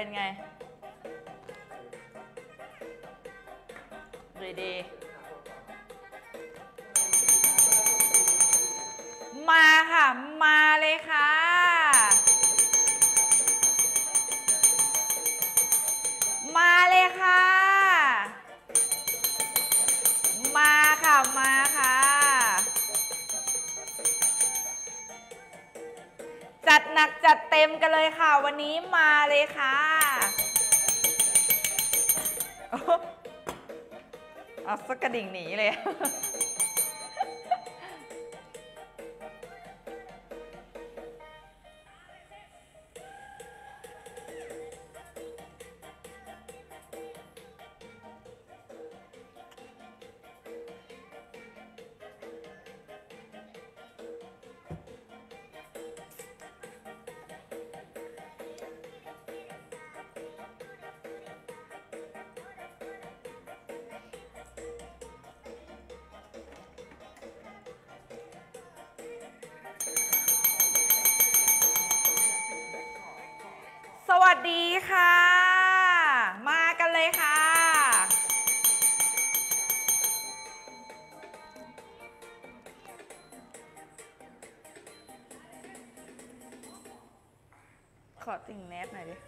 ไงดีมาค่ะมาเลยค่ะมาเลยค่ะมาค่ะมาค่ะจัดหนักจัดเต็มกันเลยค่ะวันนี้มาเลยค่ะเอาสักกระดิ่งหนีเลยสวัสดีค่ะมากันเลยค่ะขอติ่งแนทหน่อยดิ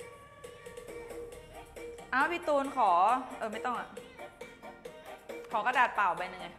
อ้าวพี่ตูนขอไม่ต้องอ่ะขอกระดาษเปล่าใบหนึ่งไง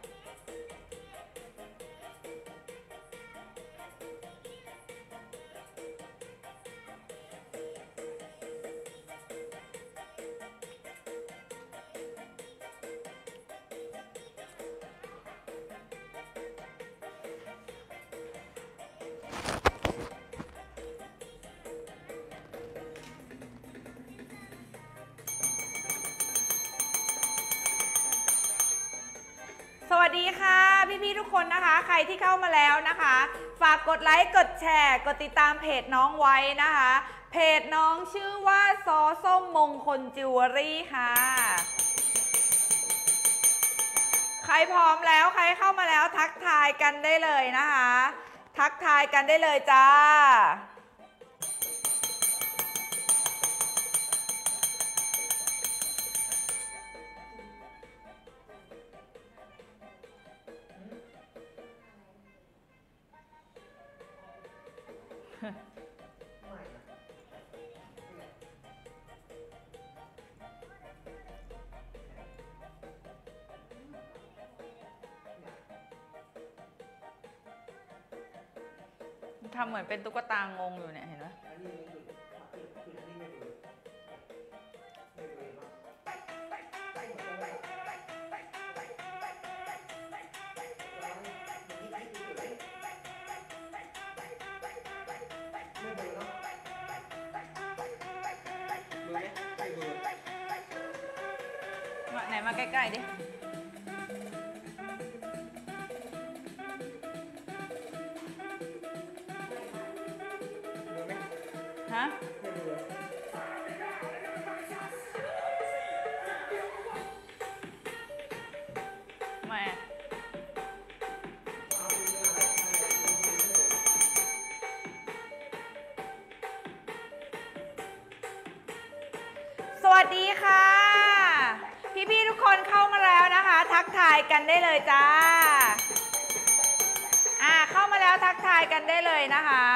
สวัสดีค่ะพี่ๆทุกคนนะคะใครที่เข้ามาแล้วนะคะฝากกดไลค์กดแชร์กดติดตามเพจน้องไว้นะคะเพจน้องชื่อว่าซอส้มมงคลจิวเวลรี่ค่ะใครพร้อมแล้วใครเข้ามาแล้วทักทายกันได้เลยนะคะทักทายกันได้เลยจ้าทำเหมือนเป็นตุ๊กตางงอยู่เนี่ยเห็นไหมไหนมาใกล้ๆดิฮะไม่สวัสดีค่ะพี่ๆทุกคนเข้ามาแล้วนะคะทักทายกันได้เลยจ้าเข้ามาแล้วทักทายกันได้เลยนะคะ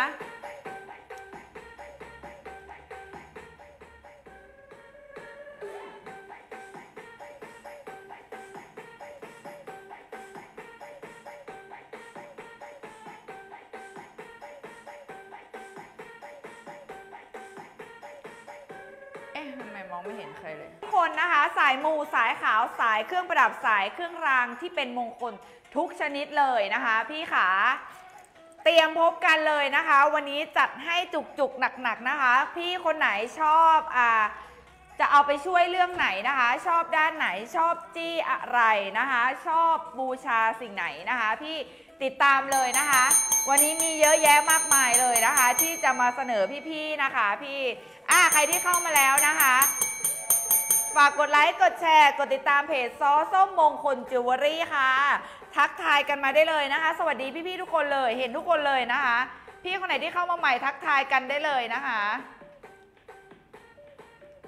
ทำไมมองไม่เห็นใครเลยทุกคนนะคะสายมูสายขาวสายเครื่องประดับสายเครื่องรางที่เป็นมงคลทุกชนิดเลยนะคะพี่ขาเตรียมพบกันเลยนะคะวันนี้จัดให้จุกๆหนักๆนะคะพี่คนไหนชอบจะเอาไปช่วยเรื่องไหนนะคะชอบด้านไหนชอบจี้อะไรนะคะชอบบูชาสิ่งไหนนะคะพี่ติดตามเลยนะคะวันนี้มีเยอะแยะมากมายเลยนะคะที่จะมาเสนอพี่ๆนะคะพี่ใครที่เข้ามาแล้วนะคะฝากกดไลค์กดแชร์กดติดตามเพจซอส้มมงคลจิวเวลรี่ค่ะทักทายกันมาได้เลยนะคะสวัสดีพี่ๆทุกคนเลยเห็นทุกคนเลยนะคะพี่คนไหนที่เข้ามาใหม่ทักทายกันได้เลยนะคะ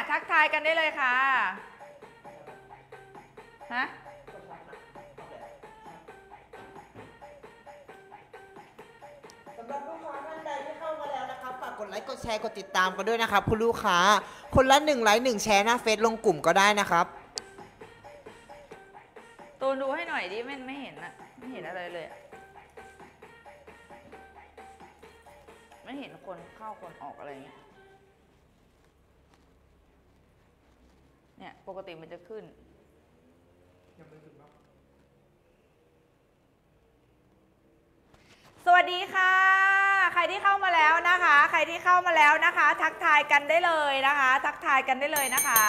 ทักทายกันได้เลยค่ะฮะสำหรับลูกค้าท่านใดที่เข้ามาแล้วนะครับฝากกดไลค์กดแชร์กดติดตามกันด้วยนะครับคุณลูกค้าคนละ1 ไลค์ 1 แชร์หน้าเฟซลงกลุ่มก็ได้นะครับตูนดูให้หน่อยดิไม่เห็นอะไม่เห็นอะไรเลยอะไม่เห็นคนเข้าคนออกอะไรเงี้ยเนี่ยปกติมันจะขึ้นสวัสดีค่ะใครที่เข้ามาแล้วนะคะใครที่เข้ามาแล้วนะคะทักทายกันได้เลยนะคะทักทายกันได้เลยนะคะ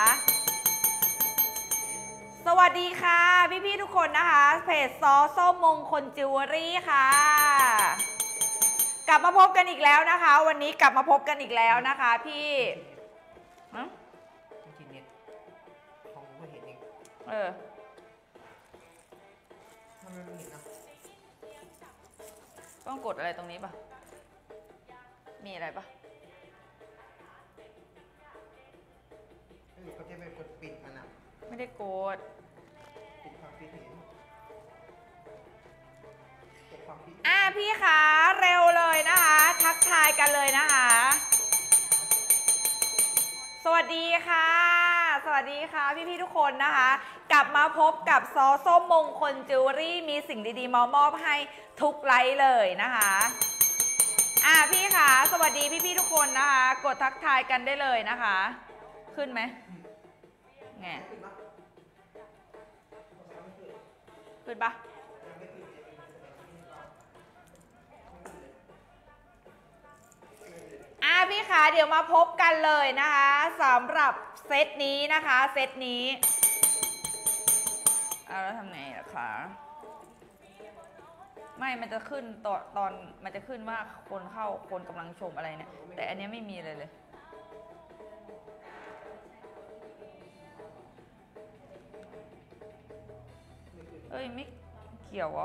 สวัสดีค่ะพี่ๆทุกคนนะคะเพจซอส้มมงคลจิวเวลรี่ค่ะกลับมาพบกันอีกแล้วนะคะวันนี้กลับมาพบกันอีกแล้วนะคะพี่เน็ตของผมเห็นเองทำไมมันเห็นนะต้องกดอะไรตรงนี้ปะมีอะไรปะเขาจะไปกดปิดมันอ่ะไม่ได้กดปิดความคิดเห็นพี่คะเร็วเลยนะคะทักทายกันเลยนะคะสวัสดีค่ะสวัสดีค่ะพี่ๆทุกคนนะคะกลับมาพบกับซอส้มมงคลจิวเวลรี่มีสิ่งดีๆมามอบให้ทุกไลฟ์เลยนะคะพี่ค่ะสวัสดีพี่ๆทุกคนนะคะกดทักทายกันได้เลยนะคะขึ้นไหมไงขึ้นปะพี่คะเดี๋ยวมาพบกันเลยนะคะสำหรับเซตนี้นะคะเซตนี้แล้วทำไงล่ะคะไม่มันจะขึ้นตอนมันจะขึ้นว่าคนเข้าคนกำลังชมอะไรเนี่ยแต่อันนี้ไม่มีเลยเอ้ยไม่เกี่ยวเหรอ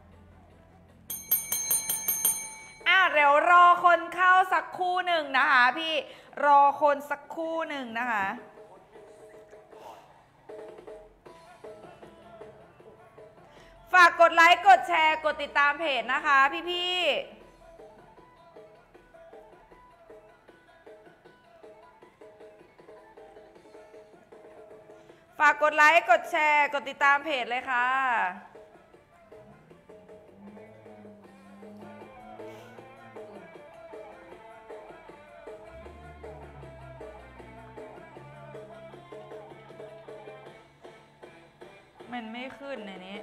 เดี๋ยวรอคนเข้าสักครู่หนึ่งนะคะพี่รอคนสักครู่หนึ่งนะคะฝากกดไลค์กดแชร์กดติดตามเพจนะคะพี่ฝากกดไลค์กดแชร์กดติดตามเพจเลยค่ะมันไม่ขึ้นในนี้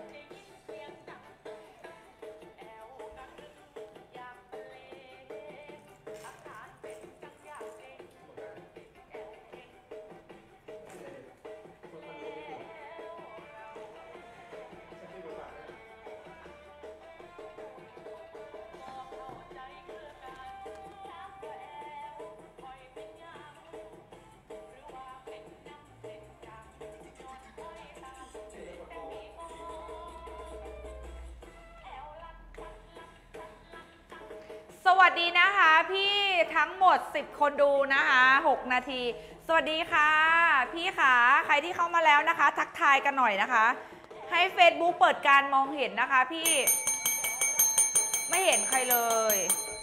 สวัสดีนะคะพี่ทั้งหมด10คนดูนะคะ6 นาทีสวัสดีค่ะพี่ขาใครที่เข้ามาแล้วนะคะทักทายกันหน่อยนะคะให้ Facebook เปิดการมองเห็นนะคะพี่ไม่เห็นใครเลย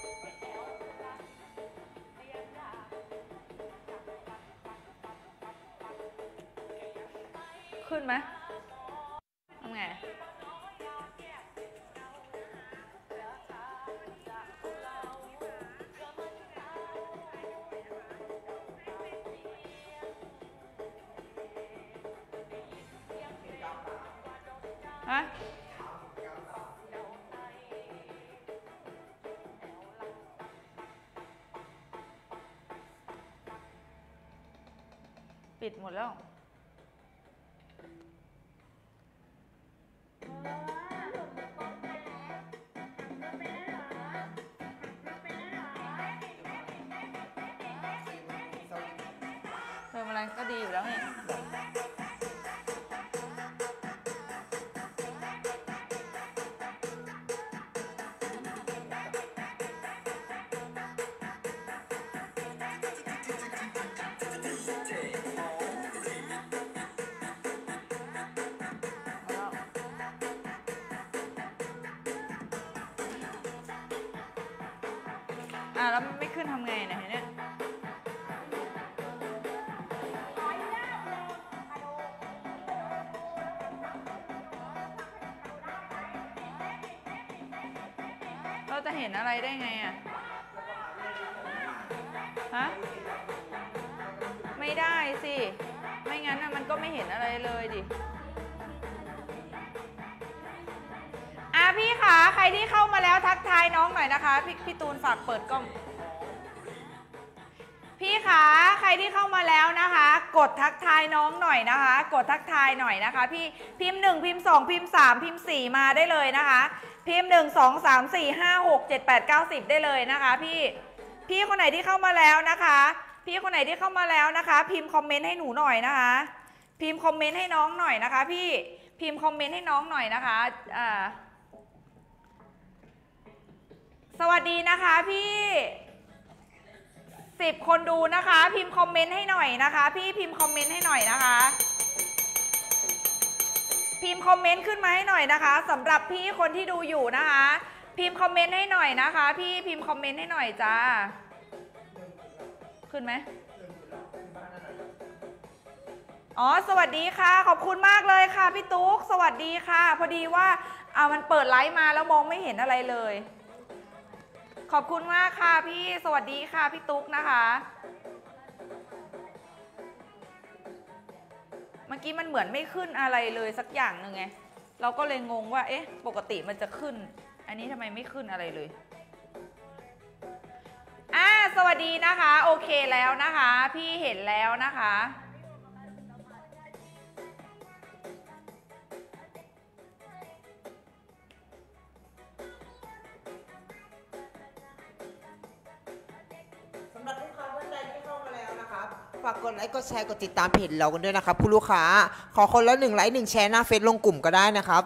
ขึ้นไหมทำไงฮะปิดหมดแล้วเติมอะไรก็ดีอยู่แล้วเนี่ยแล้วมันไม่ขึ้นทำไงเนี่ยเนี่ยเราจะเห็นอะไรได้ไงอะฮะไม่ได้สิไม่งั้นนะมันก็ไม่เห็นอะไรเลยดิพี่คะใครที่เข้ามาแล้วทักทายน้องหน่อยนะคะพี่ตูนฝากเปิดกล้องพี่คะใครที่เข้ามาแล้วนะคะ กดทักทายน้องหน่อยนะคะ กดทักทายหน่อยนะคะพี่พิมพ์1พิมพ์2พิมพ์3พิมพ์4มาได้เลยนะคะพิมพ์1 2 3 4 5 6 7 8 9 10ได้เลยนะคะพี่คนไหนที่เข้ามาแล้วนะคะพี่คนไหนที่เข้ามาแล้วนะคะพิมพ์คอมเมนต์ให้หนูหน่อยนะคะพิมพ์คอมเมนต์ให้น้องหน่อยนะคะพี่พิมพ์คอมเมนต์ให้น้องหน่อยนะคะสวัสดีนะคะพี่10คนดูนะคะพิมพ์คอมเมนต์ให้หน่อยนะคะพี่พิมพ์คอมเมนต์ให้หน่อยนะคะพิมพ์คอมเมนต์ขึ้นมาให้หน่อยนะคะสำหรับพี่คนที่ดูอยู่นะคะพิมพ์คอมเมนต์ให้หน่อยนะคะพี่พิมพ์คอมเมนต์ให้หน่อยจ้าขึ้นไหมสวัสดีค่ะขอบคุณมากเลยค่ะพี่ตุ๊กสวัสดีค่ะพอดีว่ามันเปิดไลฟ์มาแล้วมองไม่เห็นอะไรเลยขอบคุณมากค่ะพี่สวัสดีค่ะพี่ตุ๊กนะคะเมื่อกี้มันเหมือนไม่ขึ้นอะไรเลยสักอย่างหนึ่งไงเราก็เลยงงว่าเอ๊ะปกติมันจะขึ้นอันนี้ทำไมไม่ขึ้นอะไรเลยสวัสดีนะคะโอเคแล้วนะคะพี่เห็นแล้วนะคะสำหรับลูกค้าท่านใดที่เข้ามาแล้วนะครับฝากกดไลค์กดแชร์กดติดตามเพจเรากันด้วยนะครับคุณลูกค้าขอคนละ1 ไลค์ 1 แชร์หน้าเฟซลงกลุ่มก็ได้นะครับ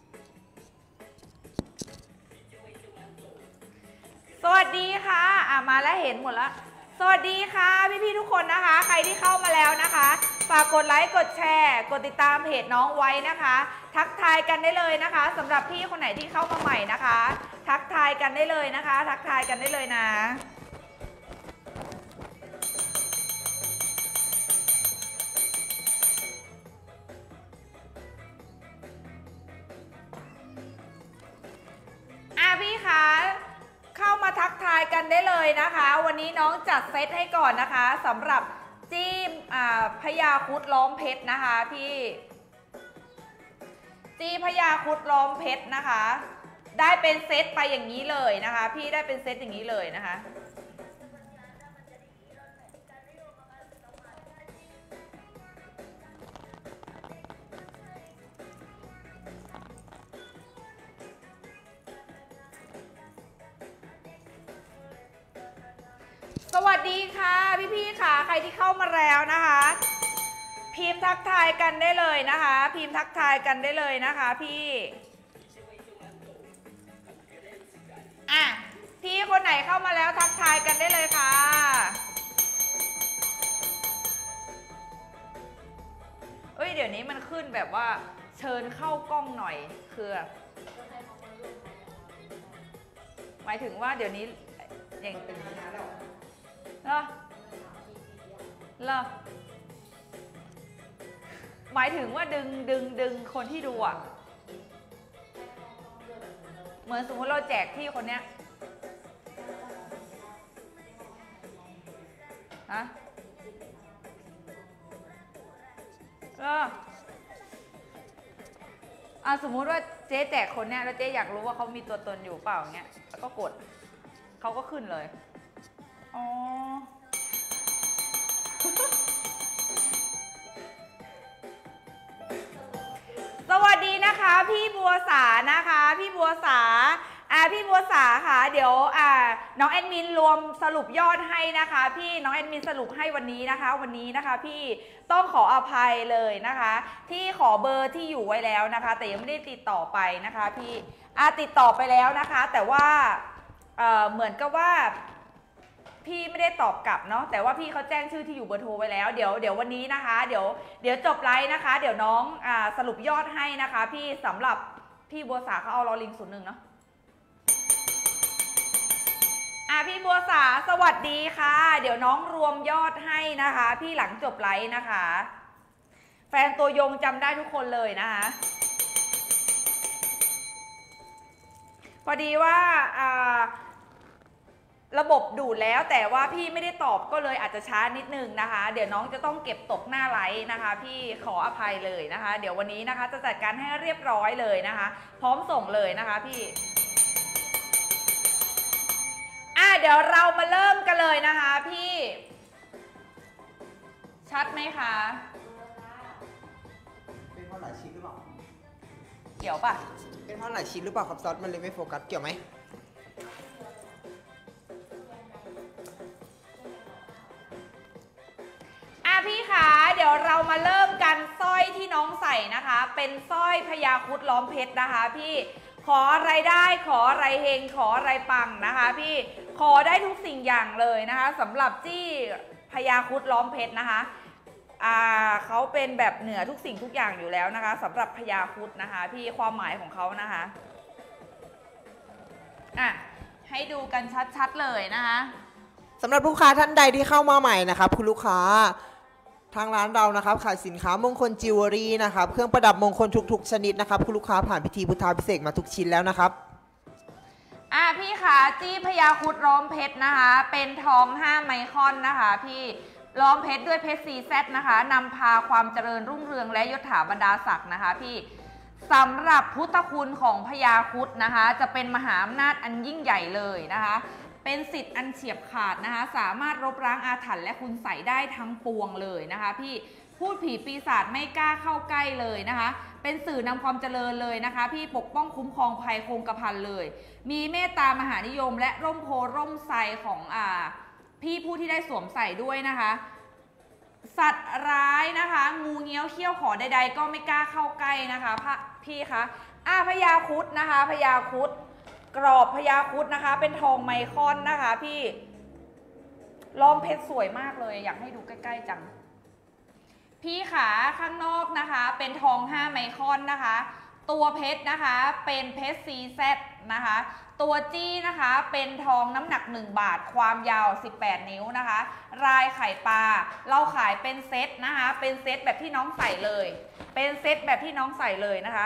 สวัสดีค่ะมาแล้วเห็นหมดแล้วสวัสดีค่ะพี่ๆทุกคนนะคะใครที่เข้ามาแล้วนะคะฝากกดไลค์กดแชร์กดติดตามเพจน้องไว้นะคะทักทายกันได้เลยนะคะสำหรับพี่คนไหนที่เข้ามาใหม่นะคะทักทายกันได้เลยนะคะทักทายกันได้เลยนะพี่คะเข้ามาทักทายกันได้เลยนะคะวันนี้น้องจัดเซตให้ก่อนนะคะสำหรับจิ้มพญาครุฑล้อมเพชรนะคะพี่จี้พญาครุฑล้อมเพชรนะคะได้เป็นเซตไปอย่างนี้เลยนะคะพี่ได้เป็นเซตอย่างนี้เลยนะคะสวัสดีค่ะพี่ๆค่ะใครที่เข้ามาแล้วนะคะพิมพ์ทักทายกันได้เลยนะคะพิมพ์ทักทายกันได้เลยนะคะพี่พี่คนไหนเข้ามาแล้วทักทายกันได้เลยค่ะเดี๋ยวนี้มันขึ้นแบบว่าเชิญเข้ากล้องหน่อยคือหมายถึงว่าเดี๋ยวนี้อย่างเหรอหมายถึงว่าดึงคนที่ดูอ่ะเหมือนสมมติเราแจกที่คนเนี้ยสมมุติว่าเจ๊แจกคนเนี้ยแล้วเจ๊อยากรู้ว่าเขามีตัวตนอยู่เปล่าเงี้ยแล้วก็กดเขาก็ขึ้นเลยสวัสดีนะคะพี่บัวสานะคะพี่บัวสาพี่บัวสาค่ะเดี๋ยวน้องแอดมินรวมสรุปยอดให้นะคะพี่น้องแอดมินสรุปให้วันนี้นะคะพี่ต้องขออภัยเลยนะคะที่ขอเบอร์ที่อยู่ไว้แล้วนะคะแต่ยังไม่ได้ติดต่อไปนะคะพี่ติดต่อไปแล้วนะคะแต่ว่าเหมือนกับว่าพี่ไม่ได้ตอบกลับเนาะแต่ว่าพี่เขาแจ้งชื่อที่อยู่เบอร์โทรไว้แล้วเดี๋ยววันนี้นะคะเดี๋ยวจบไลฟ์นะคะเดี๋ยวน้องสรุปยอดให้นะคะพี่สำหรับพี่บัวสาเขาเอาลอลิง01เนาะพี่บัวสาสวัสดีค่ะเดี๋ยวน้องรวมยอดให้นะคะพี่หลังจบไลฟ์นะคะแฟนตัวยงจำได้ทุกคนเลยนะคะพอดีว่าระบบดูดแล้วแต่ว่าพี่ไม่ได้ตอบก็เลยอาจจะช้านิดนึงนะคะเดี๋ยวน้องจะต้องเก็บตกหน้าไลฟ์นะคะพี่ขออภัยเลยนะคะเดี๋ยววันนี้นะคะจะจัดการให้เรียบร้อยเลยนะคะพร้อมส่งเลยนะคะพี่เดี๋ยวเรามาเริ่มกันเลยนะคะพี่ชัดไหมคะเป็นเพราะหลายชิ้นหรือเปล่าเกี่ยวป่ะเป็นเพราะหลายชิ้นหรือเปล่าครับซอสมันเลยไม่โฟกัสเกี่ยวไหมพี่คะเดี๋ยวเรามาเริ่มกันสร้อยที่น้องใส่นะคะเป็นสร้อยพญาครุฑล้อมเพชรนะคะพี่ขออะไรได้ขออะไรเฮงขออะไรปังนะคะพี่ขอได้ทุกสิ่งอย่างเลยนะคะสำหรับจี้พญาครุฑล้อมเพชรนะคะเขาเป็นแบบเหนือทุกสิ่งทุกอย่างอยู่แล้วนะคะสำหรับพญาครุฑนะคะพี่ความหมายของเขานะคะให้ดูกันชัดๆเลยนะคะสำหรับลูกค้าท่านใดที่เข้ามาใหม่นะครับคุณลูกค้าทางร้านเรานะครับขายสินค้ามงคลจิวเวลรี่นะครับเครื่องประดับมงคลทุกๆชนิดนะครับคุณลูกค้าผ่านพิธีพุทธาภิเษกมาทุกชิ้นแล้วนะครับพี่คะจี้พญาครุฑล้อมเพชรนะคะเป็นทอง5ไมครอนนะคะพี่ล้อมเพชรด้วยเพชร4Zนะคะนำพาความเจริญรุ่งเรืองและยศถาบรรดาศักดิ์นะคะพี่สำหรับพุทธคุณของพญาครุฑนะคะจะเป็นมหาอำนาจอันยิ่งใหญ่เลยนะคะเป็นสิทธิ์อันเฉียบขาดนะคะสามารถลบล้างอาถรรพ์และคุณใส่ได้ทั้งปวงเลยนะคะพี่พูดผีปีศาจไม่กล้าเข้าใกล้เลยนะคะเป็นสื่อนำความเจริญเลยนะคะพี่ปกป้องคุ้มครองภัยคงกระพันเลยมีเมตตามหานิยมและร่มโพร่มไทรของพี่ผู้ที่ได้สวมใส่ด้วยนะคะสัตว์ร้ายนะคะงูเงี้ยวเขี้ยวขอใดๆก็ไม่กล้าเข้าใกล้นะคะพี่คะพญาครุฑนะคะพญาครุฑกรอบพญาครุฑนะคะเป็นทองไมครอนนะคะพี่ล้อมเพชรสวยมากเลยอยากให้ดูใกล้ๆจังพี่ขาข้างนอกนะคะเป็นทอง5ไมครอนนะคะตัวเพชรนะคะเป็นเพชร 4Z นะคะตัวจี้นะคะเป็นทองน้ำหนัก1 บาทความยาว18 นิ้วนะคะลายไข่ปลาเราขายเป็นเซตนะคะเป็นเซตแบบที่น้องใส่เลยเป็นเซตแบบที่น้องใส่เลยนะคะ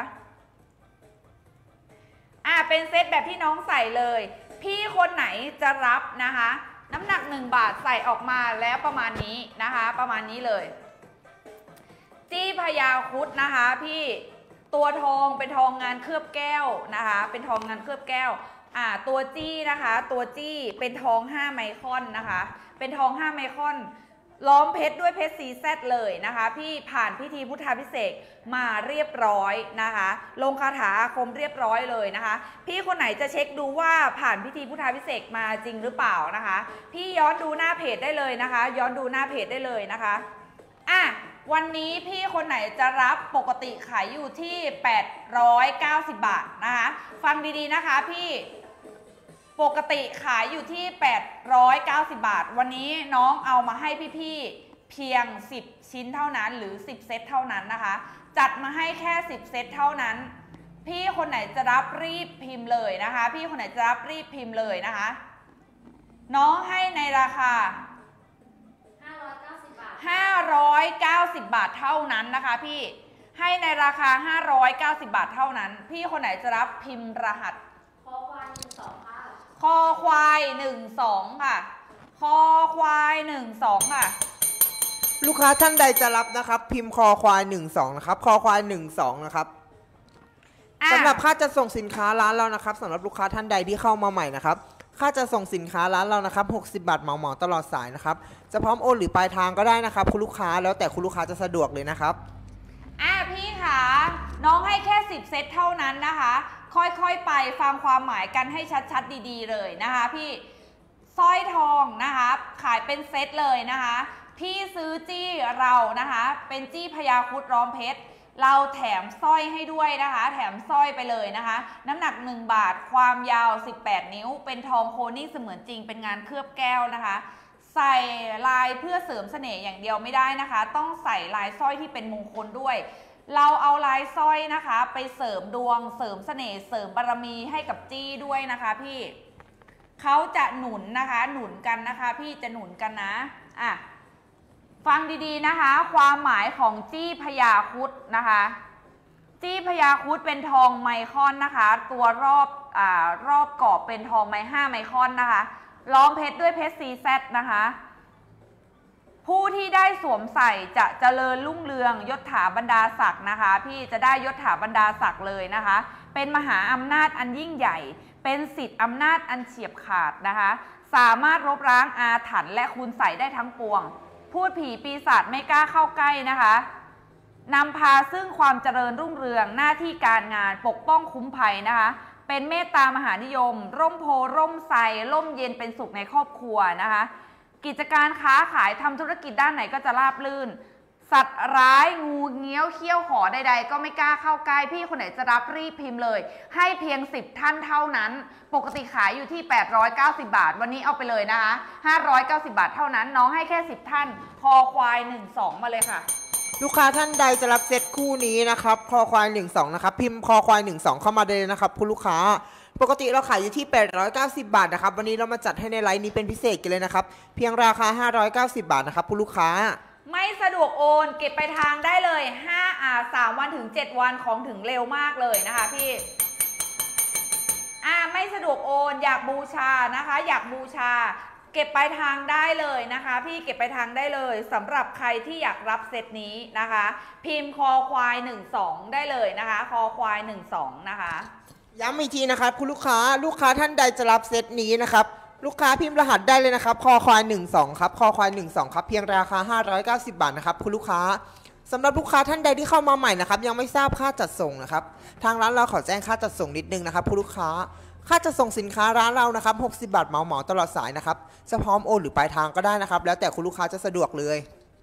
เป็นเซตแบบที่น้องใส่เลยพี่คนไหนจะรับนะคะน้ำหนัก1 บาทใส่ออกมาแล้วประมาณนี้นะคะประมาณนี้เลยจี้พญาครุฑนะคะพี่ตัวทองเป็นทองงานเคลือบแก้วนะคะเป็นทองงานเคลือบแก้วตัวจี้นะคะตัวจี้เป็นทอง5ไมครอนนะคะเป็นทอง5ไมครอนล้อมเพชรด้วยเพชร 4Z เลยนะคะพี่ผ่านพิธีพุทธาภิเษกมาเรียบร้อยนะคะลงคาถาอาคมเรียบร้อยเลยนะคะพี่คนไหนจะเช็คดูว่าผ่านพิธีพุทธาภิเษกมาจริงหรือเปล่านะคะพี่ย้อนดูหน้าเพจได้เลยนะคะย้อนดูหน้าเพจได้เลยนะคะวันนี้พี่คนไหนจะรับปกติขายอยู่ที่890 บาทนะคะฟังดีๆนะคะพี่ปกติขายอยู่ที่890 บาทวันนี้น้องเอามาให้พี่ๆเพียง10ชิ้นเท่านั้นหรือ10เซตเท่านั้นนะคะจัดมาให้แค่10เซตเท่านั้นพี่คนไหนจะรับรีบพิมพ์เลยนะคะพี่คนไหนจะรับรีบพิมพ์เลยนะคะน้องให้ในราคา590 บาทเท่านั้นนะคะพี่ให้ในราคา590 บาทเท่านั้นพี่คนไหนจะรับพิมพ์รหัสคอควาย12ค่ะคอควาย12ค่ะคอควาย12ค่ะลูกค้าท่านใดจะรับนะครับพิมพ์คอควาย12นะครับคอควาย12นะครับสำหรับค่าจะส่งสินค้าร้านเรานะครับสำหรับลูกค้าท่านใดที่เข้ามาใหม่นะครับค่าจะส่งสินค้าร้านเรานะครับ60 บาทเหมาตลอดสายนะครับจะพร้อมโอนหรือปลายทางก็ได้นะครับคุณลูกค้าแล้วแต่คุณลูกค้าจะสะดวกเลยนะครับพี่คะน้องให้แค่10เซตเท่านั้นนะคะค่อยๆไปฟังความหมายกันให้ชัดๆดีๆเลยนะคะพี่สร้อยทองนะคะขายเป็นเซตเลยนะคะพี่ซื้อจี้เรานะคะเป็นจี้พญาครุฑล้อมเพชรเราแถมสร้อยให้ด้วยนะคะแถมสร้อยไปเลยนะคะน้ำหนัก1 บาทความยาว18 นิ้วเป็นทองโคนิ่งเสมือนจริงเป็นงานเคลือบแก้วนะคะใส่ลายเพื่อเสริมเสน่ห์อย่างเดียวไม่ได้นะคะต้องใส่ลายสร้อยที่เป็นมงคลด้วยเราเอาลายสร้อยนะคะไปเสริมดวงเสริมเสน่ห์เสริมบารมีให้กับจี้ด้วยนะคะพี่เขาจะหนุนนะคะหนุนกันนะคะพี่จะหนุนกันนะอ่ะฟังดีๆนะคะความหมายของจี้พญาครุฑนะคะจี้พญาครุฑเป็นทองไมครอนนะคะตัวรอบกรอบเป็นทอง5 ไมครอนนะคะล้อมเพชรด้วยเพชรซีแซดนะคะผู้ที่ได้สวมใส่จะเจริญรุ่งเรืองยศถาบรรดาศักดิ์นะคะพี่จะได้ยศถาบรรดาศักดิ์เลยนะคะเป็นมหาอำนาจอันยิ่งใหญ่เป็นสิทธิอำนาจอันเฉียบขาดนะคะสามารถลบล้างอาถรรพ์และคุณใส่ได้ทั้งปวงพูดผีปีศาจไม่กล้าเข้าใกล้นะคะนำพาซึ่งความเจริญรุ่งเรืองหน้าที่การงานปกป้องคุ้มภัยนะคะเป็นเมตตามหานิยมร่มโพร่มไทรร่มเย็นเป็นสุขในครอบครัวนะคะกิจการค้าขายทำธุรกิจด้านไหนก็จะราบรื่นสัตว์ร้ายงูเงี้ยวเขี้ยวขอใดๆก็ไม่กล้าเข้าใกล้พี่คนไหนจะรับรีบพิมพ์เลยให้เพียง10ท่านเท่านั้นปกติขายอยู่ที่890 บาทวันนี้เอาไปเลยนะคะ590 บาทเท่านั้นน้องให้แค่10ท่านคอควาย12มาเลยค่ะลูกค้าท่านใดจะรับเซตคู่นี้นะครับคอควาย12นะครับพิมพ์คอควาย12เข้ามาเลยนะครับคุณลูกค้าปกติเราขายอยู่ที่890 บาทนะครับวันนี้เรามาจัดให้ในไลน์นี้เป็นพิเศษกันเลยนะครับเพียงราคา590 บาทนะครับคุณลูกค้าไม่สะดวกโอนเก็บไปทางได้เลย3 วันถึง7 วันของถึงเร็วมากเลยนะคะพี่ไม่สะดวกโอนอยากบูชานะคะอยากบูชาเก็บไปทางได้เลยนะคะพี่เก็บไปทางได้เลยสำหรับใครที่อยากรับเซตนี้นะคะพิมพ์คอควาย12ได้เลยนะคะคอควาย12นะคะย้ำอีกทีนะครับคุณลูกค้าท่านใดจะรับเซตนี้นะครับลูกค้าพิมพ์รหัสได้เลยนะครับคอควาย12ครับคอควาย12ครับเพียงราคา590 บาทนะครับคุณลูกค้าสำหรับลูกค้าท่านใดที่เข้ามาใหม่นะครับยังไม่ทราบค่าจัดส่งนะครับทางร้านเราขอแจ้งค่าจัดส่งนิดนึงนะครับคุณลูกค้าค่าจัดส่งสินค้าร้านเรานะครับ60 บาทเหมาตลอดสายนะครับจะพร้อมโอนหรือปลายทางก็ได้นะครับแล้วแต่คุณลูกค้าจะสะดวกเลย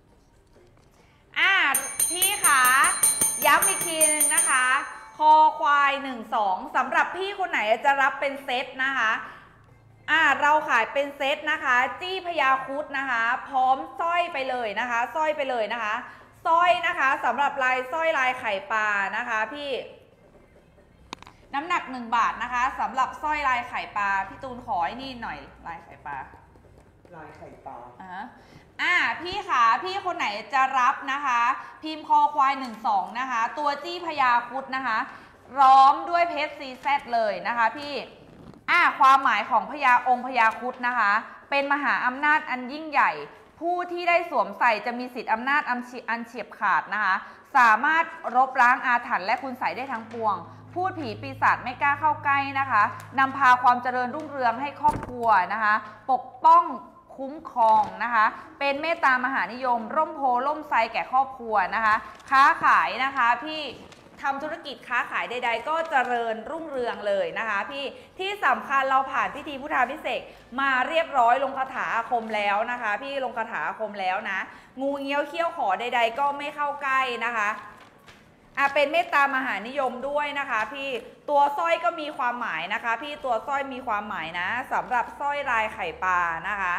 พี่ขาย้ำอีกทีนึงนะคะคอควาย12สำหรับพี่คนไหนจะรับเป็นเซตนะคะเราขายเป็นเซตนะคะจี้พญาครุฑนะคะพร้อมสร้อยไปเลยนะคะสร้อยไปเลยนะคะสร้อยนะคะสำหรับลายสร้อยลายไข่ปลานะคะพี่น้ำหนัก1 บาทนะคะสำหรับสร้อยลายไข่ปลาพี่ตูนขอไอ้นี่หน่อยลายไข่ปลาลายไข่ปลาพี่ขาพี่คนไหนจะรับนะคะพิมพ์คอควาย12นะคะตัวจี้พญาครุฑนะคะร้อมด้วยเพชรซีแซดเลยนะคะพี่ความหมายขององค์พญาครุฑนะคะเป็นมหาอำนาจอันยิ่งใหญ่ผู้ที่ได้สวมใส่จะมีสิทธิอำนาจอันเฉียบขาดนะคะสามารถลบล้างอาถรรพ์และคุณใส่ได้ทั้งปวงพูดผีปีศาจไม่กล้าเข้าใกล้นะคะนำพาความเจริญรุ่งเรืองให้ครอบครัวนะคะปกป้องคุ้มครองนะคะเป็นเมตตามหานิยมร่มโพล่มไทรแก่ครอบครัวนะคะค้าขายนะคะพี่ทำธุรกิจค้าขายใดๆก็เจริญรุ่งเรืองเลยนะคะพี่ที่สำคัญเราผ่านพิธีพุทธาภิเษกมาเรียบร้อยลงคาถาอาคมแล้วนะคะพี่ลงคาถาอาคมแล้วนะงูเงี้ยวเขี้ยวขอใดๆก็ไม่เข้าใกล้นะคะเป็นเมตตามหานิยมด้วยนะคะพี่ตัวสร้อยก็มีความหมายนะคะพี่ตัวสร้อยมีความหมายนะสำหรับสร้อยลายไข่ปลานะคะ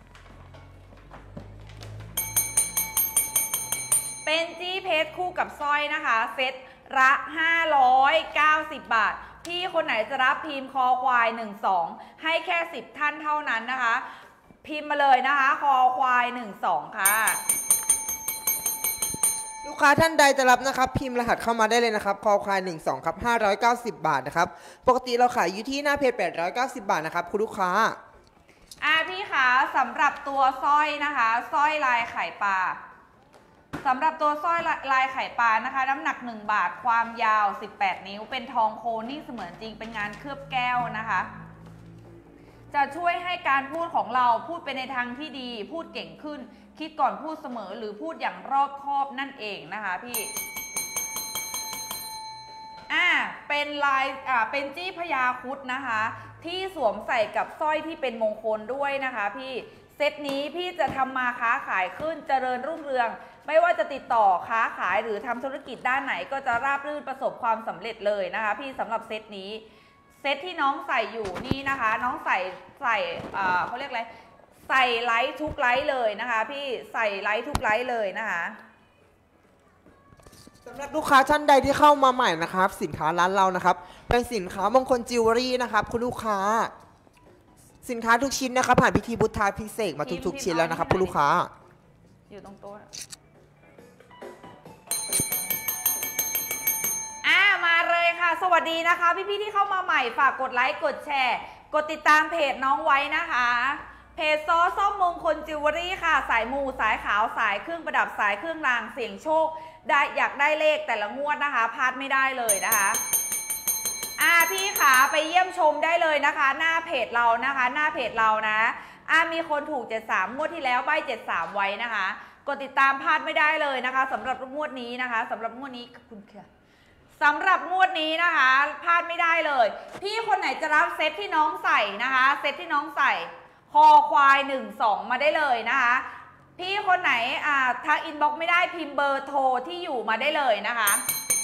เป็นจี้เพชรคู่กับสร้อยนะคะเซ็ตละ590 บาทพี่คนไหนจะรับพิมพ์คอควาย12ให้แค่10ท่านเท่านั้นนะคะพิมพ์มาเลยนะคะคอควาย12ค่ะลูกค้าท่านใดจะรับนะครับพิมพ์รหัสเข้ามาได้เลยนะครับคอควาย12ครับ590 บาทนะครับปกติเราขายอยู่ที่หน้าเพจ890 บาทนะครับคุณลูกค้าพี่คะสำหรับตัวสร้อยนะคะสร้อยลายไข่ปลาสำหรับตัวสร้อยลายไข่ปลานะคะน้ำหนัก1 บาทความยาว18 นิ้วเป็นทองโคนิ่งเสมือนจริงเป็นงานเคลือบแก้วนะคะจะช่วยให้การพูดของเราพูดไปในทางที่ดีพูดเก่งขึ้นคิดก่อนพูดเสมอหรือพูดอย่างรอบคอบนั่นเองนะคะพี่เป็นลายเป็นจี้พญาครุฑนะคะที่สวมใส่กับสร้อยที่เป็นมงคลด้วยนะคะพี่เซตนี้พี่จะทำมาค้าขายขึ้นเจริญรุ่งเรืองไม่ว่าจะติดต่อค้าขายหรือทำธุรกิจด้านไหนก็จะราบรื่นประสบความสำเร็จเลยนะคะพี่สำหรับเซตนี้เซตที่น้องใส่อยู่นี่นะคะน้องใส่เขาเรียกอะไรใส่ไลท์ทุกไลท์เลยนะคะพี่ใส่ไลท์ทุกไลท์เลยนะคะสำหรับลูกค้าท่านใดที่เข้ามาใหม่นะครับสินค้าร้านเรานะครับเป็นสินค้ามงคลจิวเวลรี่นะครับคุณลูกค้าสินค้าทุกชิ้นนะครับผ่านพิธีพุทธาพิเศษกมาทุกๆชิ้นแล้วนะครับคุณลูกค้าอยู่ตรงโต๊ะมาเลยค่ะสวัสดีนะคะพี่ๆที่เข้ามาใหม่ฝากกดไลค์กดแชร์กดติดตามเพจน้องไว้นะคะเพจซอส้มมงคลจิวเวลรี่ค่ะสายมูสายขาวสายเครื่องประดับสายเครื่องรางเสี่ยงโชคได้อยากได้เลขแต่ละงวดนะคะพลาดไม่ได้เลยนะคะพี่ขาไปเยี่ยมชมได้เลยนะคะหน้าเพจเรานะคะหน้าเพจเรานะมีคนถูก73งวดที่แล้วใบ73ไว้นะคะกดติดตามพลาดไม่ได้เลยนะคะสำหรับงวดนี้นะคะสำหรับงวดนี้คุณค่ะสำหรับงวดนี้นะคะพลาดไม่ได้เลยพี่คนไหนจะรับเซตที่น้องใส่นะคะเซตที่น้องใส่คอควาย12มาได้เลยนะคะพี่คนไหนทักอินบ็อกซ์ไม่ได้พิมพ์เบอร์โทรที่อยู่มาได้เลยนะคะ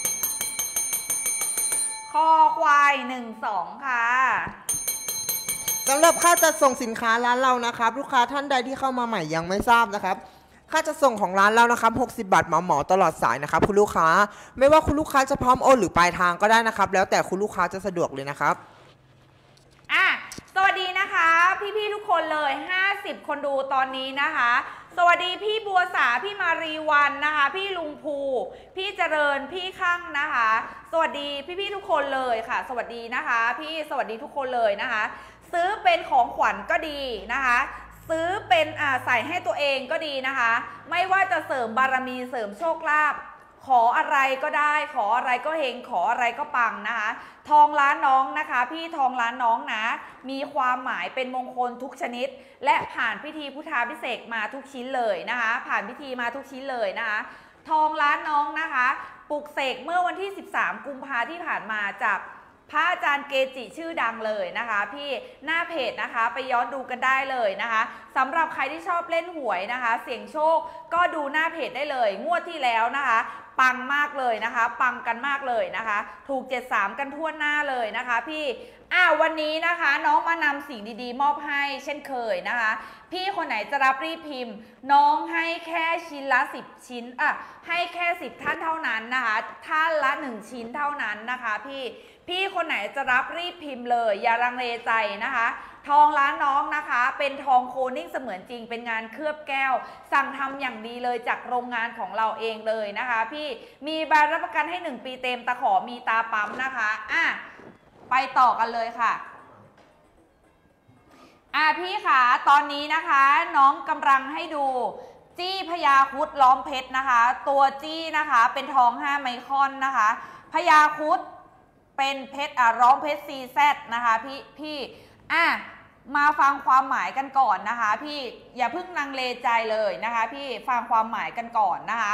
คอควาย12ค่ะสำหรับค่าจัดส่งสินค้าร้านเรานะครับลูกค้าท่านใดที่เข้ามาใหม่ยังไม่ทราบนะครับค่าจัดส่งของร้านเรานะครับ60 บาทเหมาตลอดสายนะครับคุณลูกค้าไม่ว่าคุณลูกค้าจะพร้อมโอนหรือปลายทางก็ได้นะครับแล้วแต่คุณลูกค้าจะสะดวกเลยนะครับสวัสดีนะคะพี่ๆทุกคนเลย50คนดูตอนนี้นะคะสวัสดีพี่บัวสาพี่มารีวันนะคะพี่ลุงภูพี่เจริญพี่ข้างนะคะสวัสดีพี่ๆทุกคนเลยค่ะสวัสดีนะคะพี่สวัสดีทุกคนเลยนะคะซื้อเป็นของขวัญก็ดีนะคะซื้อเป็นใส่ให้ตัวเองก็ดีนะคะไม่ว่าจะเสริมบารมีเสริมโชคลาภขออะไรก็ได้ขออะไรก็เฮงขออะไรก็ปังนะคะทองร้านน้องนะคะพี่ทองร้านน้องนะมีความหมายเป็นมงคลทุกชนิดและผ่านพิธีพุทธาภิเษกมาทุกชิ้นเลยนะคะผ่านพิธีมาทุกชิ้นเลยนะคะทองร้านน้องนะคะปลุกเสกเมื่อวันที่13กุมภาที่ผ่านมาจากพระอาจารย์เกจิชื่อดังเลยนะคะพี่หน้าเพจนะคะไปย้อนดูกันได้เลยนะคะสำหรับใครที่ชอบเล่นหวยนะคะเสี่ยงโชคก็ดูหน้าเพจได้เลยงวดที่แล้วนะคะปังมากเลยนะคะปังกันมากเลยนะคะถูก73กันทั่วหน้าเลยนะคะพี่วันนี้นะคะน้องมานำสิ่งดีๆมอบให้เช่นเคยนะคะพี่คนไหนจะรับรีบพิมพ์น้องให้แค่ชิ้นละ10ชิ้นให้แค่10ท่านเท่านั้นนะคะท่านละ1ชิ้นเท่านั้นนะคะพี่คนไหนจะรับรีบพิมพ์เลยอย่าลังเลใจนะคะทองร้านน้องนะคะเป็นทองโคนิ่งเสมือนจริงเป็นงานเคลือบแก้วสั่งทำอย่างดีเลยจากโรงงานของเราเองเลยนะคะพี่มีใบรับประกันให้1ปีเต็มตะขอมีตาปั๊มนะคะไปต่อกันเลยค่ะพี่ขาตอนนี้นะคะน้องกำลังให้ดูจี้พญาครุฑล้อมเพชรนะคะตัวจี้นะคะเป็นทอง5ไมครอนนะคะพญาครุฑเป็นเพชรล้อมเพชร CZ นะคะพี่มาฟังความหมายกันก่อนนะคะพี่อย่าเพิ่งลังเลใจเลยนะคะพี่ฟังความหมายกันก่อนนะคะ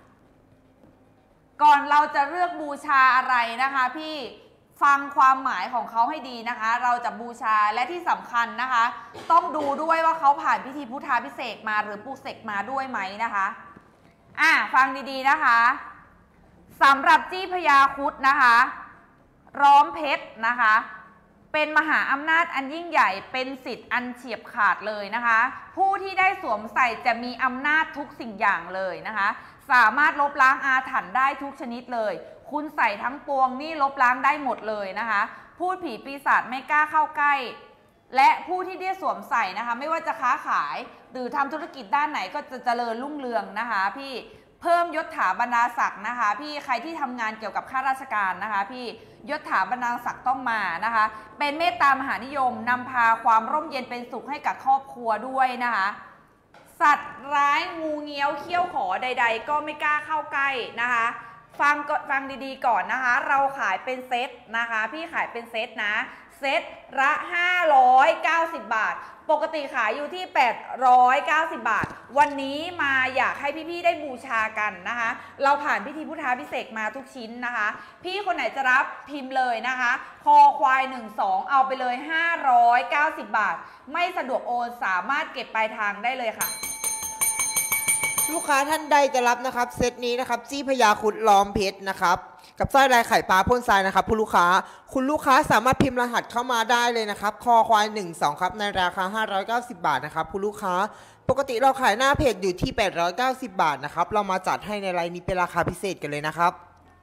ก่อนเราจะเลือกบูชาอะไรนะคะพี่ฟังความหมายของเขาให้ดีนะคะเราจะบูชาและที่สำคัญนะคะต้องดูด้วยว่าเขาผ่านพิธีพุทธาภิเษกมาหรือปลุกเสกมาด้วยไหมนะคะฟังดีๆนะคะสำหรับจี้พญาครุฑนะคะล้อมเพชรนะคะเป็นมหาอำนาจอันยิ่งใหญ่เป็นสิทธิ์อันเฉียบขาดเลยนะคะผู้ที่ได้สวมใส่จะมีอำนาจทุกสิ่งอย่างเลยนะคะสามารถลบล้างอาถรรพ์ได้ทุกชนิดเลยคุณใส่ทั้งปวงนี่ลบล้างได้หมดเลยนะคะพูดผีปีศาจไม่กล้าเข้าใกล้และผู้ที่ได้สวมใส่นะคะไม่ว่าจะค้าขายหรือทำธุรกิจด้านไหนก็จะเจริญรุ่งเรืองนะคะพี่เพิ่มยศถาบรรดาศักดิ์นะคะพี่ใครที่ทำงานเกี่ยวกับข้าราชการนะคะพี่ยศถาบรรดาศักดิ์ต้องมานะคะเป็นเมตตามหานิยมนำพาความร่มเย็นเป็นสุขให้กับครอบครัวด้วยนะคะสัตว์ร้ายงูเงี้ยวเขี้ยวขอใดๆก็ไม่กล้าเข้าใกล้นะคะฟังดีๆก่อนนะคะเราขายเป็นเซตนะคะพี่ขายเป็นเซตนะเซตละ590 บาทปกติขายอยู่ที่890 บาทวันนี้มาอยากให้พี่ๆได้บูชากันนะคะเราผ่านพิธีพุทธาภิเษกมาทุกชิ้นนะคะพี่คนไหนจะรับพิมพ์เลยนะคะคอควาย12เอาไปเลย590 บาทไม่สะดวกโอนสามารถเก็บปลายทางได้เลยค่ะลูกค้าท่านใดจะรับนะครับเซตนี้นะครับจี้พญาครุฑล้อมเพชรนะครับกับสร้อยลายไข่ปลาพ่นทรายนะครับคุณลูกค้าสามารถพิมพ์รหัสเข้ามาได้เลยนะครับคอควาย12ครับในราคา590 บาทนะครับคุณลูกค้าปกติเราขายหน้าเพจอยู่ที่890 บาทนะครับเรามาจัดให้ในรายนี้เป็นราคาพิเศษกันเลยนะครับ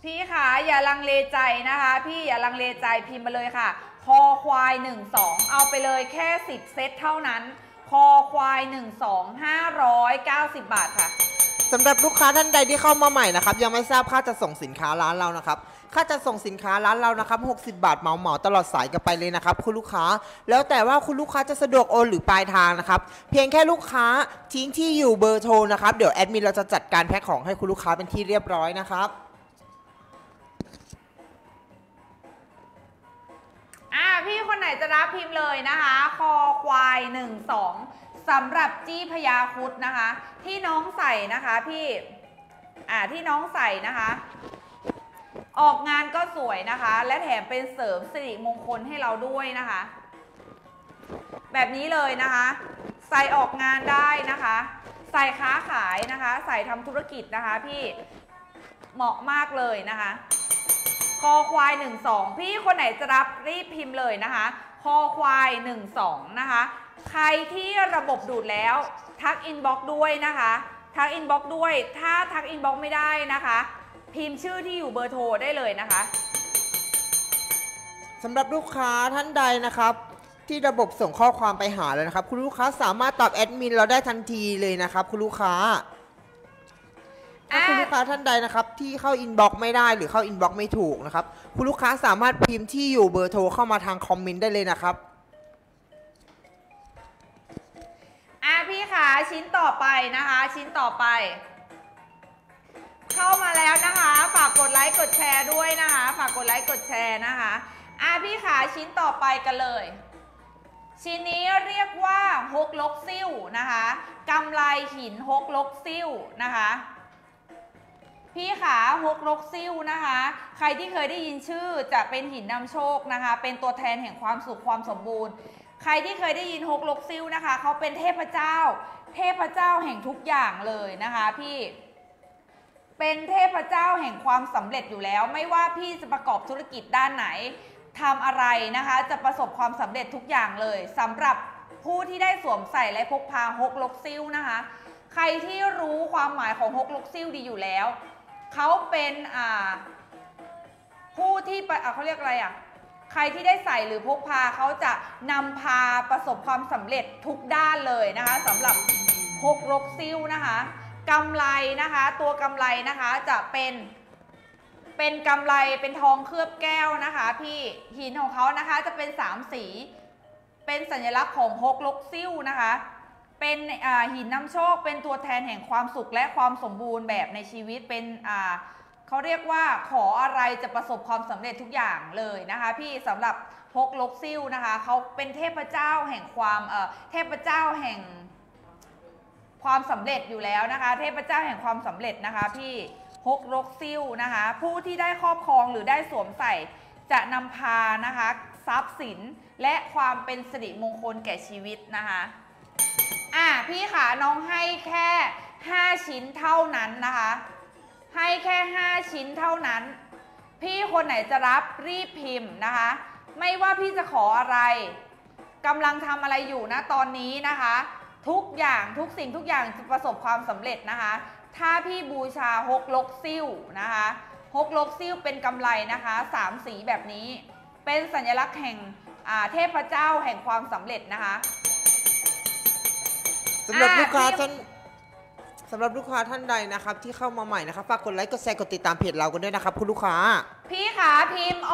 พี่คะอย่าลังเลใจนะคะพี่อย่าลังเลใจพิมพ์มาเลยค่ะคอควาย12เอาไปเลยแค่10เซตเท่านั้นคอควาย12 590 บาทค่ะสำหรับลูกค้าท่านใดที่เข้ามาใหม่นะครับยังไม่ทราบค่าจะส่งสินค้าร้านเรานะครับค่าจะส่งสินค้าร้านเรานะครับ60 บาทเหมาตลอดสายกันไปเลยนะครับคุณลูกค้าแล้วแต่ว่าคุณลูกค้าจะสะดวกโอนหรือปลายทางนะครับเพียงแค่ลูกค้าทิ้งที่อยู่เบอร์โทรนะครับเดี๋ยวแอดมินเราจะจัดการแพ็คของให้คุณลูกค้าเป็นที่เรียบร้อยนะครับพี่คนไหนจะรับพิมพ์เลยนะคะคอควาย12สำหรับจี้พญาครุฑนะคะที่น้องใส่นะคะพี่ที่น้องใส่นะคะออกงานก็สวยนะคะและแถมเป็นเสริมสิริมงคลให้เราด้วยนะคะแบบนี้เลยนะคะใส่ออกงานได้นะคะใส่ค้าขายนะคะใส่ทำธุรกิจนะคะพี่เหมาะมากเลยนะคะคอควาย12พี่คนไหนจะรับรีบพิมพ์เลยนะคะคอควาย12นะคะใครที่ระบบดูดแล้วทักอินบ็อกซ์ด้วยนะคะทักอินบ็อกซ์ด้วยถ้าทักอินบ็อกซ์ไม่ได้นะคะพิมพ์ชื่อที่อยู่เบอร์โทรได้เลยนะคะสำหรับลูกค้าท่านใดนะครับที่ระบบส่งข้อความไปหาแล้วนะครับคุณลูกค้าสามารถตอบแอดมินเราได้ทันทีเลยนะครับคุณลูกค้าถ้าคุณลูกค้าท่านใดนะครับที่เข้าอินบ็อกซ์ไม่ได้หรือเข้าอินบ็อกซ์ไม่ถูกนะครับคุณลูกค้าสามารถพิมพ์ที่อยู่เบอร์โทรเข้ามาทางคอมเมนต์ได้เลยนะครับพี่ขาชิ้นต่อไปนะคะชิ้นต่อไปเข้ามาแล้วนะคะฝากกดไลค์กดแชร์ด้วยนะคะฝากกดไลค์กดแชร์นะคะพี่ขาชิ้นต่อไปกันเลยชิ้นนี้เรียกว่าฮกลกซิ่วนะคะกำไลหินฮกลกซิ่วนะคะพี่ขาฮกลกซิ่วนะคะใครที่เคยได้ยินชื่อจะเป็นหินนำโชคนะคะเป็นตัวแทนแห่งความสุขความสมบูรณ์ใครที่เคยได้ยินฮกลกซิ่วนะคะเขาเป็นเทพเจ้าแห่งทุกอย่างเลยนะคะพี่เป็นเทพเจ้าแห่งความสำเร็จอยู่แล้วไม่ว่าพี่จะประกอบธุรกิจด้านไหนทำอะไรนะคะจะประสบความสำเร็จทุกอย่างเลยสำหรับผู้ที่ได้สวมใส่และพกพาฮกลกซิ่วนะคะใครที่รู้ความหมายของฮกลกซิ่วดีอยู่แล้วเขาเป็นผู้ที่เขาเรียกอะไรใครที่ได้ใส่หรือพกพาเขาจะนำพาประสบความสำเร็จทุกด้านเลยนะคะสำหรับฮกลกซิ่วนะคะกำไรนะคะตัวกำไรนะคะจะเป็นกำไรเป็นทองเคลือบแก้วนะคะพี่หินของเขานะคะจะเป็น3สีเป็นสัญลักษณ์ของฮกลกซิ่วนะคะเป็นหินนำโชคเป็นตัวแทนแห่งความสุขและความสมบูรณ์แบบในชีวิตเป็นเขาเรียกว่าขออะไรจะประสบความสำเร็จทุกอย่างเลยนะคะพี่สำหรับฮกลกซิ่วนะคะเขาเป็นเทพเจ้าแห่งความเทพเจ้าแห่งความสำเร็จอยู่แล้วนะคะเทพเจ้าแห่งความสำเร็จนะคะพี่ฮกลกซิ่วนะคะผู้ที่ได้ครอบครองหรือได้สวมใส่จะนำพานะคะทรัพย์สินและความเป็นสิริมงคลแก่ชีวิตนะคะพี่ขาน้องให้แค่5ชิ้นเท่านั้นนะคะให้แค่5ชิ้นเท่านั้นพี่คนไหนจะรับรีบพิมพ์นะคะไม่ว่าพี่จะขออะไรกำลังทำอะไรอยู่นะตอนนี้นะคะทุกอย่างทุกสิ่งทุกอย่างจะประสบความสำเร็จนะคะถ้าพี่บูชาฮกลกซิ่วนะคะฮกลกซิ่วเป็นกำไรนะคะ3สีแบบนี้เป็นสัญลักษณ์แห่งเทพเจ้าแห่งความสำเร็จนะคะสำหรับลูกค้าท่านใดนะครับที่เข้ามาใหม่นะครับฝากกดไลค์กดแชร์กดติดตามเพจเรากันด้วยนะครับคุณลูกค้าพี่ขาพิมพ์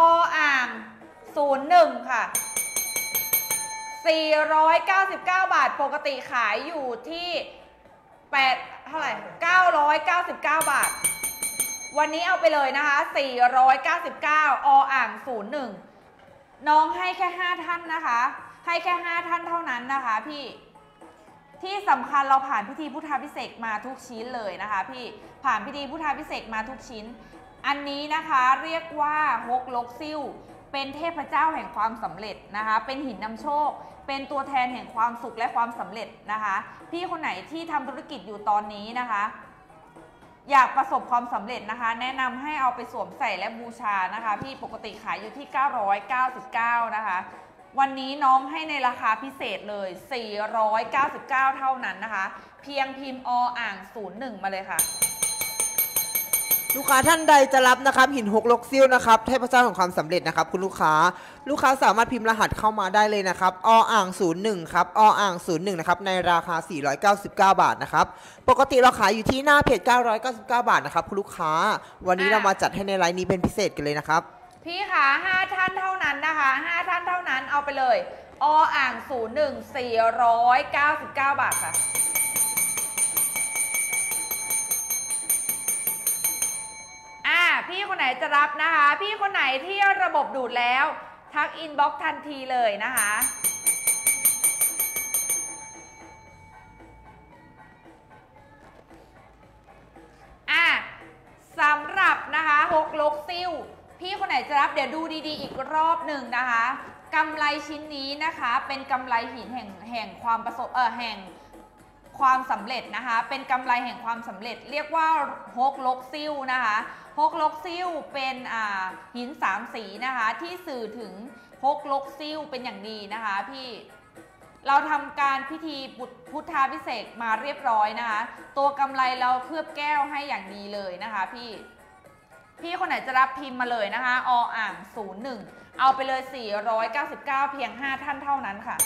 01ค่ะ499 บาทปกติขายอยู่ที่เท่าไหร่999 บาทวันนี้เอาไปเลยนะคะ499 01น้องให้แค่5ท่านนะคะให้แค่5ท่านเท่านั้นนะคะพี่ที่สำคัญเราผ่านพิธีพุทธาภิเษกมาทุกชิ้นเลยนะคะพี่ผ่านพิธีพุทธาภิเษกมาทุกชิ้นอันนี้นะคะเรียกว่าฮกลกซิ่วเป็นเทพเจ้าแห่งความสำเร็จนะคะเป็นหินนำโชคเป็นตัวแทนแห่งความสุขและความสำเร็จนะคะพี่คนไหนที่ทำธุรกิจอยู่ตอนนี้นะคะอยากประสบความสำเร็จนะคะแนะนำให้เอาไปสวมใส่และบูชานะคะพี่ปกติขายอยู่ที่999นะคะวันนี้น้องให้ในราคาพิเศษเลย499เท่านั้นนะคะเพียงพิมพ์01มาเลยค่ะลูกค้าท่านใดจะรับนะครับหินหกลกซิ่วนะครับเทพเจ้าของความสำเร็จนะครับคุณลูกค้าสามารถพิมพ์รหัสเข้ามาได้เลยนะครับออ่าง01ครับออ่าง01นะครับในราคา499 บาทนะครับปกติเราขายอยู่ที่หน้าเพจ999 บาทนะครับคุณลูกค้าวันนี้เรามาจัดให้ในไลน์นี้เป็นพิเศษกันเลยนะครับพี่คะ5ท่านเท่านั้นนะคะ5ท่านเท่านั้นเอาไปเลยออ่าง01 499 บาทค่ะพี่คนไหนจะรับนะคะพี่คนไหนที่ระบบดูดแล้วทักอินบ็อกซ์ทันทีเลยนะคะสำหรับนะคะหกลกซิ่วพี่คนไหนจะรับเดี๋ยวดูดีๆอีกรอบหนึ่งนะคะกำไรชิ้นนี้นะคะเป็นกำไรหินแห่งความประสบแห่งความสำเร็จนะคะเป็นกำไรแห่งความสำเร็จเรียกว่าฮกลกซิ่วนะคะฮกลกซิ่วเป็นหิน3สีนะคะที่สื่อถึงฮกลกซิ่วเป็นอย่างดีนะคะพี่เราทำการพิธีพุทธาภิเษกมาเรียบร้อยนะคะตัวกำไรเราเคลือบแก้วให้อย่างดีเลยนะคะพี่คนไหนจะรับพิมพ์มาเลยนะคะออ่าง01เอาไปเลย499เพียง5ท่านเท่านั้นค่ะ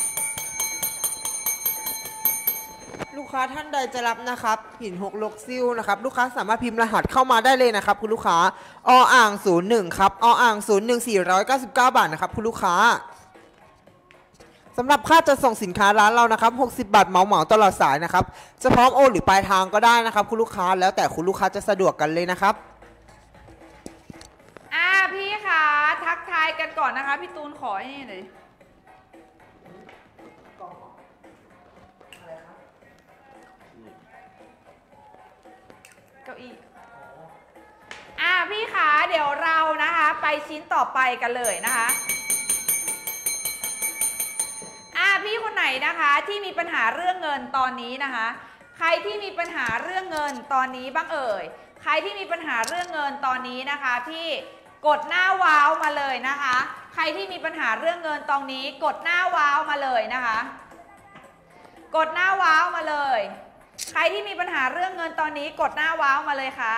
ลูกค้าท่านใดจะรับนะครับหินหกลกซิ่วนะครับลูกค้าสามารถพิมพ์รหัสเข้ามาได้เลยนะครับคุณลูกค้าออ่าง01ครับออ่าง01 499 บาทนะครับคุณลูกค้าสำหรับค่าจะส่งสินค้าร้านเรานะครับ60 บาทเหมาตลอดสายนะครับจะพร้อมโอนหรือปลายทางก็ได้นะครับคุณลูกค้าแล้วแต่คุณลูกค้าจะสะดวกกันเลยนะครับพี่คะทักทายกันก่อนนะคะพี่ตูนขอให้หน่อยเก้าอี้พี่คะเดี๋ยวเรานะคะไปชิ้นต่อไปกันเลยนะคะพี่คนไหนนะคะที่มีปัญหาเรื่องเงินตอนนี้นะคะใครที่มีปัญหาเรื่องเงินตอนนี้บ้างเอ่ยใครที่มีปัญหาเรื่องเงินตอนนี้นะคะพี่กดหน้าว้าวมาเลยนะคะใครที่มีปัญหาเรื่องเงินตอนนี้กดหน้าว้าวมาเลยนะคะกดหน้าว้าวมาเลยใครที่มีปัญหาเรื่องเงินตอนนี้กดหน้าว้าวมาเลยค่ะ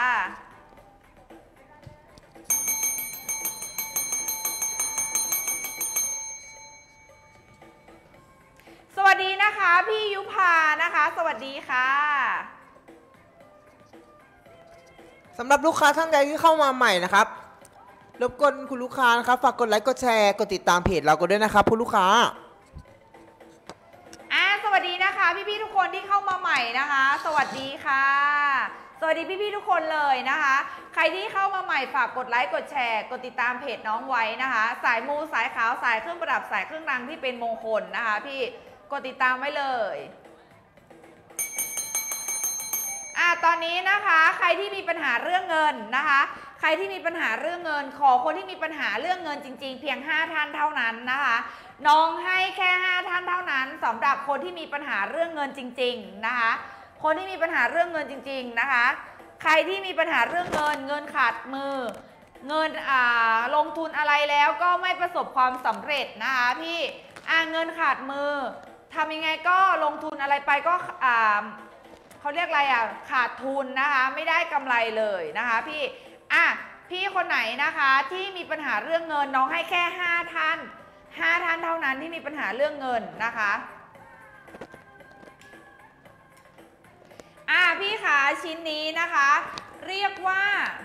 สวัสดีนะคะพี่ยุพานะคะสวัสดีค่ะสำหรับลูกค้าท่านใดที่เข้ามาใหม่นะครับรบกวนคุณลูกค้านะครับฝากกดไลค์กดแชร์กดติดตามเพจเราก็ด้วยนะครับคุณลูกค้าสวัสดีนะคะพี่ๆทุกคนที่เข้ามาใหม่นะคะสวัสดีค่ะสวัสดีพี่ๆทุกคนเลยนะคะใครที่เข้ามาใหม่ฝากกดไลค์กดแชร์กดติดตามเพจน้องไว้นะคะสายมูสายขาวสายเครื่องประดับสายเครื่องรางที่เป็นมงคลนะคะพี่กดติดตามไว้เลยตอนนี้นะคะใครที่มีปัญหาเรื่องเงินนะคะใครที่มีปัญหาเรื่องเงินขอคนที่มีปัญหาเรื่องเงินจริงๆเพียง5ท่านเท่านั้นนะคะน้องให้แค่5ท่านเท่านั้นสำหรับคนที่มีปัญหาเรื่องเงินจริงๆนะคะคนที่มีปัญหาเรื่องเงินจริงๆนะคะใครที่มีปัญหาเรื่องเงินขาดมือเงินลงทุนอะไรแล้วก็ไม่ประสบความสำเร็จนะคะพี่เงินขาดมือทำยังไงก็ลงทุนอะไรไปก็เขาเรียกอะไรขาดทุนนะคะไม่ได้กำไรเลยนะคะพี่คนไหนนะคะที่มีปัญหาเรื่องเงินน้องให้แค่5ท่านเท่านั้นที่มีปัญหาเรื่องเงินนะคะพี่ขาชิ้นนี้นะคะเรียกว่า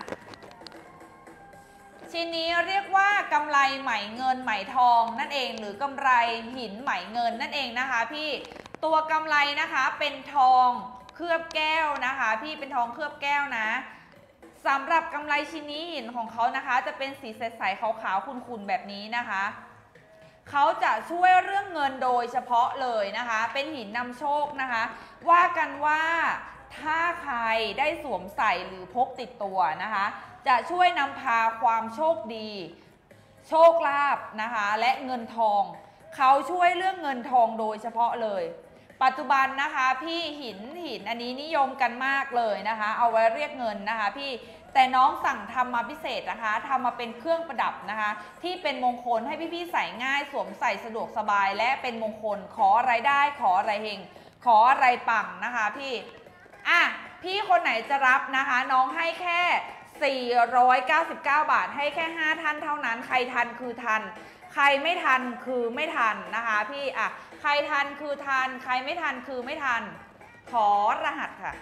ชิ้นนี้เรียกว่ากำไรไหมเงินไหมทองนั่นเองหรือกำไรหินไหมเงินนั่นเองนะคะพี่ตัวกำไรนะคะเป็นทองเคลือบแก้วนะคะพี่เป็นทองเคลือบแก้วนะสำหรับกำไรชิ้นนี้หินของเขานะคะจะเป็นสีใสๆขาวๆขุ่นๆแบบนี้นะคะเขาจะช่วยเรื่องเงินโดยเฉพาะเลยนะคะเป็นหินนำโชคนะคะว่ากันว่าถ้าใครได้สวมใส่หรือพกติดตัวนะคะจะช่วยนำพาความโชคดีโชคลาภนะคะและเงินทองเขาช่วยเรื่องเงินทองโดยเฉพาะเลยปัจจุบันนะคะพี่หินอันนี้นิยมกันมากเลยนะคะเอาไว้เรียกเงินนะคะพี่แต่น้องสั่งทำมาพิเศษนะคะทำมาเป็นเครื่องประดับนะคะที่เป็นมงคลให้พี่ๆใส่ง่ายสวมใส่สะดวกสบายและเป็นมงคลขออะไรได้ขออะไรเฮงขออะไรปังนะคะพี่พี่คนไหนจะรับนะคะน้องให้แค่499 บาทให้แค่5ท่านเท่านั้นใครทันคือทันใครไม่ทันคือไม่ทันนะคะพี่ใครทันคือทันใครไม่ทันคือไม่ทันขอรหัสค่ะ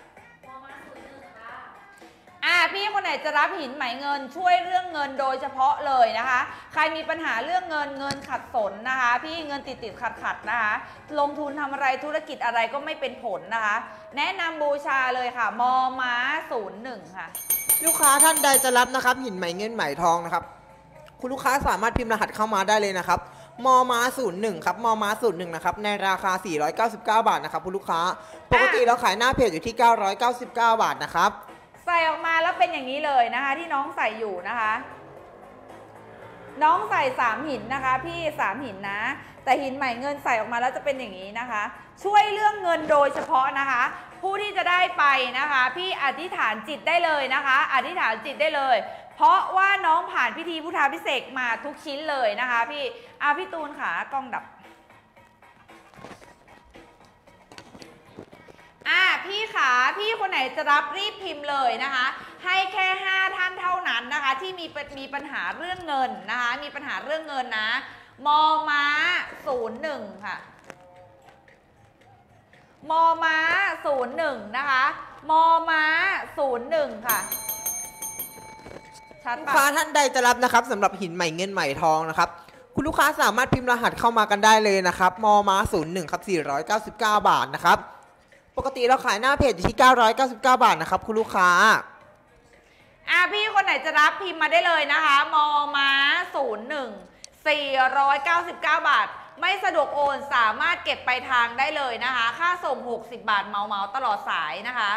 พี่คนไหนจะรับหินไหมเงินช่วยเรื่องเงินโดยเฉพาะเลยนะคะใครมีปัญหาเรื่องเงินขัดสนนะคะพี่เงินติดขัดนะคะลงทุนทำอะไรธุรกิจอะไรก็ไม่เป็นผลนะคะแนะนำบูชาเลยค่ะมม้า01ค่ะลูกค้าท่านใดจะรับนะครับหินไหมเงินไหมทองนะครับคุณลูกค้าสามารถพิมพ์รหัสเข้ามาได้เลยนะครับมม้า01ครับมม้า01นะครับในราคา499 บาทนะครับคุณลูกค้าปกติเราขายหน้าเพจอยู่ที่999 บาทนะครับใส่ออกมาแล้วเป็นอย่างนี้เลยนะคะที่น้องใส่อยู่นะคะน้องใส่3หินนะคะพี่3หินนะแต่หินใหม่เงินใส่ออกมาแล้วจะเป็นอย่างนี้นะคะช่วยเรื่องเงินโดยเฉพาะนะคะผู้ที่จะได้ไปนะคะพี่อธิษฐานจิตได้เลยนะคะอธิษฐานจิตได้เลยเพราะว่าน้องผ่านพิธีพุทธาภิเษกมาทุกชิ้นเลยนะคะพี่พี่ตูนขากล้องดับพี่ขาพี่คนไหนจะรับรีบพิมพ์เลยนะคะให้แค่5ท่านเท่านั้นนะคะที่มีปัญหาเรื่องเงินนะคะมีปัญหาเรื่องเงินนะมม้า01ค่ะมม้า01นะคะมม้า01ค่ะลูกค้าท่านใดจะรับนะครับสำหรับหินใหม่เงินใหม่ทองนะครับคุณลูกค้าสามารถพิมพ์รหัสเข้ามากันได้เลยนะครับมม้า01ครับ499 บาทนะครับปกติเราขายหน้าเพจอยู่ที่999 บาทนะครับคุณลูกค้าพี่คนไหนจะรับพิมพ์มาได้เลยนะคะมม้า01 499 บาทไม่สะดวกโอนสามารถเก็บไปทางได้เลยนะคะค่าส่ง60 บาทเมาตลอดสายนะคะ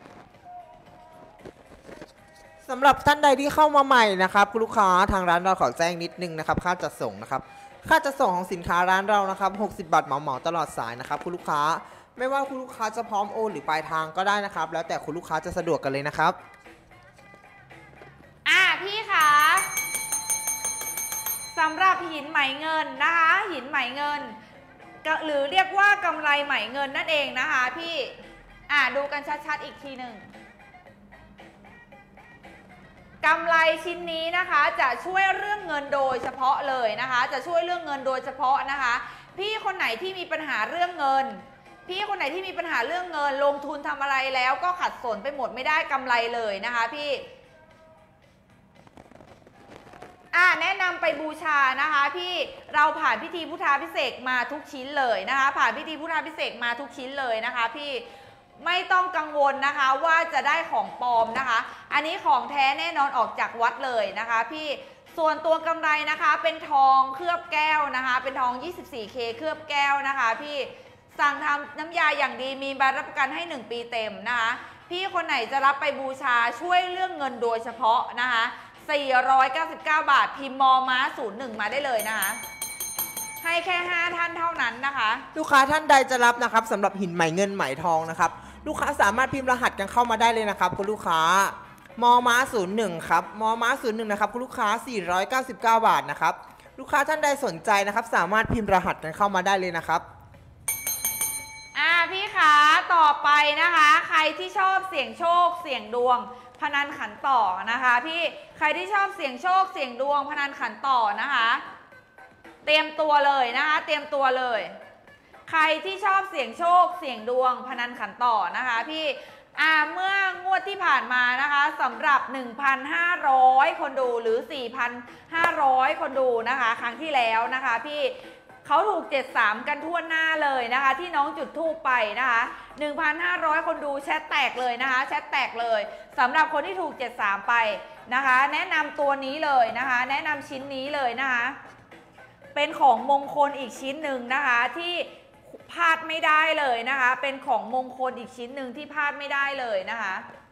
สำหรับท่านใดที่เข้ามาใหม่นะครับคุณลูกค้าทางร้านเราขอแจ้งนิดนึงนะครับค่าจัดส่งนะครับค่าจัดส่งของสินค้าร้านเรานะครับ60 บาทเมาตลอดสายนะครับคุณลูกค้าไม่ว่าคุณลูกค้าจะพร้อมโอนหรือปลายทางก็ได้นะครับแล้วแต่คุณลูกค้าจะสะดวกกันเลยนะครับพี่คะสำหรับหินไหมเงินนะคะหินไหมเงินหรือเรียกว่ากำไรไหมเงินนั่นเองนะคะพี่ดูกันชัดๆอีกทีหนึ่งกำไรชิ้นนี้นะคะจะช่วยเรื่องเงินโดยเฉพาะเลยนะคะจะช่วยเรื่องเงินโดยเฉพาะนะคะพี่คนไหนที่มีปัญหาเรื่องเงินพี่คนไหนที่มีปัญหาเรื่องเงินลงทุนทำอะไรแล้วก็ขัดสนไปหมดไม่ได้กำไรเลยนะคะพี่แนะนำไปบูชานะคะพี่เราผ่านพิธีพุทธาภิเษกมาทุกชิ้นเลยนะคะผ่านพิธีพุทธาภิเษกมาทุกชิ้นเลยนะคะพี่ไม่ต้องกังวลนะคะว่าจะได้ของปลอมนะคะอันนี้ของแท้แน่นอนออกจากวัดเลยนะคะพี่ส่วนตัวกำไรนะคะเป็นทองเคลือบแก้วนะคะเป็นทอง 24K เคลือบแก้วนะคะพี่สั่งทำน้ำยาอย่างดีมีใบรับประกันให้1 ปีเต็มนะคะพี่คนไหนจะรับไปบูชาช่วยเรื่องเงินโดยเฉพาะนะคะ499 บาทพิมพ์มม้า01มาได้เลยนะคะให้แค่5ท่านเท่านั้นนะคะลูกค้าท่านใดจะรับนะครับสำหรับหินไหมเงินไหมทองนะครับลูกค้าสามารถพิมพ์รหัสกันเข้ามาได้เลยนะครับคุณลูกค้ามม้า01ครับมม้า01นะครับคุณลูกค้า499 บาทนะครับลูกค้าท่านใดสนใจนะครับสามารถพิมพ์รหัสกันเข้ามาได้เลยนะครับพี่ขาต่อไปนะคะใครที่ชอบเสี่ยงโชคเสี่ยงดวงพนันขันต่อนะคะพี่ใครที่ชอบเสี่ยงโชคเสี่ยงดวงพนันขันต่อนะคะเตรียมตัวเลยนะคะเตรียมตัวเลยใครที่ชอบเสี่ยงโชคเสี่ยงดวงพนันขันต่อนะคะพี่เมื่องวดที่ผ่านมานะคะสำหรับ 1,500 คนดูหรือ 4,500 คนดูนะคะครั้งที่แล้วนะคะพี่เขาถูก73กันทั่วหน้าเลยนะคะที่น้องจุดธูปไปนะคะ 1,500 คนดูแชทแตกเลยนะคะแชทแตกเลยสำหรับคนที่ถูก73ไปนะคะแนะนำตัวนี้เลยนะคะแนะนำชิ้นนี้เลยนะคะเป็นของมงคลอีกชิ้นหนึ่งนะคะที่พลาดไม่ได้เลยนะคะเป็นของมงคลอีกชิ้นหนึ่งที่พลาดไม่ได้เลยนะคะ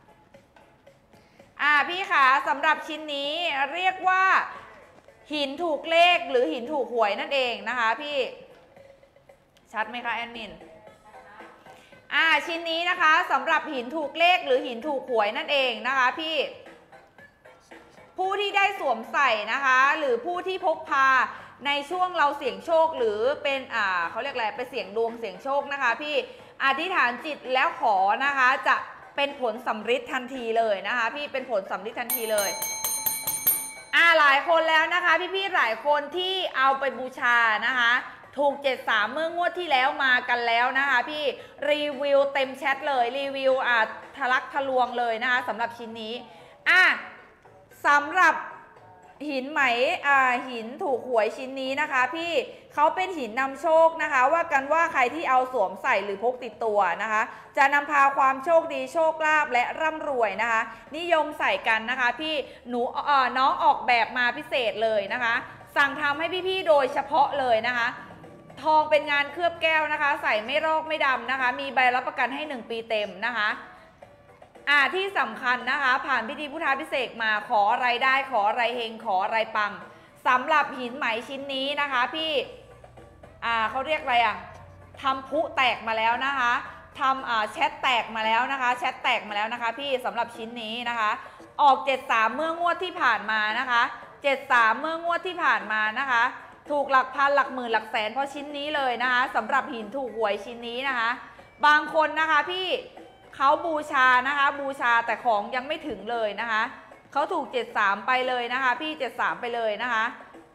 พี่คะสำหรับชิ้นนี้เรียกว่าหินถูกเลขหรือหินถูกหวยนั่นเองนะคะพี่ชัดไหมคะแอดมินชิ้นนี้นะคะสำหรับหินถูกเลขหรือหินถูกหวยนั่นเองนะคะพี่ผู้ที่ได้สวมใส่นะคะหรือผู้ที่พกพาในช่วงเราเสี่ยงโชคหรือเป็นเขาเรียกอะไรไปเสี่ยงดวงเสี่ยงโชคนะคะพี่อธิษฐานจิตแล้วขอนะคะจะเป็นผลสำฤทธิ์ทันทีเลยนะคะพี่เป็นผลสำฤทธิ์ทันทีเลยหลายคนแล้วนะคะพี่ๆหลายคนที่เอาไปบูชานะคะถูก73เมื่องวดที่แล้วมากันแล้วนะคะพี่รีวิวเต็มแชทเลยรีวิวทะลักทะลวงเลยนะคะสำหรับชิ้นนี้สำหรับหินไหมหินถูกหวยชิ้นนี้นะคะพี่เขาเป็นหินนำโชคนะคะว่ากันว่าใครที่เอาสวมใส่หรือพกติดตัวนะคะจะนำพาความโชคดีโชคลาภและร่ำรวยนะคะนิยมใส่กันนะคะพี่น้องออกแบบมาพิเศษเลยนะคะสั่งทำให้พี่ๆโดยเฉพาะเลยนะคะทองเป็นงานเคลือบแก้วนะคะใส่ไม่รอกไม่ดำนะคะมีใบรับประกันให้1 ปีเต็มนะคะที่สำคัญนะคะผ่านพิธีพุทธาภิเษกมาขออะไรได้ขออะไรเฮงขออะไรปังสำหรับหินไหมชิ้นนี้นะคะพี่เขาเรียกอะไรทำพุแตกมาแล้วนะคะทำแชทแตกมาแล้วนะคะแชทแตกมาแล้วนะคะพี่สำหรับชิ้นนี้นะคะออก73เมื่องวดที่ผ่านมานะคะ73เมื่องวดที่ผ่านมานะคะถูกหลักพันหลักหมื่นหลักแสนเพราะชิ้นนี้เลยนะคะสำหรับหินถูกหวยชิ้นนี้นะคะบางคนนะคะพี่เขาบูชานะคะบูชาแต่ของยังไม่ถึงเลยนะคะเขาถูก73ไปเลยนะคะพี่73ไปเลยนะคะ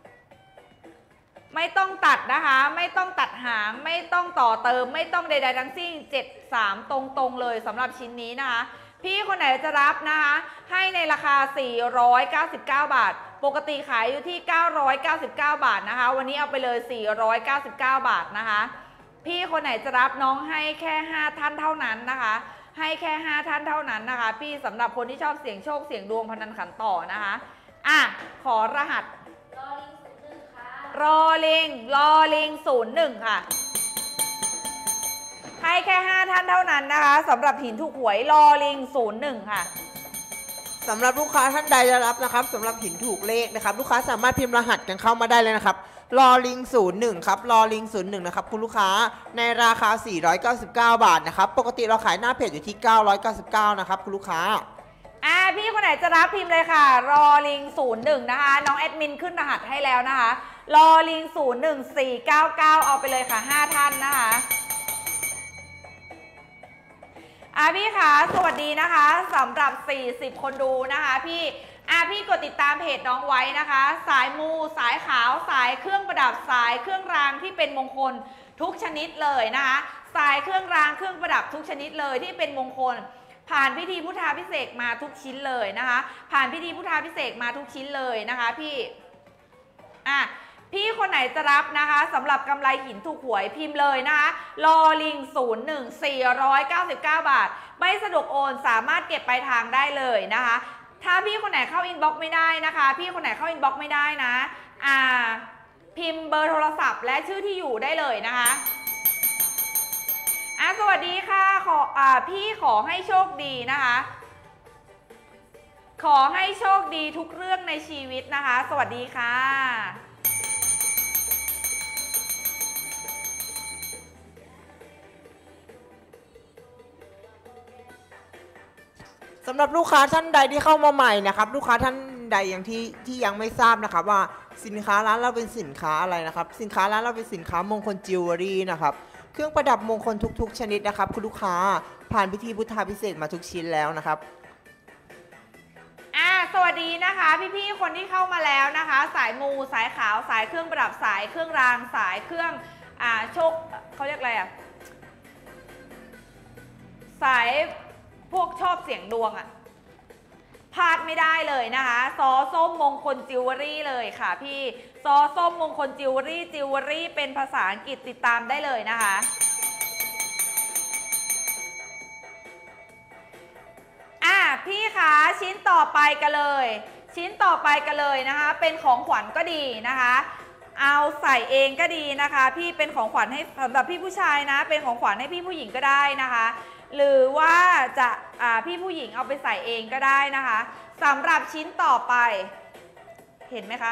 ไม่ต้องตัดนะคะไม่ต้องตัดหางไม่ต้องต่อเติมไม่ต้องใดๆทั้งสิ้น73ตรงๆเลยสำหรับชิ้นนี้นะคะพี่คนไหนจะรับนะคะให้ในราคา499 บาทปกติขายอยู่ที่999 บาทนะคะวันนี้เอาไปเลย499 บาทนะคะพี่คนไหนจะรับน้องให้แค่5ท่านเท่านั้นนะคะให้แค่5ท่านเท่านั้นนะคะพี่สำหรับคนที่ชอบเสี่ยงโชคเสี่ยงดวงพนันขันต่อนะคะขอรหัสรอลิง01ค่ะให้แค่5ท่านเท่านั้นนะคะสำหรับหินถูกหวยรอลิง01ค่ะสำหรับลูกค้าท่านใดจะรับนะครับสำหรับหินถูกเลขนะครับลูกค้าสามารถพิมพ์รหัสกันเข้ามาได้เลยนะครับรอลิง01ครับรอลิง01นะครับคุณลูกค้าในราคา499 บาทนะครับปกติเราขายหน้าเพจอยู่ที่999นะครับคุณลูกค้าพี่คนไหนจะรับพิมพ์เลยค่ะรอลิง01นะคะน้องแอดมินขึ้นรหัสให้แล้วนะคะรอลิง01499เอาไปเลยค่ะ5ท่านนะคะพี่คะสวัสดีนะคะสำหรับ40คนดูนะคะพี่กดติดตามเพจน้องไว้นะคะสายมูสายขาวสายเครื่องประดับสายเครื่องรางที่เป็นมงคลทุกชนิดเลยนะคะสายเครื่องรางเครื่องประดับทุกชนิดเลยที่เป็นมงคลผ่านพิธีพุทธาภิเษกมาทุกชิ้นเลยนะคะผ่านพิธีพุทธาภิเษกมาทุกชิ้นเลยนะคะพี่คนไหนจะรับนะคะสำหรับกำไรหินถูกหวยพิมพ์เลยนะคะรอลิง01 499 บาทไม่สะดวกโอนสามารถเก็บปลายทางได้เลยนะคะถ้าพี่คนไหนเข้าอินบ็อกซ์ไม่ได้นะคะพี่คนไหนเข้าอินบ็อกซ์ไม่ได้นะพิมพ์เบอร์โทรศัพท์และชื่อที่อยู่ได้เลยนะคะสวัสดีค่ะพี่ขอให้โชคดีนะคะขอให้โชคดีทุกเรื่องในชีวิตนะคะสวัสดีค่ะสำหรับลูกค้าท่านใดที่เข้ามาใหม่นะครับลูกค้าท่านใดอย่างที่ยังไม่ทราบนะครับว่าสินค้าร้านเราเป็นสินค้าอะไรนะครับสินค้าร้านเราเป็นสินค้ามงคลจิวเวลรี่นะครับเครื่องประดับมงคลทุกๆชนิดนะครับคุณลูกค้าผ่านพิธีพุทธาภิเษกมาทุกชิ้นแล้วนะครับสวัสดีนะคะพี่ๆคนที่เข้ามาแล้วนะคะสายมูสายขาวสายเครื่องประดับสายเครื่องรางสายเครื่องโชคเขาเรียกอะไรสายพวกชอบเสียงดวงพลาดไม่ได้เลยนะคะซอส้มมงคลจิวเวลรี่เลยค่ะพี่ซอส้มมงคลจิวเวลรี่เป็นภาษาอังกฤษติดตามได้เลยนะคะพี่คะชิ้นต่อไปกันเลยชิ้นต่อไปกันเลยนะคะเป็นของขวัญก็ดีนะคะเอาใส่เองก็ดีนะคะพี่เป็นของขวัญให้สำหรับพี่ผู้ชายนะเป็นของขวัญให้พี่ผู้หญิงก็ได้นะคะหรือว่าจะพี่ผู้หญิงเอาไปใส่เองก็ได้นะคะสำหรับชิ้นต่อไปเห็นไหมคะ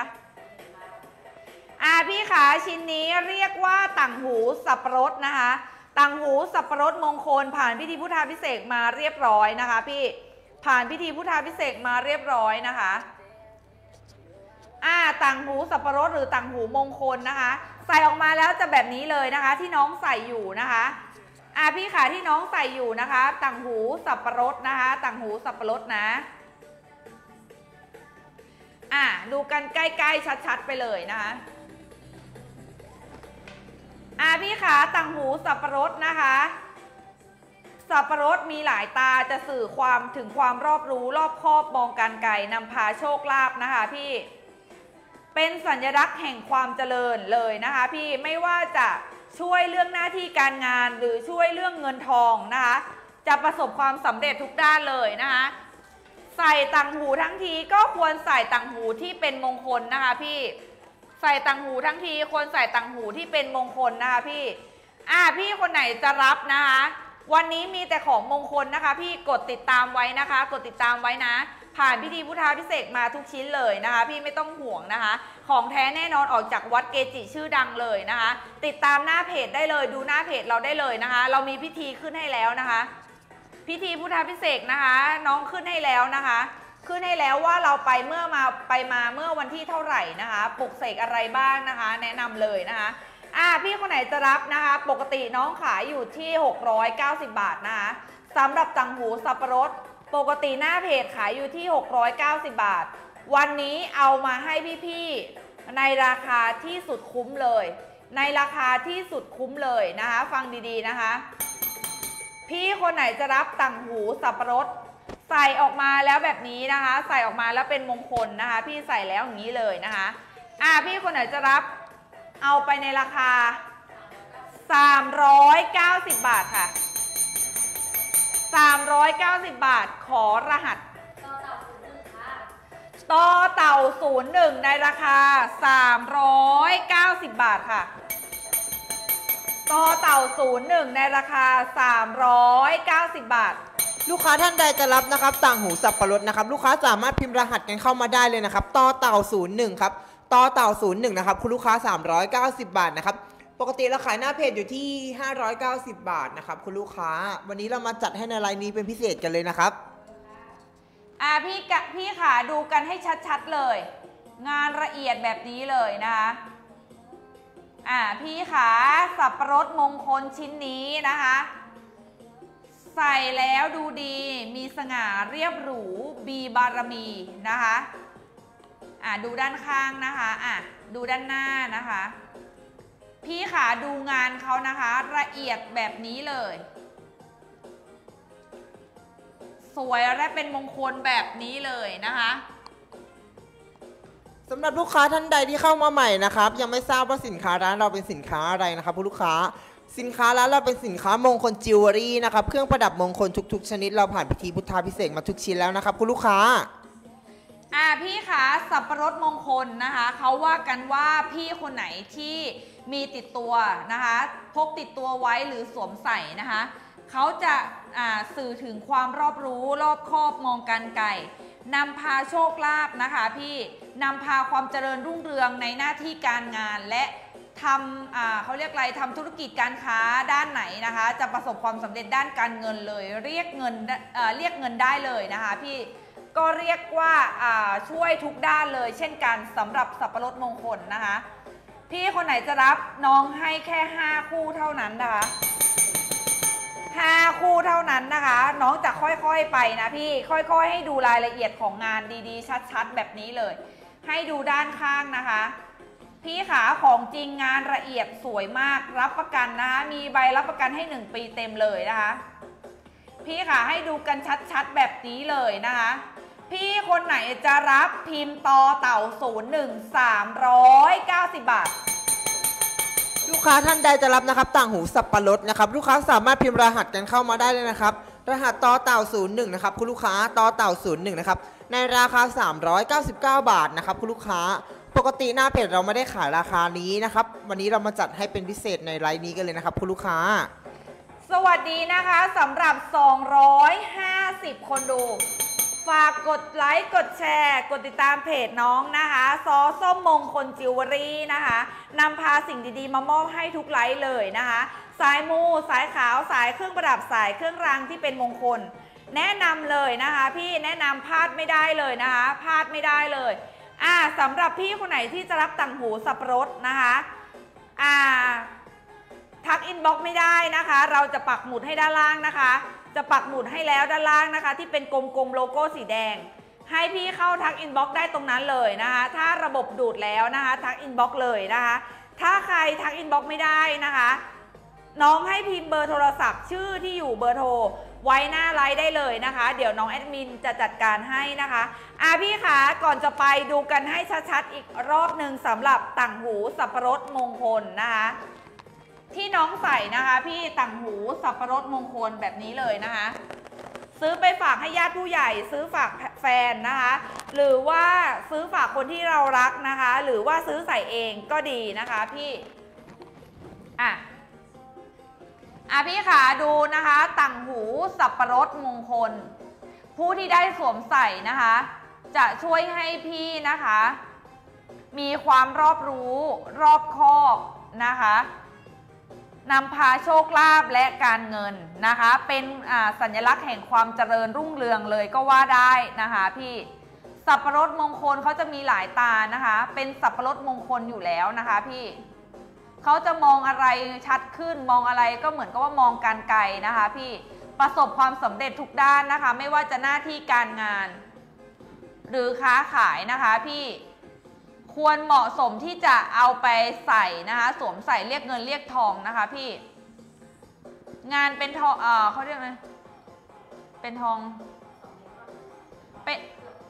พี่ขาชิ้นนี้เรียกว่าต่างหูสับปะรดนะคะต่างหูสับปะรดมงคลผ่านพิธีพุทธาภิเษกมาเรียบร้อยนะคะพี่ผ่านพิธีพุทธาภิเษกมาเรียบร้อยนะคะต่างหูสับปะรดหรือต่างหูมงคลนะคะใส่ออกมาแล้วจะแบบนี้เลยนะคะที่น้องใส่อยู่นะคะพี่ขาที่น้องใส่อยู่นะคะต่างหูสับปะรดนะคะต่างหูสับปะรดนะดูกันใกล้ๆชัดๆไปเลยนะคะพี่ขาต่างหูสับปะรดนะคะสับปะรดมีหลายตาจะสื่อความถึงความรอบรู้รอบคอบมองการไกลนำพาโชคลาภนะคะพี่เป็นสัญลักษณ์แห่งความเจริญเลยนะคะพี่ไม่ว่าจะช่วยเรื่องหน้าที่การงานหรือช่วยเรื่องเงินทองนะคะจะประสบความสำเร็จทุกด้านเลยนะคะใส่ต่างหูทั้งทีก็ควรใส่ต่างหูที่เป็นมงคลนะคะพี่ใส่ต่างหูทั้งทีควรใส่ต่างหูที่เป็นมงคลนะคะพี่พี่คนไหนจะรับนะคะวันนี้มีแต่ของมงคลนะคะพี่กดติดตามไว้นะคะกดติดตามไว้นะผ่านพิธีพุทธาภิเษกมาทุกชิ้นเลยนะคะพี่ไม่ต้องห่วงนะคะของแท้แน่นอนออกจากวัดเกจิชื่อดังเลยนะคะติดตามหน้าเพจได้เลยดูหน้าเพจเราได้เลยนะคะเรามีพิธีขึ้นให้แล้วนะคะพิธีพุทธาภิเษกนะคะน้องขึ้นให้แล้วนะคะขึ้นให้แล้วว่าเราไปเมื่อวันที่เท่าไหร่นะคะปลุกเสกอะไรบ้างนะคะแนะนำเลยนะคะพี่คนไหนจะรับนะคะปกติน้องขายอยู่ที่690 บาทนะคะสำหรับต่างหูสับปะรดปกติหน้าเพจขายอยู่ที่690 บาทวันนี้เอามาให้พี่ๆในราคาที่สุดคุ้มเลยในราคาที่สุดคุ้มเลยนะคะฟังดีๆนะคะพี่คนไหนจะรับต่างหูสับปะรดใส่ออกมาแล้วแบบนี้นะคะใส่ออกมาแล้วเป็นมงคลนะคะพี่ใส่แล้วอย่างนี้เลยนะคะพี่คนไหนจะรับเอาไปในราคา390 บาทค่ะ390 บาทขอรหัสต่อเต่า01ในราคา390 บาทค่ะต่อเต่า01ในราคา390 บาทลูกค้าท่านใดจะรับนะครับต่างหูสับปะรดนะครับลูกค้าสามารถพิมพ์รหัสกันเข้ามาได้เลยนะครับต่อเต่า01ครับต่อเต่า01นะครับคุณลูกค้า390 บาทนะครับปกติเราขายหน้าเพจอยู่ที่590 บาทนะครับคุณลูกค้าวันนี้เรามาจัดให้ในไลน์นี้เป็นพิเศษกันเลยนะครับพี่ขาดูกันให้ชัดๆเลยงานละเอียดแบบนี้เลยนะคะพี่ขาสับปะรดมงคลชิ้นนี้นะคะใส่แล้วดูดีมีสง่าเรียบหรูมีบารมีนะคะดูด้านข้างนะคะดูด้านหน้านะคะพี่ขาดูงานเขานะคะละเอียดแบบนี้เลยสวยและเป็นมงคลแบบนี้เลยนะคะสำหรับลูกค้าท่านใดที่เข้ามาใหม่นะครับยังไม่ทราบว่าสินค้าร้านเราเป็นสินค้าอะไรนะครับผู้ลูกค้าสินค้าร้านเราเป็นสินค้ามงคลจิวเวลรี่นะครับเครื่องประดับมงคลทุกๆชนิดเราผ่านพิธีพุทธาภิเษกมาทุกชิ้นแล้วนะครับคุณลูกค้าพี่ขาสับปะรดมงคลนะคะเขาว่ากันว่าพี่คนไหนที่มีติดตัวนะคะพกติดตัวไว้หรือสวมใส่นะคะเขาจะสื่อถึงความรอบรู้รอบคอบมองการไกลนำพาโชคลาภนะคะพี่นำพาความเจริญรุ่งเรืองในหน้าที่การงานและทำเขาเรียกอะไรทำธุรกิจการค้าด้านไหนนะคะจะประสบความสำเร็จด้านการเงินเลยเรียกเงินได้เลยนะคะพี่ก็เรียกว่าช่วยทุกด้านเลยเช่นกันสำหรับสับปะรดมงคลนะคะพี่คนไหนจะรับน้องให้แค่5 คู่เท่านั้นนะคะ5 คู่เท่านั้นนะคะน้องจะค่อยๆไปนะพี่ค่อยๆให้ดูรายละเอียดของงานดีๆชัดๆแบบนี้เลยให้ดูด้านข้างนะคะพี่ขาของจริงงานละเอียดสวยมากรับประกันนะคะมีใบรับประกันให้1 ปีเต็มเลยนะคะพี่ขาให้ดูกันชัดๆแบบนี้เลยนะคะพี่คนไหนจะรับพิมพ์ต่อเต่า01 390 บาทลูกค้าท่านใดจะรับนะครับต่างหูสับปะรดนะครับลูกค้าสามารถพิมพ์รหัสกันเข้ามาได้เลยนะครับรหัสต่อเต่า01นะครับคุณลูกค้าต่อเต่า01นะครับในราคา399 บาทนะครับคุณลูกค้าปกติหน้าเพจเราไม่ได้ขายราคานี้นะครับวันนี้เรามาจัดให้เป็นพิเศษในไลน์นี้กันเลยนะครับคุณลูกค้าสวัสดีนะคะสำหรับ250 คนดูฝากกดไลค์กดแชร์กดติดตามเพจน้องนะคะซอส้มมงคลจิวเวลรี่นะคะนำพาสิ่งดีๆมามอบให้ทุกไลค์เลยนะคะสายมูสายขาวสายเครื่องประดับสายเครื่องรางที่เป็นมงคลแนะนำเลยนะคะพี่แนะนำพลาดไม่ได้เลยนะคะพลาดไม่ได้เลยสำหรับพี่คนไหนที่จะรับต่างหูสับปะรดนะคะทักอินบ็อกซ์ไม่ได้นะคะ เราจะปักหมุดให้ด้านล่างนะคะ จะปักหมุดให้แล้วด้านล่างนะคะที่เป็นกลมๆโลโก้สีแดงให้พี่เข้าทักอินบ็อกซ์ได้ตรงนั้นเลยนะคะถ้าระบบดูดแล้วนะคะทักอินบ็อกซ์เลยนะคะถ้าใครทักอินบ็อกซ์ไม่ได้นะคะน้องให้พิมพ์เบอร์โทรศัพท์ชื่อที่อยู่เบอร์โทรไว้หน้าไลฟ์ได้เลยนะคะเดี๋ยวน้องแอดมินจะจัดการให้นะคะพี่คะก่อนจะไปดูกันให้ชัดๆอีกรอบหนึ่งสำหรับต่างหูสับปะรดมงคลนะคะที่น้องใส่นะคะพี่ต่างหูสับปะรดมงคลแบบนี้เลยนะคะซื้อไปฝากให้ญาติผู้ใหญ่ซื้อฝากแฟนนะคะหรือว่าซื้อฝากคนที่เรารักนะคะหรือว่าซื้อใส่เองก็ดีนะคะพี่พี่ขาดูนะคะต่างหูสับปะรดมงคลผู้ที่ได้สวมใส่นะคะจะช่วยให้พี่นะคะมีความรอบรู้รอบคอบนะคะนำพาโชคลาภและการเงินนะคะเป็นสัญลักษณ์แห่งความเจริญรุ่งเรืองเลยก็ว่าได้นะคะพี่สับปะรดมงคลเขาจะมีหลายตานะคะเป็นสับปะรดมงคลอยู่แล้วนะคะพี่เขาจะมองอะไรชัดขึ้นมองอะไรก็เหมือนกับว่ามองการไกลนะคะพี่ประสบความสำเร็จทุกด้านนะคะไม่ว่าจะหน้าที่การงานหรือค้าขายนะคะพี่ควรเหมาะสมที่จะเอาไปใส่นะคะสวมใส่เรียกเงินเรียกทองนะคะพี่งานเป็นทองเขาเรียกไงเป็นทองเป็น